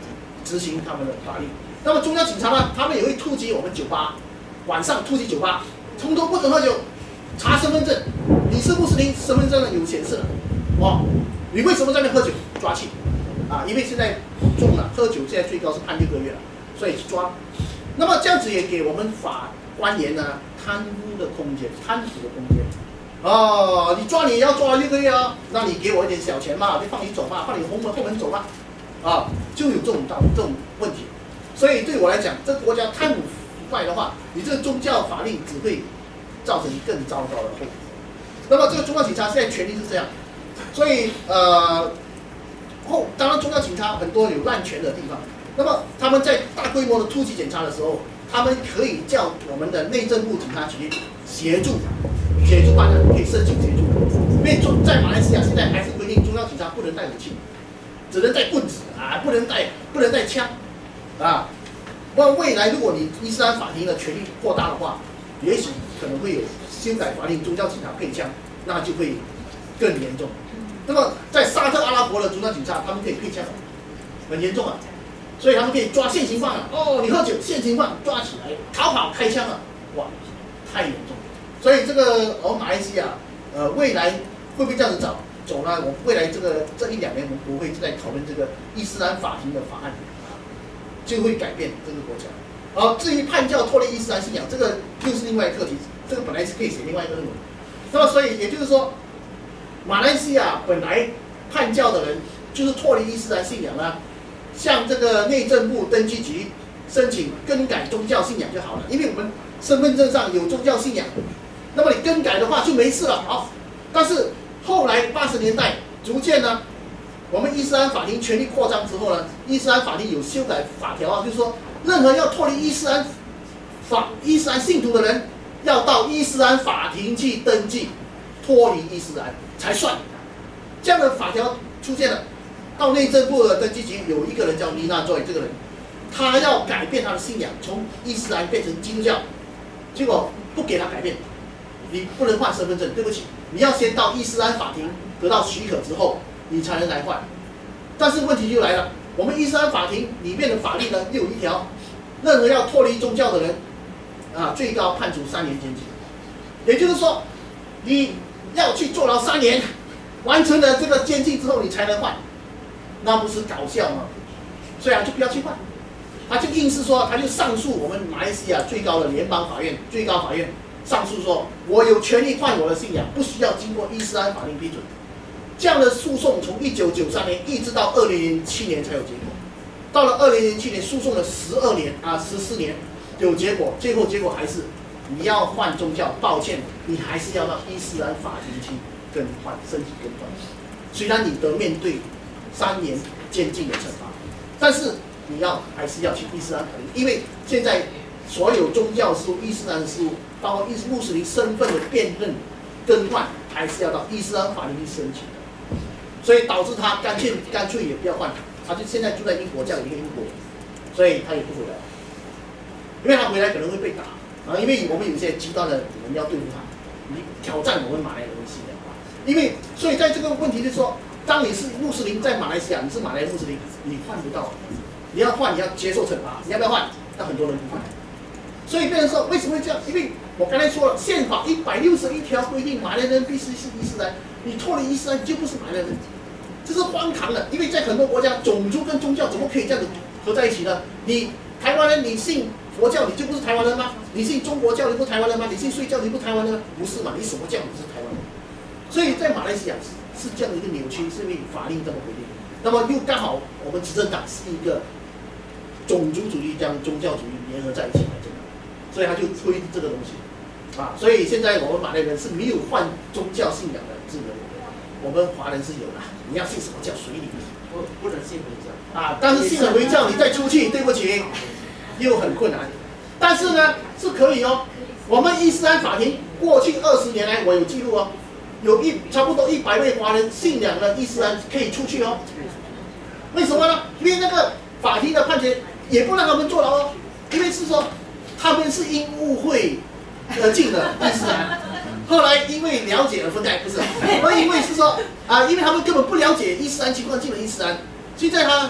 执行他们的法律。那么宗教警察呢，他们也会突击我们酒吧，晚上突击酒吧，从头不准喝酒，查身份证，你是穆斯林，身份证上有显示的，哇，你为什么在那喝酒？抓去，啊，因为现在重了，喝酒现在最高是判六个月了，所以去抓。那么这样子也给我们法官员呢贪污的空间，贪腐的空间。哦，你抓你也要抓六个月啊，那你给我一点小钱嘛，就放你走嘛，放你后门后门走嘛，啊，就有这种这种问题。所以对我来讲，这个国家贪腐腐败的话，你这个宗教法令只会造成更糟糕的后果。那么这个宗教警察现在权力是这样，所以呃后当然宗教警察很多有滥权的地方，那么他们在大规模的突击检查的时候，他们可以叫我们的内政部警察局协助协助办案，可以申请协助，因为在马来西亚现在还是规定宗教警察不能带武器，只能带棍子啊，不能带不能带枪。啊，那未来如果你伊斯兰法庭的权力扩大的话，也许可能会有修改法令，宗教警察配枪，那就会更严重。那么在沙特阿拉伯的宗教警察，他们可以配枪，很严重啊，所以他们可以抓现行犯啊。哦，你喝酒，现行犯抓起来，逃跑开枪啊，哇，太严重了。所以这个我们马来西亚，呃，未来会不会这样子走走呢？我未来这个这一两年，我们国会正在讨论这个伊斯兰法庭的法案。就会改变这个国家。而至于叛教脱离伊斯兰信仰，这个又是另外一个课题，这个本来是可以写另外一个论文。那么，所以也就是说，马来西亚本来叛教的人就是脱离伊斯兰信仰呢，向这个内政部登记局申请更改宗教信仰就好了，因为我们身份证上有宗教信仰，那么你更改的话就没事了。好，但是后来八十年代逐渐呢。我们伊斯兰法庭权力扩张之后呢，伊斯兰法庭有修改法条啊，就是说，任何要脱离伊斯兰法伊斯兰信徒的人，要到伊斯兰法庭去登记，脱离伊斯兰才算。这样的法条出现了，到内政部的登记局有一个人叫尼纳佐伊，这个人，他要改变他的信仰，从伊斯兰变成基督教，结果不给他改变，你不能换身份证，对不起，你要先到伊斯兰法庭得到许可之后。你才能来换，但是问题就来了，我们伊斯兰法庭里面的法律呢，又有一条，任何要脱离宗教的人，啊，最高判处三年监禁。也就是说，你要去坐牢三年，完成了这个监禁之后，你才能换，那不是搞笑吗？所以啊，就不要去换。他就硬是说，他就上诉我们马来西亚最高的联邦法院、最高法院上诉说，我有权利换我的信仰，不需要经过伊斯兰法令批准。这样的诉讼从一九九三年一直到二零零七年才有结果，到了二零零七年诉讼了十二年啊十四年有结果，最后结果还是你要换宗教，抱歉，你还是要到伊斯兰法庭去更换申请更换。虽然你得面对三年监禁的惩罚，但是你要还是要去伊斯兰法庭，因为现在所有宗教事务、伊斯兰的事务，包括伊斯穆斯林身份的辨认更换，还是要到伊斯兰法庭去申请。所以导致他干脆干脆也不要换，他就现在住在英国，叫一个英国，所以他也不回来，因为他回来可能会被打啊，因为我们有些极端的人要对付他，你挑战我们马来人的信仰，因为所以在这个问题就是说，当你是穆斯林在马来西亚，你是马来穆斯林，你换不到，你要换你要接受惩罚，你要不要换？那很多人不换，所以变成说为什么会这样？因为我刚才说了，宪法一百六十一条规定，马来人必须是伊斯兰，你脱离伊斯兰，你就不是马来人。这是荒唐的，因为在很多国家，种族跟宗教怎么可以这样子合在一起呢？你台湾人，你信佛教，你就不是台湾人吗？你信中国教，你不是台湾人吗？你信睡教，你不是台湾人吗？不是嘛？你什么教你是台湾人？所以在马来西亚是是这样的一个扭曲，是因为法令这么规定。那么又刚好我们执政党是一个种族主义将宗教主义联合在一起的政党，所以他就推这个东西啊。所以现在我们马来人是没有换宗教信仰的自由。我们华人是有的，你要信什么教随你， 不不能信回教啊！但是信了回教，你再出去，对不起，又很困难。但是呢，是可以哦。我们伊斯兰法庭过去二十年来，我有记录哦，有一差不多一百位华人信仰了伊斯兰可以出去哦。为什么呢？因为那个法庭的判决也不让他们坐牢哦，因为是说他们是因误会而进了伊斯兰。后来因为了解而分开，不是？而因为是说啊，因为他们根本不了解伊斯兰情况进了伊斯兰，所以在他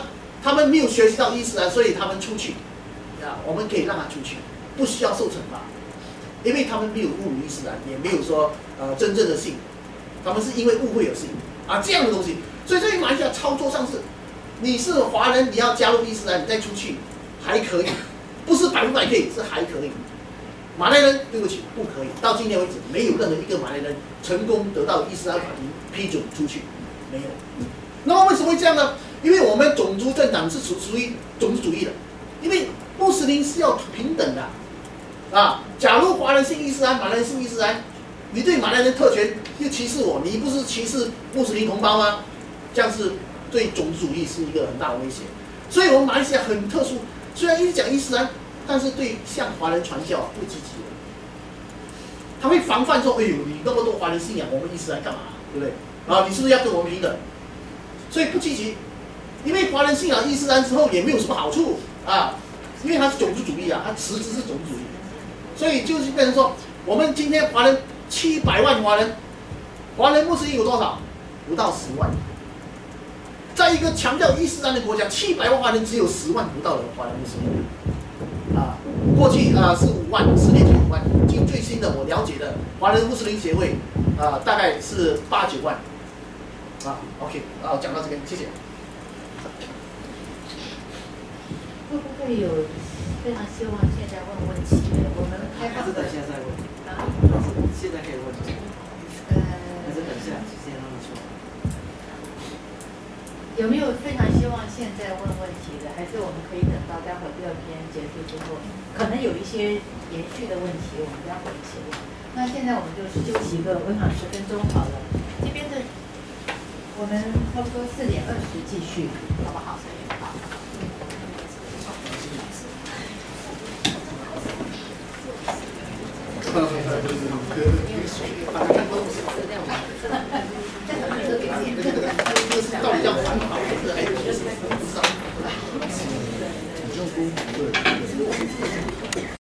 他们没有学习到伊斯兰，所以他们出去，啊，我们可以让他出去，不需要受惩罚，因为他们没有侮辱伊斯兰，也没有说呃真正的信，他们是因为误会而信啊这样的东西。所以在马来西亚操作上是，你是华人，你要加入伊斯兰，你再出去还可以，不是百分百可以，是还可以。马来人对不起，不可以。到今天为止，没有任何一个马来人成功得到伊斯兰法庭批准出去，没有。那么为什么会这样呢？因为我们种族政党是属属于种族主义的，因为穆斯林是要平等的，啊，假如华人信伊斯兰，马来人信伊斯兰，你对马来人特权又歧视我，你不是歧视穆斯林同胞吗？这样是对种族主义是一个很大的威胁。所以我们马来西亚很特殊，虽然一直讲伊斯兰，但是对向华人传教不积极的，他会防范说：“哎呦，你那么多华人信仰我们伊斯兰干嘛？对不对？啊，你是不是要跟我们平等？”所以不积极，因为华人信仰伊斯兰之后也没有什么好处啊，因为它是种族主义啊，它实质是种族主义，所以就是变成说，我们今天华人七百万华人，华人穆斯林有多少？不到十万。在一个强调伊斯兰的国家，七百万华人只有十万不到的华人穆斯林啊。过去啊是五万，十年前五万，今最新的我了解的华人穆斯林协会啊，大概是八九万。啊 ，OK， 啊，讲到这边，谢谢。 会不会有非常希望现在问问题？我们开放的现在问啊， 现在可以问。 呃， 还是等一下，先让他说。 有没有非常希望现在问问题的？还是我们可以等到待会儿第二篇结束之后，可能有一些延续的问题，我们待会儿一起问。那现在我们就是休息个，我想十分钟好了。这边的。我们差不多四点二十继续，好不好？好。